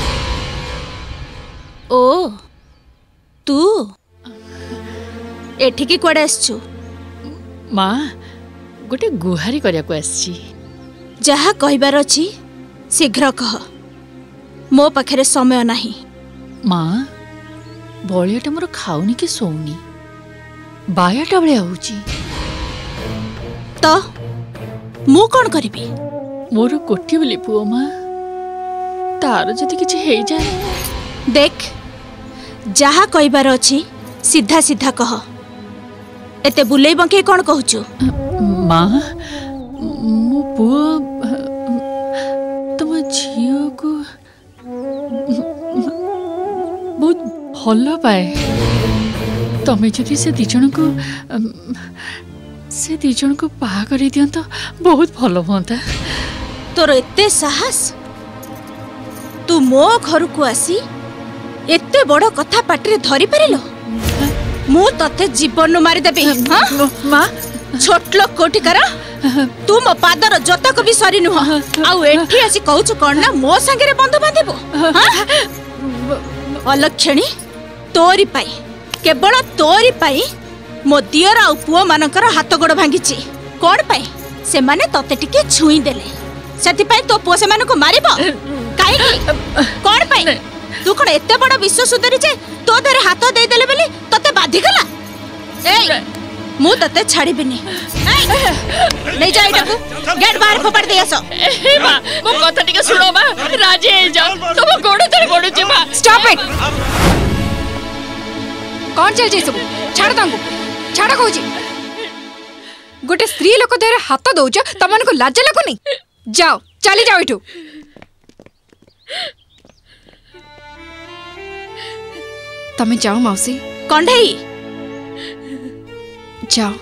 ओ तू एठिकी कुआडे आसछु माँ गोटे गुहारी करिया को आसी जहा कहबार अछि शीघ्र कह मो पाखरे समय नहीं माँ बलियाटा मोर खाऊनी कि सोनी बायाटा बेले आउची तो मु कौन करिबी? मोर कोठी बोली पुओ माँ तार जदि किछि हेई जाए। देख जहा कहबार अछि सीधा सीधा कह, एते बुलेई बंके कौन कहूचु? माँ मो पुओ तुम झियो को बहुत भल पाए। तमें जदि से दी जन को से दी जन को बाहा कर दियंत बहुत भल होता। तोर एते साहस, तू मो घर को आसी एते बड़ कथा पाटरे धरी पारिलो? मु तते जीवन मारी देबी। हां मां छोट लोक कोठी करा, तू मो पादर जत को भी सरी नुह। आउ एठी आसी कहूछु कोन ना मो संगे रे बंध बांधिबो? हां अलक्षणी तोरी पाई, केवल तोरी पाई मो दियर आ पुओ मानकर हाथ गोड़ भांगिची। कोन पाई? से माने तते टिके छुई देले, सेति पाई तो पुओ से माने को मारिबो? काई कोन पाई? तू कोन एते बड़ विश्व सुधरी जे तो धरे हाथ दे देले बेली तते बाधी गला? ए मु तते छाड़ी बिनी। नहीं जाई डकू, गेट बाहर फोपड़ दे आसो। ए मां मो कथा टिके सुनो मां, राजी हे जाओ। तुम गोड़ धरे गोड़ जे मां। Stop it. कौन चल जाई सब? छाड़ दांगू, छाड़ कहूची। गोटे स्त्री लोक देहरे हाथ दउछ, तमन को लाज लागुनी? जाओ चली जाओ इठू। तमे जाओ मौसी। कंढई जाओ।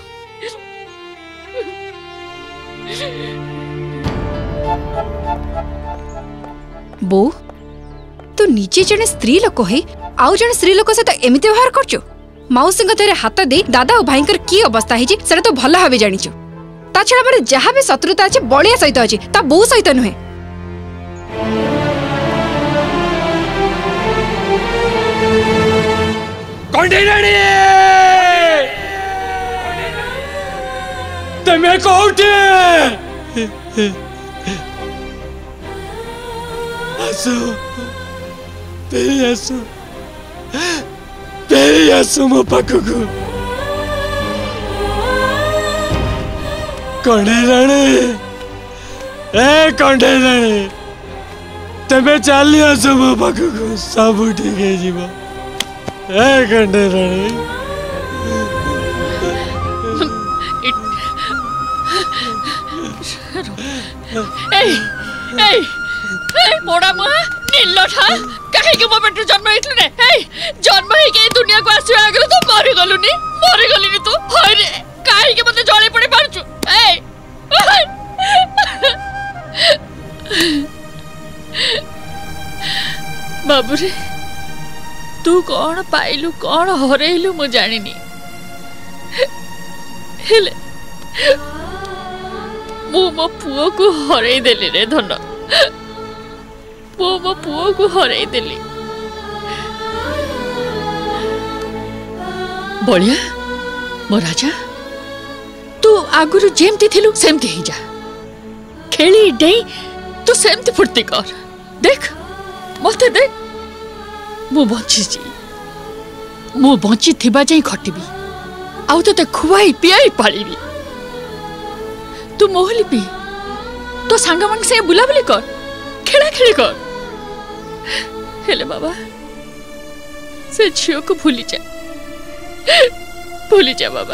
बो तू निजे जने स्त्री लोक है आउ जने स्त्री लोक से तो एमिति व्यवहार करछु? मौसी देहरे हाथ दे दादा और भाई की अवस्था है से तो भल भाव जानिछु। ता छड़ा मोर जहाँ भी शत्रुता अच्छे बलिया सहित अच्छे, ता बो सहित नुहे। तमें कोठे आसो तेरी आसो तेरी आसो मो पाखकु। कंडे राणे ए कंडे राणे तमें चली आसो मो पाखकु, सब ठीक है जीव। ए कंडे राणे ए ए ए मोड़ा मुआ नीलठा काहे के मो पेट जन्म हेतु रे? ए जन्म हे के दुनिया को आसी आगले तो मरि गलुनी मरि गलिनी तू। हाय रे काहे के मते जळे पड़ी पारछु? ए बाबू रे तू कौन पाइलु कौन हरेलु मु जानिनी। हेले मु मो पुओ को हरई देली रे धन। मु मो पुओ को हरई देली। बलिया मो राजा तू आगुरु जेमती थिलु सेमती ही जा। खेली डेई तू सेमती फुर्ती कर। देख मते देख मु बंची जी मु बंची थिबा जाई खटिबी आउ तते खुआई पियाई पालिबी। तू मोहली पी तो सांग मांग से बुलाबुली कर खेला खेली कर। हेले बाबा से झियो को भूली जा भूली जा बाबा।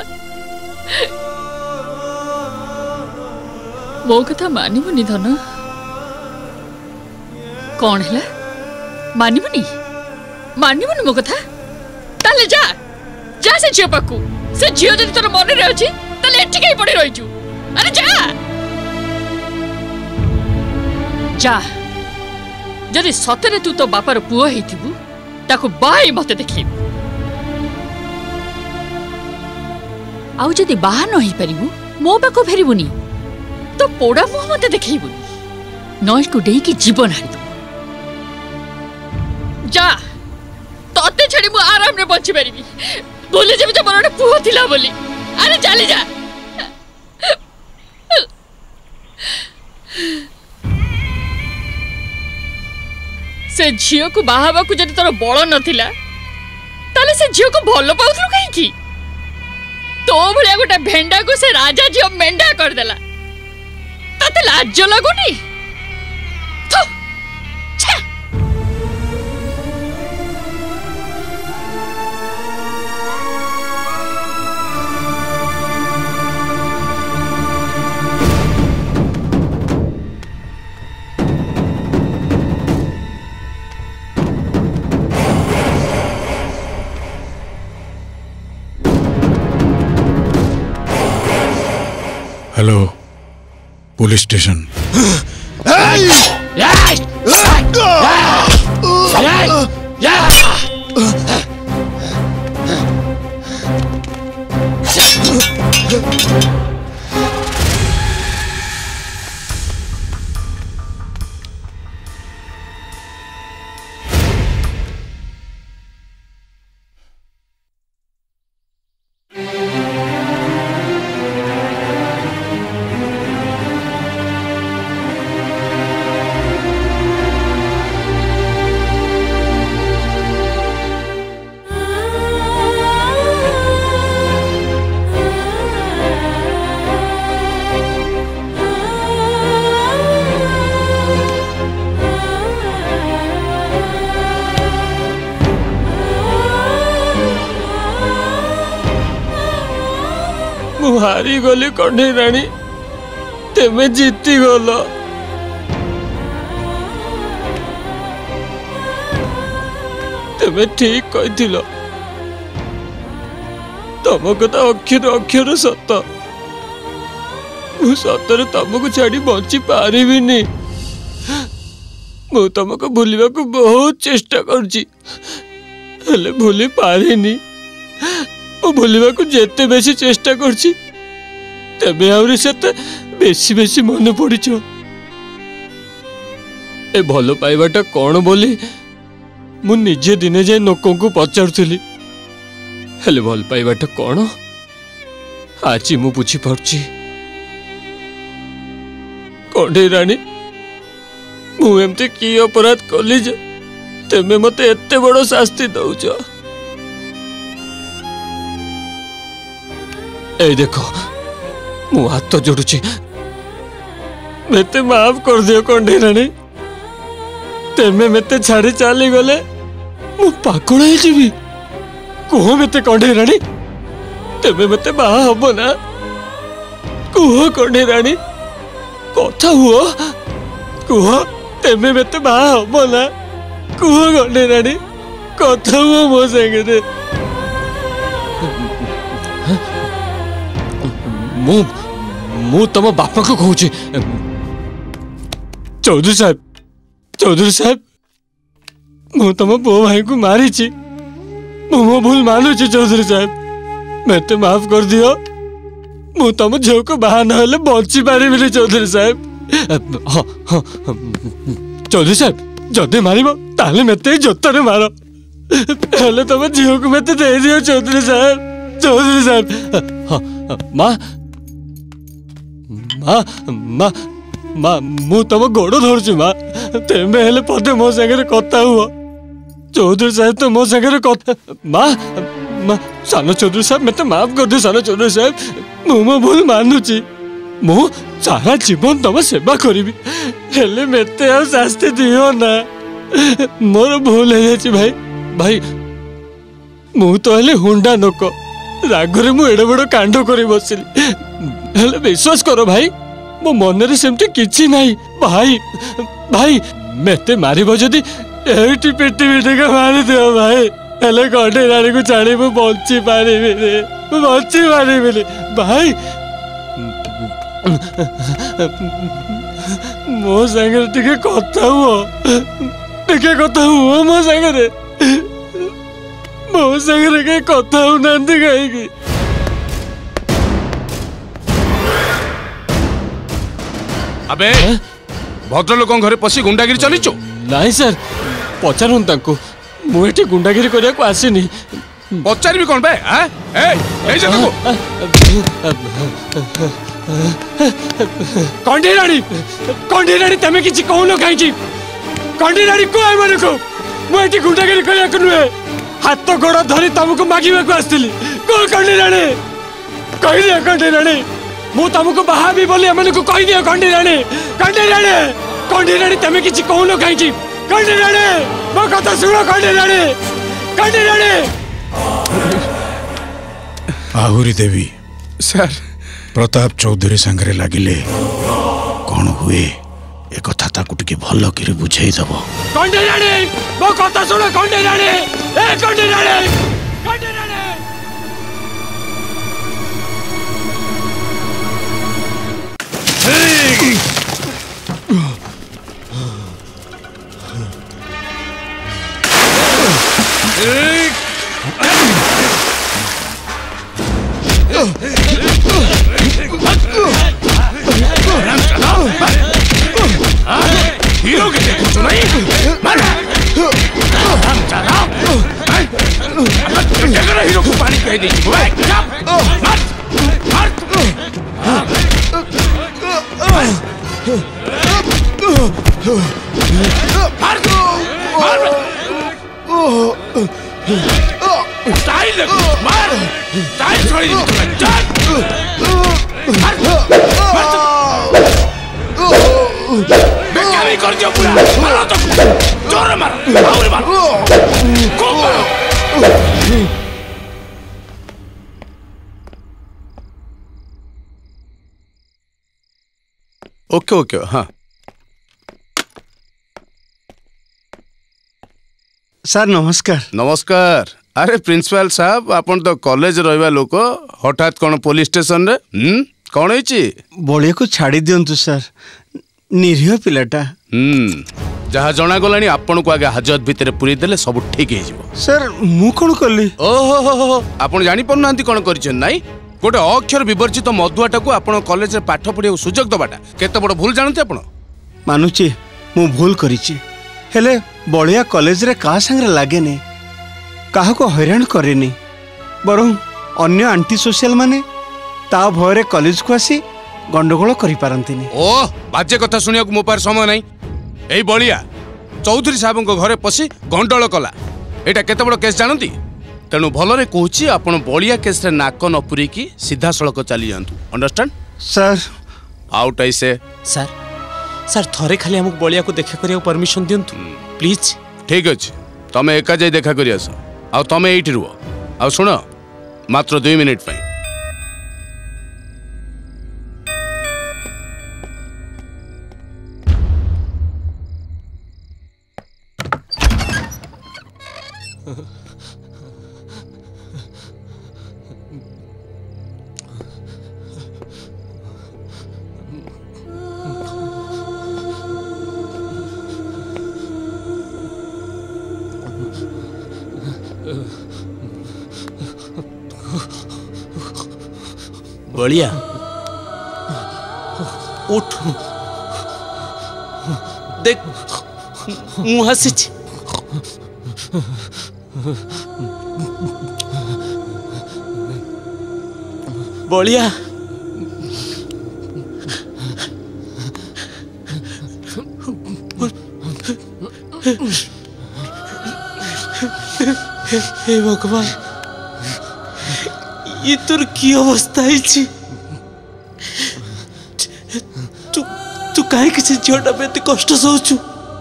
मो कथा मानिबुनी धन? कौन है मानिबुनी मानिबुनी मो कथा? ताले जा जा से झियो पाकू। से झियो जदि तोर मन रे अछि ताले एठी कई पड़ी रहिजु। अरे जा जा जदि सतरे तू तो बापार पुओ हेथिबु ताको बाई मते देखिबु। आउ जदि बाहा न होई परिबु मो बाको फेरिबुनी तो पोड़ा मुह मते देखिबुनी। नई को डेई की जीवन हारि दो। जा तते छड़ी मु आराम रे बंची परिबी। बोले जेबे तो मोर पुओ थिला बोली। अरे चली जा। से झियो को बाहाबा को जदि तोर बळ नथिला ताले से झियो को भलो पाउथलु काई की? तो भलिया गोटे भेंडा को से राजा झियो मेंढा कर देला तते लाज लगुनी थु छे हेलो पुलिस स्टेशन। हारी गली कढ़ई राणी तेमे जीती गल तेमे ठीक कही तम कथा अक्षर अक्षर सत सतरे तुमको छाड़ी बची पारि मु तुमको भूलिबा को बहुत चेष्टा करछि हेले भूली पारिनी भूलिबा को जेते बेसी चेष्टा करछि तबे आउरी सेते बेसी बेसी मन पड़िछ ए भलो पाइबाटा कौन बोली मु निजे दिने जाए लोकों को पचारुली हेले भल पाइबाटा कौन आज मु बुझी पारछि कढ़ई राणी मु एमती की अपराध कली जे तेमे मते एते बड़ शास्ति दउछ ए देखो मु हाथ जोड़ुची मेते माफ कर दियो कढ़ई राणी तेमे मेते छाड़ी चली गले मु पागल हो जीवी कह मेते कढ़ई राणी तेमे मेते बाहा हबो ना कह कढ़ई राणी कथा हुओ कह तेमे मेते बाहा हबो ना कह कढ़ई राणी कथा हुओ मो संगे मु मु तम बापा को कहूँ चौधरी साहब चौधरी साहब मु तम पो भाई को मारी मु मो भूल मानुची चौधरी साहब मते माफ कर दियो मु तम झील को बाहा ना बची पारि चौधरी साहब हाँ हाँ चौधरी साहब जदि मार ताले मते जोतरे मार हेले तम झील को मते दे दियो चौधरी साहब चौधरी साहब हाँ माँ माँ माँ माँ मु तम गोड़ धरछु माँ तेमे हेले पदे मो संगे कथा हुआ चौधरी साहब तो मो संगे कथा माँ माँ सान चौधरी साहब मते माफ कर दे सान चौधरी साहब मु मो भूल मानुची मु सारा जीवन तम सेवा करी हेले मते आ शास्ति दियो ना मोर भूल है जाची भाई भाई मु तो हेले हुंडा नोक रागरे मु एडे बड़ कांड करी बसिली हेले विश्वास करो भाई मो मन रे सेमती किछि नाही भाई भाई मते मारिबो जदी एठी पेटी पेटी का मारी दियो भाई हेले कढ़ई राणी को छाड़ी मु बची पारिबी रे मु बची पारिबी रे भाई मो संगे टिके कथा हुओ टिके कथा हुओ मो संगे रे मो संगे के कथा हु नंदी कहीं अबे भद्र लोक घर पशी गुंडागिरी चलीचु नहीं सर पचारन तांको मु एठी गुंडागिरी करिया को आसीनी पचारबी कोन बे हैं ए ए जे ताको कढ़ई राणी कढ़ई राणी तमे किछि कहूनो काई की कढ़ई राणी को आइ मने को मु एठी गुंडागिरी करिया को नुए हाथ गोड़ धरी तुमको मागिबा को आस्तिली को कढ़ई राणी कही दिया कंठी रानी मु तुमको बाहा भी बोली एमन को कही दिया कंठी रानी कंठी रानी कंठी रानी तमे किछि कहूनो कहीं कंठी रानी मो कथा सुनो कंठी रानी कंठी रानी आहुरी देवी सर प्रताप चौधरी संगरे लागिले कौन हुए ए कथा ताकू टिके भलो करे बुझाई दबो कंठी रानी मो कथा सुनो कंठी रानी ए कंठी रानी कंठी रानी हीरो के कुछ नहीं मार हम चला अगर हीरो को पानी कह दी मार मार स्टाइल मार स्टाइल छोड़ी बेकारी कर दियो पूरा मारो तो जोर मारो और मारो खूब मारो ओके ओके हाँ सर नमस्कार नमस्कार अरे प्रिंसिपल साहब आपण तो कॉलेज रहिबा लोक हठात कोन पुलिस स्टेशन रे हम कोन होइची बलिया को छाड़ी दियंतु सर निरीह पिलाटा हम जहा जणा गलानी आपण को आगे हाजत भितरे पुरी देले सब ठीक हे जिवो सर मु कोन करली ओहो हो हो आपण जानि पन्नांती कोन करिछन नाही गोटे अक्षर विवर्जित मधुआटा को आपण कॉलेज रे पाठ पढियो सुजोग दबाटा केते बड़ भूल जानते आपण मानुची मु भूल करिछि हेले बलिया कॉलेज रे का संगे लागे ने काहा को हैरान करे ने बरं अन्य आंटी सोशल माने ता भयरे कॉलेज को आसी गंडगोल करि पारंतिनी ओ बाजे कथा सुनिया को मो पार समय नाही एई बलिया चौधरी साहब को घरे पसी गंडोल कला एटा केते बड़ केस जानती तेणु भलरे कहूची आपण बलिया केस रे नाक न पुरी की सीधा सड़क चली जांतु understand sir out I say sir sir थरे खाली हमक बलिया को देखा करिया परमिशन दियंतु प्लीज ठीक अछि तमे एका जाय देखा करिया स आ तमे एठी रुओ आ सुनो मात्र दो मिनिट पई बलिया उठ देख मुँह हसी बलिया हे भगवान ये तोर की अवस्था है तू तू काहे किसी झीटा पे एत कष्ट सहचु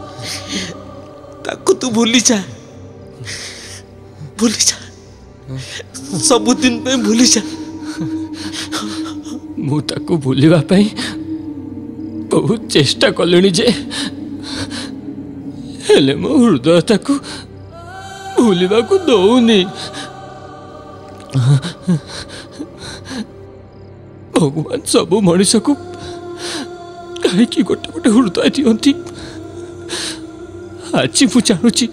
ताको तू भूली जा भूली जा सबुदिन पे भूली जा मु ताको भूलिबा पई बहुत चेष्टा कलेनी जे हेले मो हृदय ताको भूलिबा को दौनी भगवान सबू मनीष को कहीं गोटे गोटे हृदय दिखती आज मु जानुची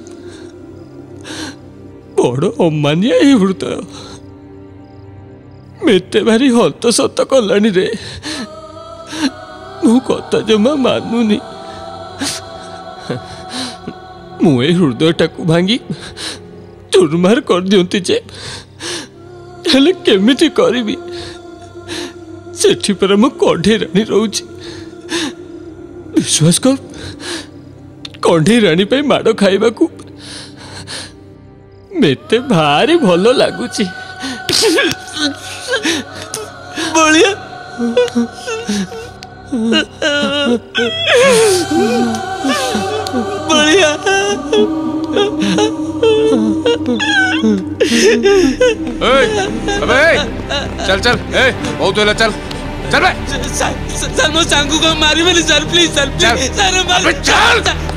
बड़ अमानिया ये हृदय मेते भारी हत सत कलानी रे मु कथा जमा मानुनी मुए हृदय टाकू भांगी चुरमार कर दियंती जे हेले केमिति करिबी सेठी पर मु कढ़े रानी रहउची विश्वास कर कढ़े रानी पे माड़ खाइबा को मेते भारी भलो लागुची बलिया बलिया अबे चल चल ए बहुत होला चल चल बे सर सर मो सांगू को मारी मेरी sir please sir please sir मार चल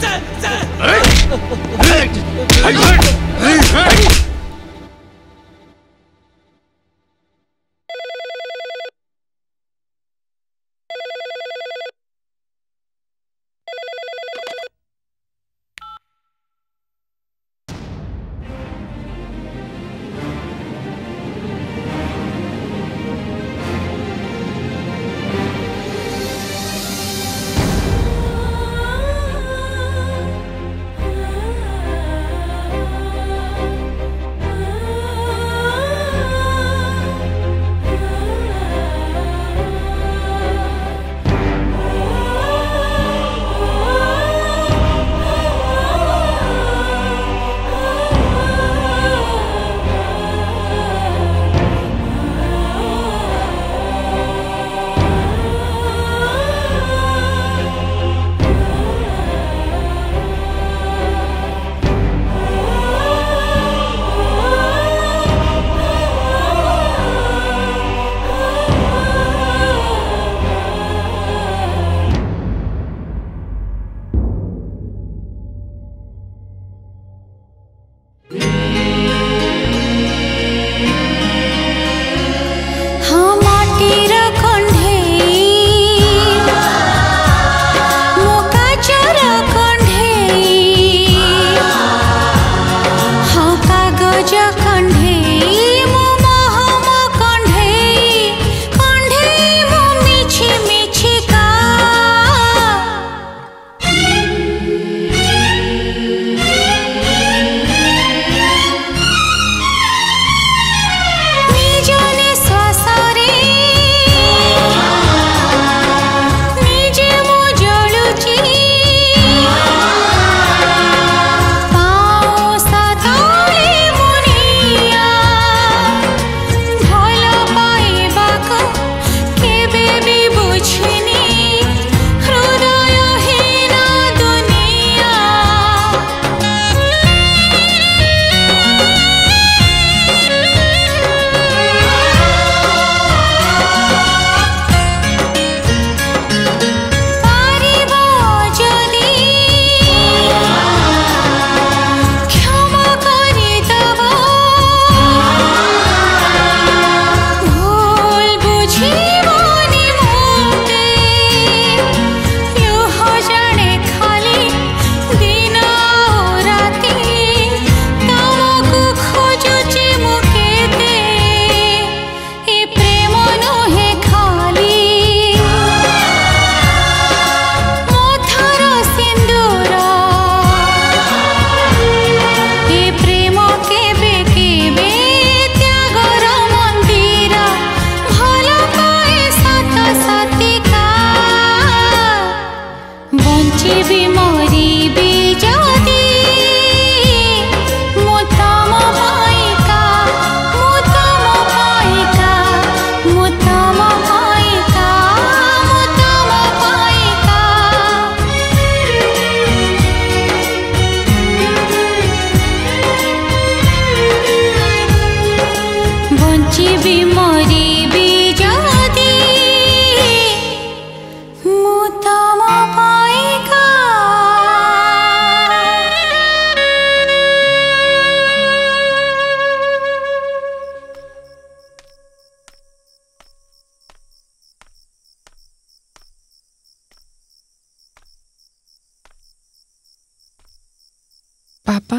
पापा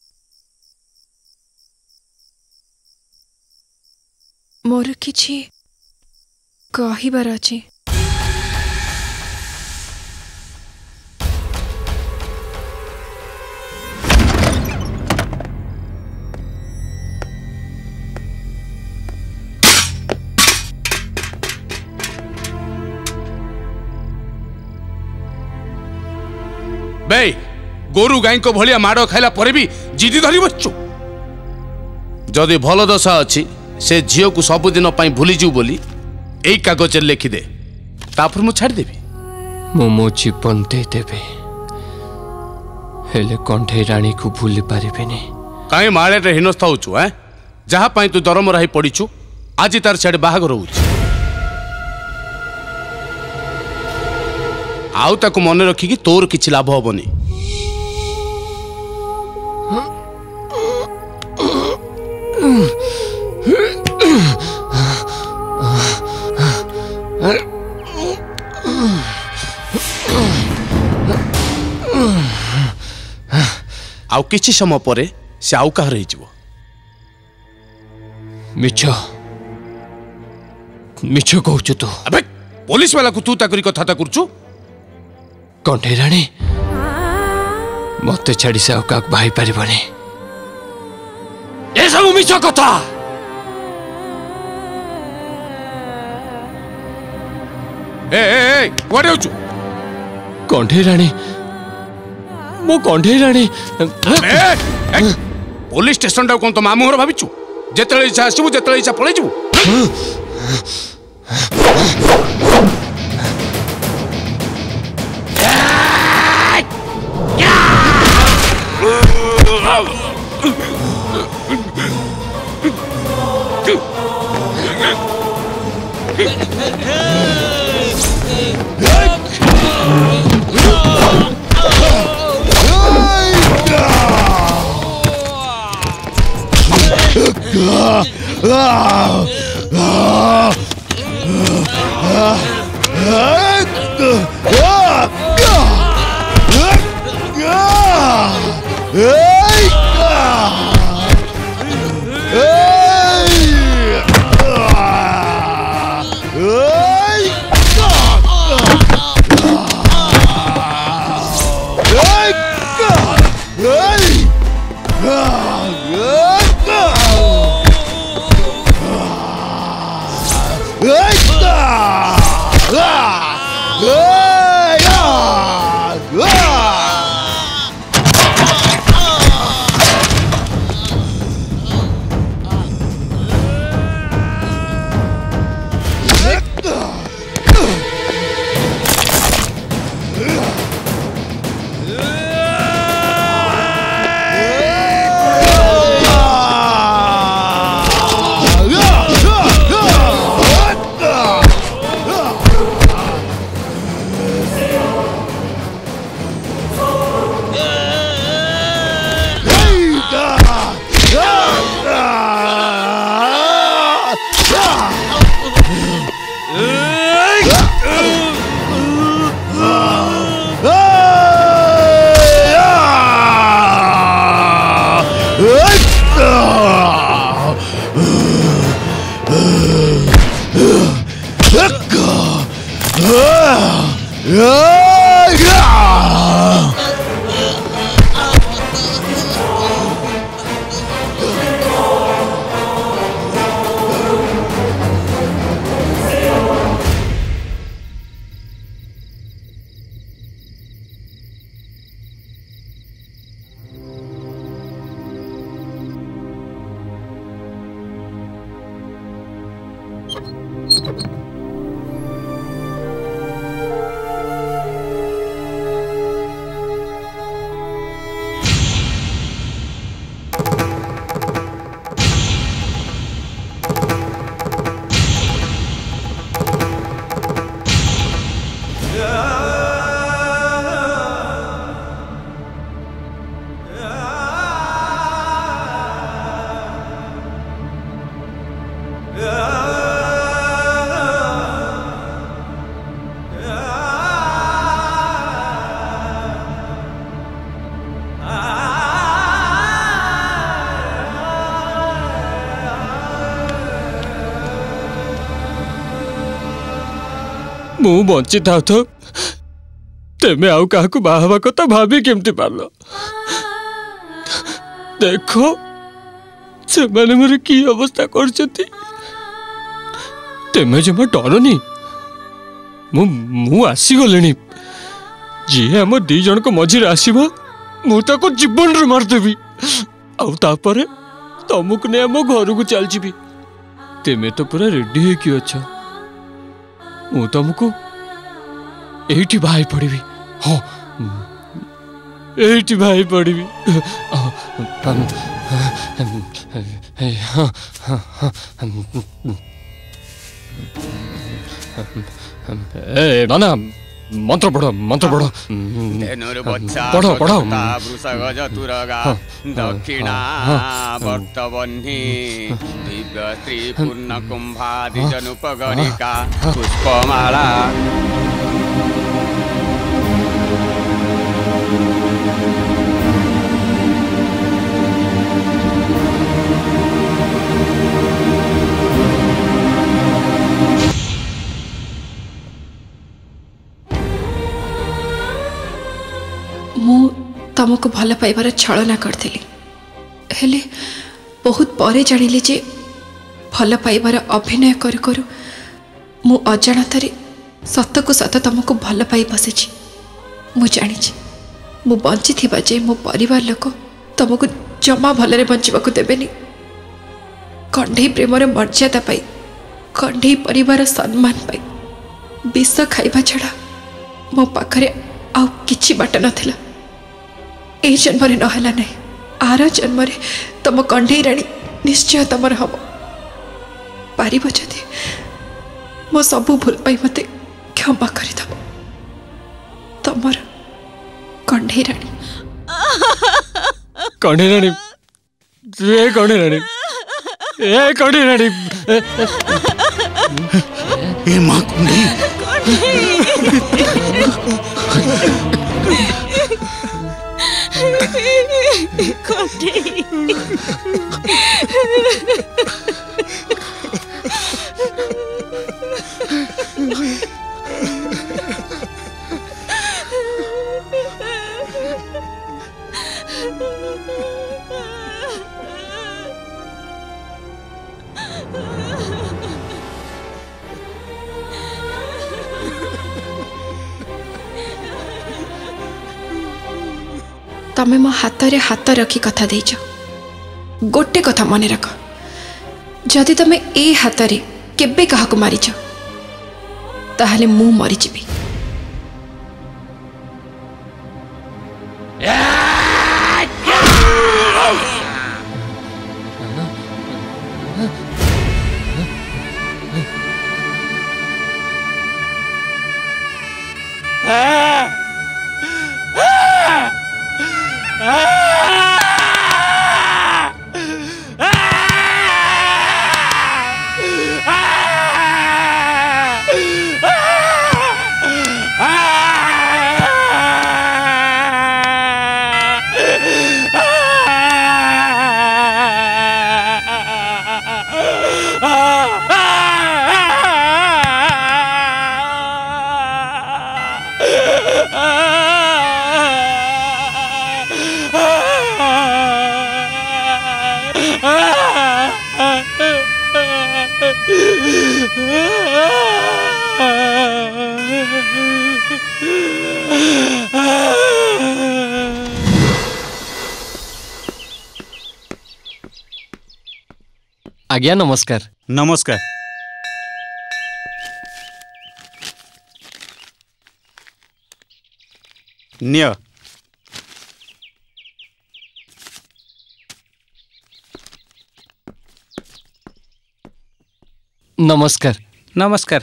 मोर किछि कहिबार अछि। बे गोरु गाई को भलिया माड़ खाइला परे भी जिदी धरी बच्चु जदि भल दशा अच्छी से झील को सबुदिन भूलीजु बोली এই কাগজে লিখি দে তারপর মু ছাড়ি দেবি मो मो जीवन देदेवी हेले कंठे रानी को भूली पारिबेनी काई माळे हिनस्था होचु हैं जहा पाई तू दरम रही पड़ीचु आज तार छाड़े बाहागर होउछ आउ ताको मन रखी कि तोर किछि लाभ होबनी आउ किछि समय परे से आउ कहा रही जीवो मिछ मिछ कहूछु तो अबे पुलिस वाला को तू ताकरी कथा ता करछु कंठे रानी मते छाड़ी से का भाई परिबने ए सब मिछ कथा ए ए ए कोडे होचु कंठे रानी मो कंठे रानी पुलिस स्टेशन टा कोन तो मामू घर भाबिचु जेतले इच्छा आसीबु जेतले इच्छा पळै जिवु मु बंची था तो तेमे आउ का बाहवा कथा भाभी केमती पारल देखो से माने मोर की अवस्था करछती तेमे जमा डरनी मु मु आसी गलेनी जी हम दी जन को मझिर आसीबो मु ताको जीवन रे मार देबी आउ तापरे तमुक ने हम घर को चल जीबी तेमे तो पूरा रेडी है कि अच्छा मु तुमको एठी भाई पड़ीबी हाँ एठी भाई पड़ीबी ए नाना मंत्र पढ़ो मंत्र पढ़ो पढ़ो पढ़ो दक्षिणा वर्तवह्नि दिव्य स्त्री पूर्ण कुंभादि जनुपगणिका पुष्पमाला मु तुमको भल पाइबार छलना करती हेले बहुत परे जानिली जे भल पाइबार अभिनय करू करू मु अजाणतारे सत को सत तुमको भल पाई बसी मु जानी मु बंची थिबा जे मो परिवार लोक तुमको जमा भलरे बंचवाक देबेनी कंढे प्रेमर मर्यादा पाई कंढे परिवार सम्मान पाई विष खाइबा छड़ा मो पाखरे आउ किछि बाट नथिला ए जन्म नहला नहीं आर जन्म तुम कंढे राणी निश्चय तुम हम पार जदि मो सबू भूल पाई मत क्षमा करदब तुमर कंढे राणी कंढे राणी ए कंढे राणी ए कंढे राणी ए मां कंढे तमें मो हाथ रे हाथ रखी कथा देच गोटे कथा मन रख जदि तमें ए हाथ रे केबे काहा को मारिच ताहले मु मरी जीवी आज्ञा नमस्कार नमस्कार निय नमस्कार नमस्कार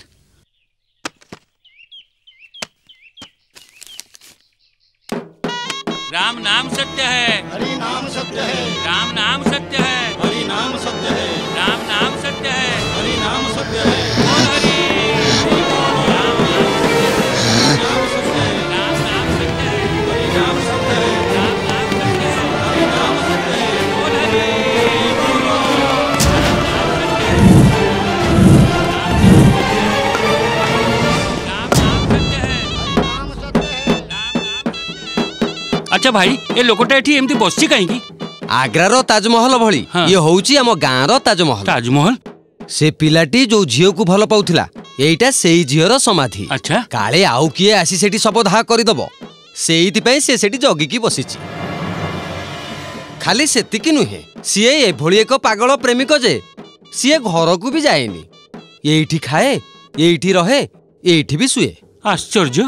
राम नाम सत्य है हरि नाम सत्य है राम नाम सत्य है हरि नाम सत्य है राम नाम सत्य है हरि नाम सत्य है बोल हरि राम नाम सत्य है राम नाम सत्य है हरि नाम सत्य है राम नाम सत्य है हरि नाम सत्य है बोल हरि अच्छा भाई ए लोकटा एठी एमती बसची काहेकी आग्रार ताजमहल भली ये होउची आम गाँर ताजमहल ताजमहल से पिलाटी जो झील को भल पाउथिला एइटा सेई झीर समाधि अच्छा काले आउ किए आसी सेठी शपथ करदब सेइथिपाई से सेठी जगिकी बसिची खाली सेतिकी नुहे सीए एभली एक पागल प्रेमिक जे सीए घर को भी जाएनी एइठी खाए एइठी रहे एठी भी शुए। आश्चर्य।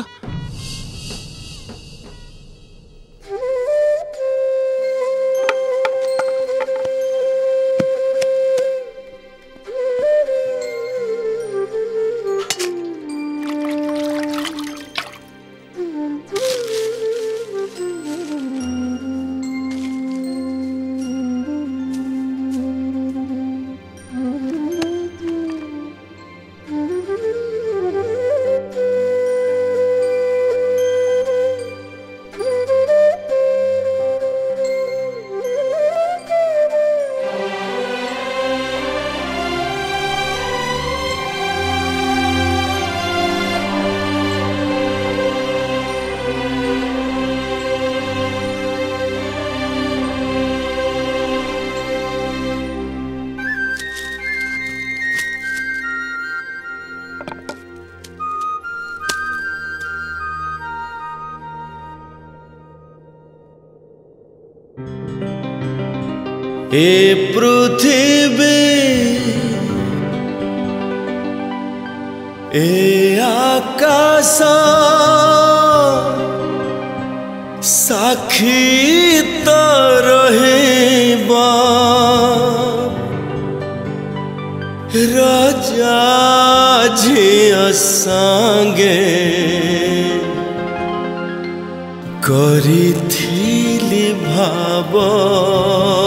ए पृथ्वी ए आकाश साक्षी तो रहेबा राजा झिया संगे करिथिली भाव